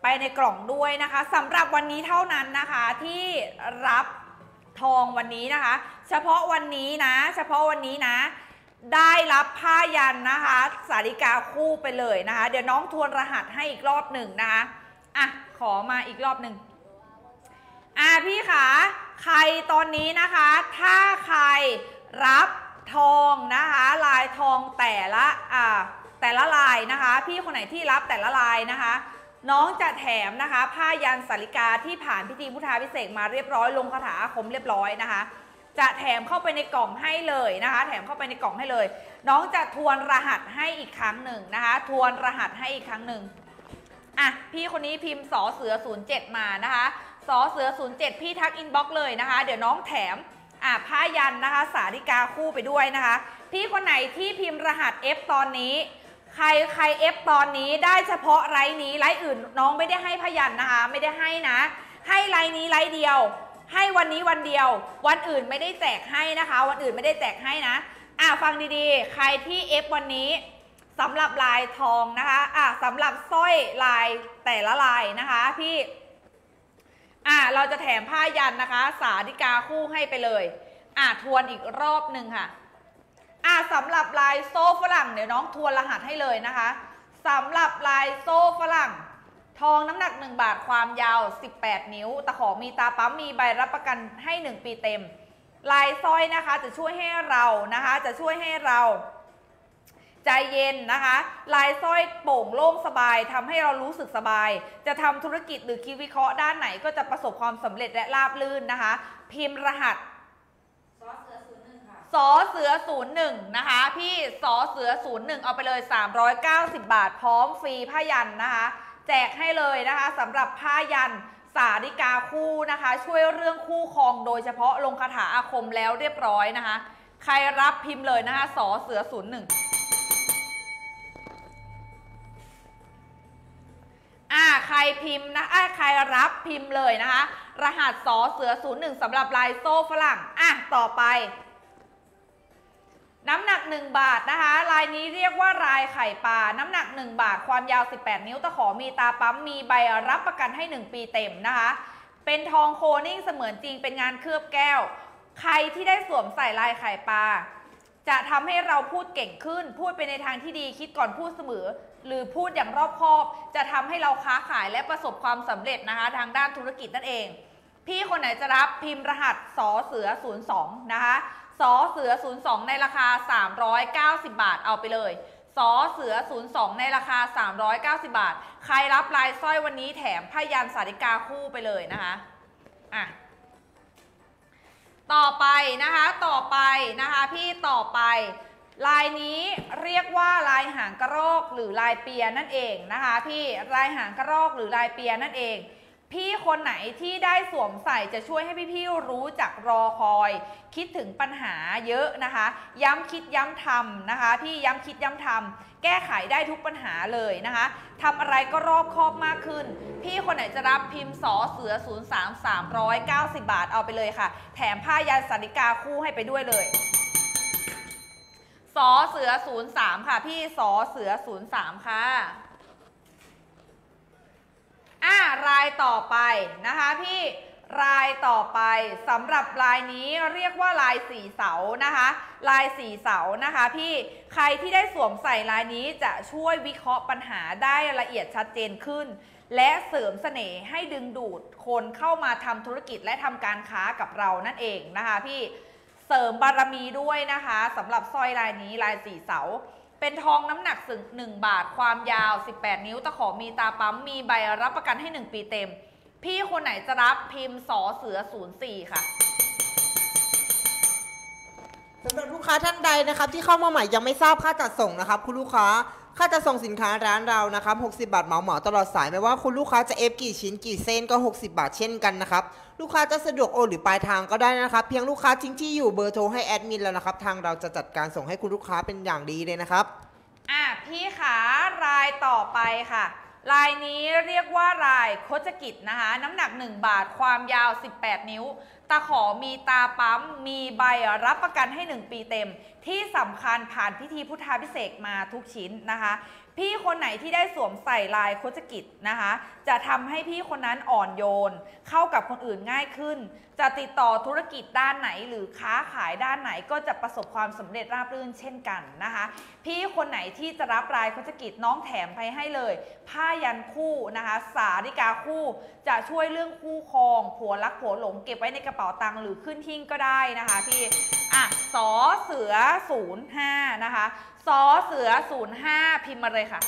ไปในกล่องด้วยนะคะสำหรับวันนี้เท่านั้นนะคะที่รับทองวันนี้นะคะ เฉพาะวันนี้นะได้รับผ้ายันนะคะสาริกาคู่ไปเลยนะคะเดี๋ยวน้องทวนรหัสให้อีกรอบหนึ่งนะคะอ่ะขอมาอีกรอบหนึ่งพี่ขาใครตอนนี้นะคะถ้าใครรับทองนะคะลายทองแต่ละลายนะคะพี่คนไหนที่รับแต่ละลายนะคะน้องจะแถมนะคะผ้ายันสาริกาที่ผ่านพิธีพุทธาภิเษกมาเรียบร้อยลงคาถาอาคมเรียบร้อยนะคะจะแถมเข้าไปในกล่องให้เลยนะคะแถมเข้าไปในกล่องให้เลยน้องจะทวนรหัสให้อีกครั้งหนึ่งนะคะทวนรหัสให้อีกครั้งหนึ่งพี่คนนี้พิมพ์สอเสือ07มานะคะสอเสือ07พี่ทักอินบ็อกซ์เลยนะคะเดี๋ยวน้องแถมผ้ายันนะคะสาริกาคู่ไปด้วยนะคะพี่คนไหนที่พิมพ์รหัส F ตอนนี้ใคร F ตอนนี้ได้เฉพาะไลน์นี้ไลน์อื่นน้องไม่ได้ให้ผ้ายันนะคะไม่ได้ให้นะให้ไลน์นี้ไลน์เดียวให้วันนี้วันเดียววันอื่นไม่ได้แจกให้นะคะวันอื่นไม่ได้แจกให้นะฟังดีๆใครที่ F วันนี้สำหรับลายทองนะคะสำหรับสร้อยลายแต่ละลายนะคะพี่เราจะแถมผ้ายันนะคะสาริกาคู่ให้ไปเลยทวนอีกรอบหนึ่งค่ะสำหรับลายโซ่ฝรั่งเดี๋ยวน้องทวนรหัสให้เลยนะคะสำหรับลายโซ่ฝรั่งทองน้ำหนัก1 บาทความยาว18 นิ้วตะขอมีตาปั๊มมีใบรับประกันให้1 ปีเต็มลายสร้อยนะคะจะช่วยให้เรานะคะใจเย็นนะคะลายสร้อยโปร่งโล่งสบายทำให้เรารู้สึกสบายจะทำธุรกิจหรือคิดวิเคราะห์ด้านไหนก็จะประสบความสำเร็จและราบรื่นนะคะพิมพ์รหัสสอเสือ01นะคะพี่สอเสือ01เอาไปเลย390 บาทพร้อมฟรีผ้ายันนะคะแจกให้เลยนะคะสำหรับผ้ายันสาริกาคู่นะคะช่วยเรื่องคู่ครองโดยเฉพาะลงคาถาอาคมแล้วเรียบร้อยนะคะใครรับพิมพ์เลยนะคะสอเสือ01ใครพิมพ์นะใครรับพิมพ์เลยนะคะรหัสสอเสือ01สำหรับลายโซ่ฝรั่งต่อไปน้ำหนัก1 บาทนะคะลายนี้เรียกว่าลายไข่ปลาน้ำหนัก1 บาทความยาว18 นิ้วตะขอมีตาปั๊มมีใบรับประกันให้1 ปีเต็มนะคะเป็นทองโคนิ่งเสมือนจริงเป็นงานเคลือบแก้วใครที่ได้สวมใส่ลายไข่ปลาจะทำให้เราพูดเก่งขึ้นพูดไปในทางที่ดีคิดก่อนพูดเสมอหรือพูดอย่างรอบคอบจะทำให้เราค้าขายและประสบความสำเร็จนะคะทางด้านธุรกิจนั่นเองพี่คนไหนจะรับพิมพ์รหัสสอเสือ02นะคะสอเสือ02ในราคา390 บาทเอาไปเลยสอเสือ02ในราคา390 บาทใครรับลายสร้อยวันนี้แถมผ้ายันสาริกาคู่ไปเลยนะคะต่อไปนะคะพี่ต่อไปลายนี้เรียกว่าลายหางกระรอกหรือลายเปียนั่นเองนะคะพี่ลายหางกระรอกหรือลายเปียนั่นเองพี่คนไหนที่ได้สวมใส่จะช่วยให้พี่ๆรู้จักรอคอยคิดถึงปัญหาเยอะนะคะย้ำคิดย้ำทำนะคะพี่ย้ำคิดย้ำทำแก้ไขได้ทุกปัญหาเลยนะคะทำอะไรก็รอบคอบมากขึ้นพี่คนไหนจะรับพิมพ์สอเสือ03 390 บาทเอาไปเลยค่ะแถมผ้ายันสาริกาคู่ให้ไปด้วยเลยสอเสือ03ค่ะพี่สอเสือ03ค่ะรายต่อไปนะคะพี่รายต่อไปสำหรับลายนี้เรียกว่าลาย4 เสานะคะลาย4 เสานะคะพี่ใครที่ได้สวมใส่ลายนี้จะช่วยวิเคราะห์ปัญหาได้ละเอียดชัดเจนขึ้นและเสริมเสน่ห์ให้ดึงดูดคนเข้ามาทำธุรกิจและทำการค้ากับเรานั่นเองนะคะพี่เสริมบารมีด้วยนะคะสำหรับสร้อยลายนี้ลาย4 เสาเป็นทองน้ำหนัก1 บาทความยาว18 นิ้วตะขอมีตาปั๊มมีใบรับประกันให้1 ปีเต็มพี่คนไหนจะรับพิมพ์สอเสือ04ค่ะสำหรับลูกค้าท่านใดนะครับที่เข้ามาใหม่ยังไม่ทราบค่าจัดส่งนะครับคุณลูกค้าค่าจัดส่งสินค้าร้านเรานะครับ60 บาทเหมาตลอดสายไม่ว่าคุณลูกค้าจะเอฟกี่ชิ้นกี่เส้นก็60 บาทเช่นกันนะครับลูกค้าจะสะดวกโอนหรือปลายทางก็ได้นะครับเพียงลูกค้าทิ้งที่อยู่เบอร์โทรให้แอดมินแล้วนะครับทางเราจะจัดการส่งให้คุณลูกค้าเป็นอย่างดีเลยนะครับพี่ขารายต่อไปค่ะลายนี้เรียกว่าลายโคจกิจนะคะน้ำหนัก1 บาทความยาว18 นิ้วตะขอมีตาปั๊มมีใบรับประกันให้1 ปีเต็มที่สำคัญผ่านพิธีพุทธาภิเษกมาทุกชิ้นนะคะพี่คนไหนที่ได้สวมใส่ลายโคจกิจนะคะจะทำให้พี่คนนั้นอ่อนโยนเข้ากับคนอื่นง่ายขึ้นจะติดต่อธุรกิจด้านไหนหรือค้าขายด้านไหนก็จะประสบความสำเร็จราบรื่นเช่นกันนะคะพี่คนไหนที่จะรับลายโคจกิจน้องแถมไปให้เลยผ้ายันคู่นะคะสาริกาคู่จะช่วยเรื่องคู่ครองผัวรักผัวหลงเก็บไว้ในกระเป๋าตังค์หรือขึ้นหิ้งก็ได้นะคะพี่สอเสือ05นะคะสอเสือ05พิมพ์มาเลยค่ะ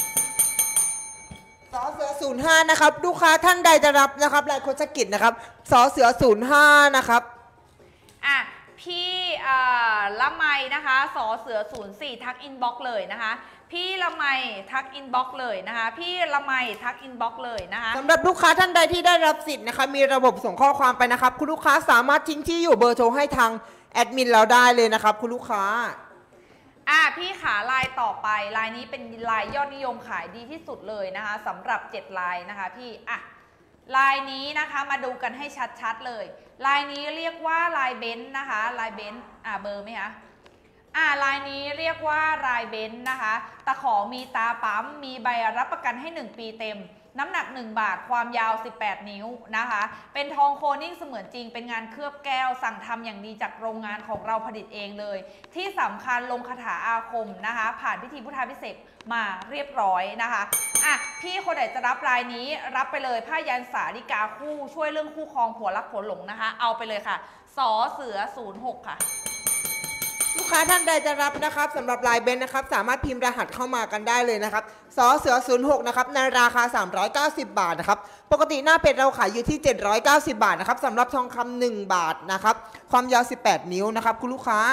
สอเสือ05นะครับลูกค้าท่านใดจะรับนะครับลายโคจกิจนะครับสอเสือ05นะครับพี่ละไมนะคะสอเสือ04ทักอินบ็อกซ์เลยนะคะพี่ละไมทักอินบ็อกซ์เลยนะคะพี่ละไมทักอินบ็อกซ์เลยนะคะสำหรับลูกค้าท่านใดที่ได้รับสิทธิ์นะคะมีระบบส่งข้อความไปนะครับคุณลูกค้าสามารถทิ้งที่อยู่เบอร์โทรให้ทางแอดมินเราได้เลยนะครับคุณลูกค้าพี่ขาลายต่อไปลายนี้เป็นลายยอดนิยมขายดีที่สุดเลยนะคะสำหรับ7ลายนะคะพี่ลายนี้นะคะมาดูกันให้ชัดๆเลยลายนี้เรียกว่าลายเบนซ์นะคะลายเบนซ์เบอร์ไหมคะลายนี้เรียกว่าลายเบนซ์นะคะตะขอมีตาปั๊มมีใบรับประกันให้1ปีเต็มน้ำหนัก1บาทความยาว18นิ้วนะคะเป็นทองโคนิ่งเสมือนจริงเป็นงานเคลือบแก้วสั่งทำอย่างดีจากโรงงานของเราผลิตเองเลยที่สำคัญลงคาถาอาคมนะคะผ่านพิธีพุทธาภิเษกมาเรียบร้อยนะคะพี่คนไหนจะรับรายนี้รับไปเลยผ้ายันสาริกาคู่ช่วยเรื่องคู่ครองผัวรักผัวหลงนะคะเอาไปเลยค่ะสอเสือ06ค่ะลูกค้าท่านใดจะรับนะครับสำหรับลายเบนนะครับสามารถพิมพ์รหัสเข้ามากันได้เลยนะครับสอเสือ06นะครับในราคา390 บาทนะครับปกติหน้าเพจเราขายอยู่ที่790 บาทนะครับสำหรับทองคำ1บาทนะครับความยาว18นิ้วนะครับคุณลูกค้า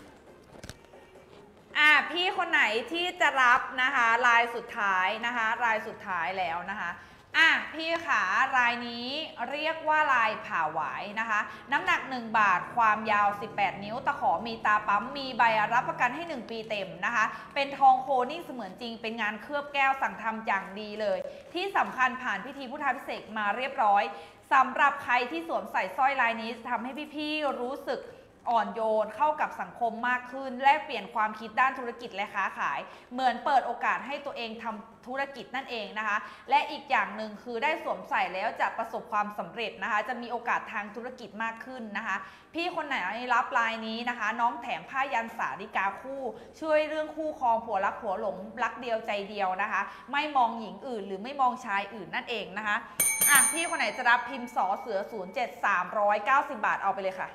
พี่คนไหนที่จะรับนะคะลายสุดท้ายนะคะลายสุดท้ายแล้วนะคะพี่ขารายนี้เรียกว่าลายผ่าหวายนะคะน้ำหนัก1บาทความยาว18นิ้วตะขอมีตาปั๊มมีใบรับประกันให้1ปีเต็มนะคะเป็นทองโคนิ่งเสมือนจริงเป็นงานเคลือบแก้วสั่งทำอย่างดีเลยที่สำคัญผ่านพิธีพุทธาภิเษกมาเรียบร้อยสำหรับใครที่สวมใส่สร้อยลายนี้ทำให้พี่ๆรู้สึกอ่อนโยนเข้ากับสังคมมากขึ้นแลกเปลี่ยนความคิดด้านธุรกิจและค้าขายเหมือนเปิดโอกาสให้ตัวเองทำธุรกิจนั่นเองนะคะและอีกอย่างหนึ่งคือได้สวมใส่แล้วจะประสบความสำเร็จนะคะจะมีโอกาสทางธุรกิจมากขึ้นนะคะพี่คนไหนรับลายนี้นะคะน้องแถมผ้ายันสาริกาคู่ช่วยเรื่องคู่ครองผัวรักผัวหลงรักเดียวใจเดียวนะคะไม่มองหญิงอื่นหรือไม่มองชายอื่นนั่นเองนะคะพี่คนไหนจะรับพิมพ์สอเสือ07 390 บาทเอาไปเลยค่ะ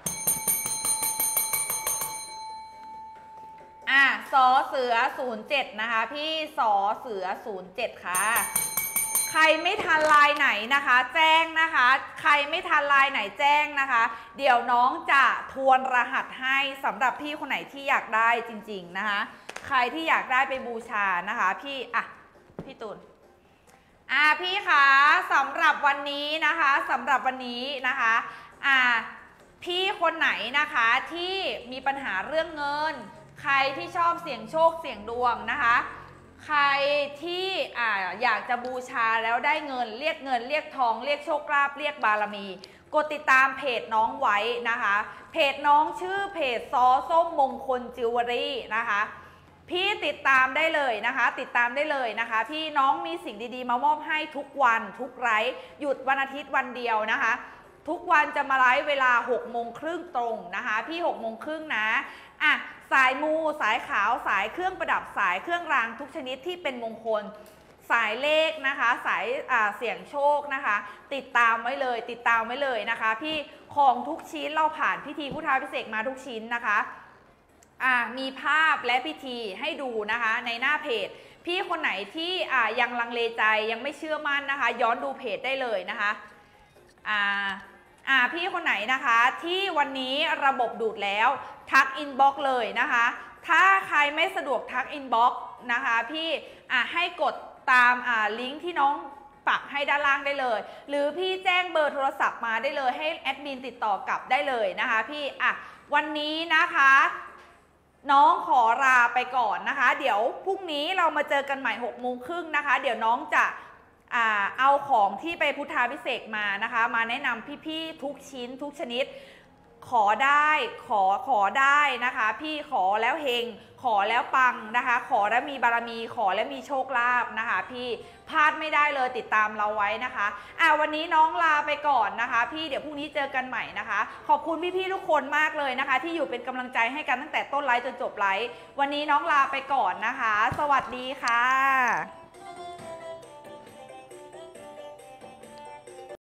สอเสือ07นะคะพี่สอเสือ07ค่ะใครไม่ทันลายไหนนะคะแจ้งนะคะใครไม่ทันลายไหนแจ้งนะคะเดี๋ยวน้องจะทวนรหัสให้สำหรับพี่คนไหนที่อยากได้จริงๆนะคะใครที่อยากได้ไปบูชานะคะพี่ตูนพี่คะสำหรับวันนี้นะคะสำหรับวันนี้นะคะพี่คนไหนนะคะที่มีปัญหาเรื่องเงินใครที่ชอบเสี่ยงโชคเสี่ยงดวงนะคะใครที่อยากจะบูชาแล้วได้เงินเรียกทองเรียกโชคลาภเรียกบารมีกดติดตามเพจน้องไว้นะคะเพจน้องชื่อเพจซอส้มมงคลจิวเวลรี่นะคะพี่ติดตามได้เลยนะคะติดตามได้เลยนะคะพี่น้องมีสิ่งดีๆมามอบให้ทุกวันทุกไลฟ์หยุดวันอาทิตย์วันเดียวนะคะทุกวันจะมาไลฟ์เวลา6:30ตรงนะคะพี่6:30นะสายมูสายขาวสายเครื่องประดับสายเครื่องรางทุกชนิดที่เป็นมงคลสายเลขนะคะสายเสี่ยงโชคนะคะติดตามไว้เลยนะคะพี่ของทุกชิ้นเราผ่านพิธีพุทธาภิเษกมาทุกชิ้นนะคะมีภาพและพิธีให้ดูนะคะในหน้าเพจพี่คนไหนที่ยังลังเลใจยังไม่เชื่อมั่นนะคะย้อนดูเพจได้เลยนะคะพี่คนไหนนะคะที่วันนี้ระบบดูดแล้วทักอินบ็อกซ์เลยนะคะถ้าใครไม่สะดวกทักอินบ็อกซ์นะคะพี่ให้กดตามลิงก์ที่น้องปักให้ด้านล่างได้เลยหรือพี่แจ้งเบอร์โทรศัพท์มาได้เลยให้แอดมินติดต่อกลับได้เลยนะคะพี่วันนี้นะคะน้องขอลาไปก่อนนะคะเดี๋ยวพรุ่งนี้เรามาเจอกันใหม่6:30นะคะเดี๋ยวน้องจะเอาของที่ไปพุทธาภิเษกมานะคะมาแนะนำพี่ๆทุกชิ้นทุกชนิดขอได้ขอได้นะคะ พี่ขอแล้วเฮงขอแล้วปังนะคะ ขอแล้วมีบารมีขอแล้วมีโชคลาภนะคะ พี่พลาดไม่ได้เลยติดตามเราไว้นะคะวันนี้น้องลาไปก่อนนะคะ พี่เดี๋ยวพรุ่งนี้เจอกันใหม่นะคะ ขอบคุณพี่ๆทุกคนมากเลยนะคะ ที่อยู่เป็นกำลังใจให้กันตั้งแต่ต้นไลฟ์จนจบไลฟ์วันนี้น้องลาไปก่อนนะคะ สวัสดีค่ะ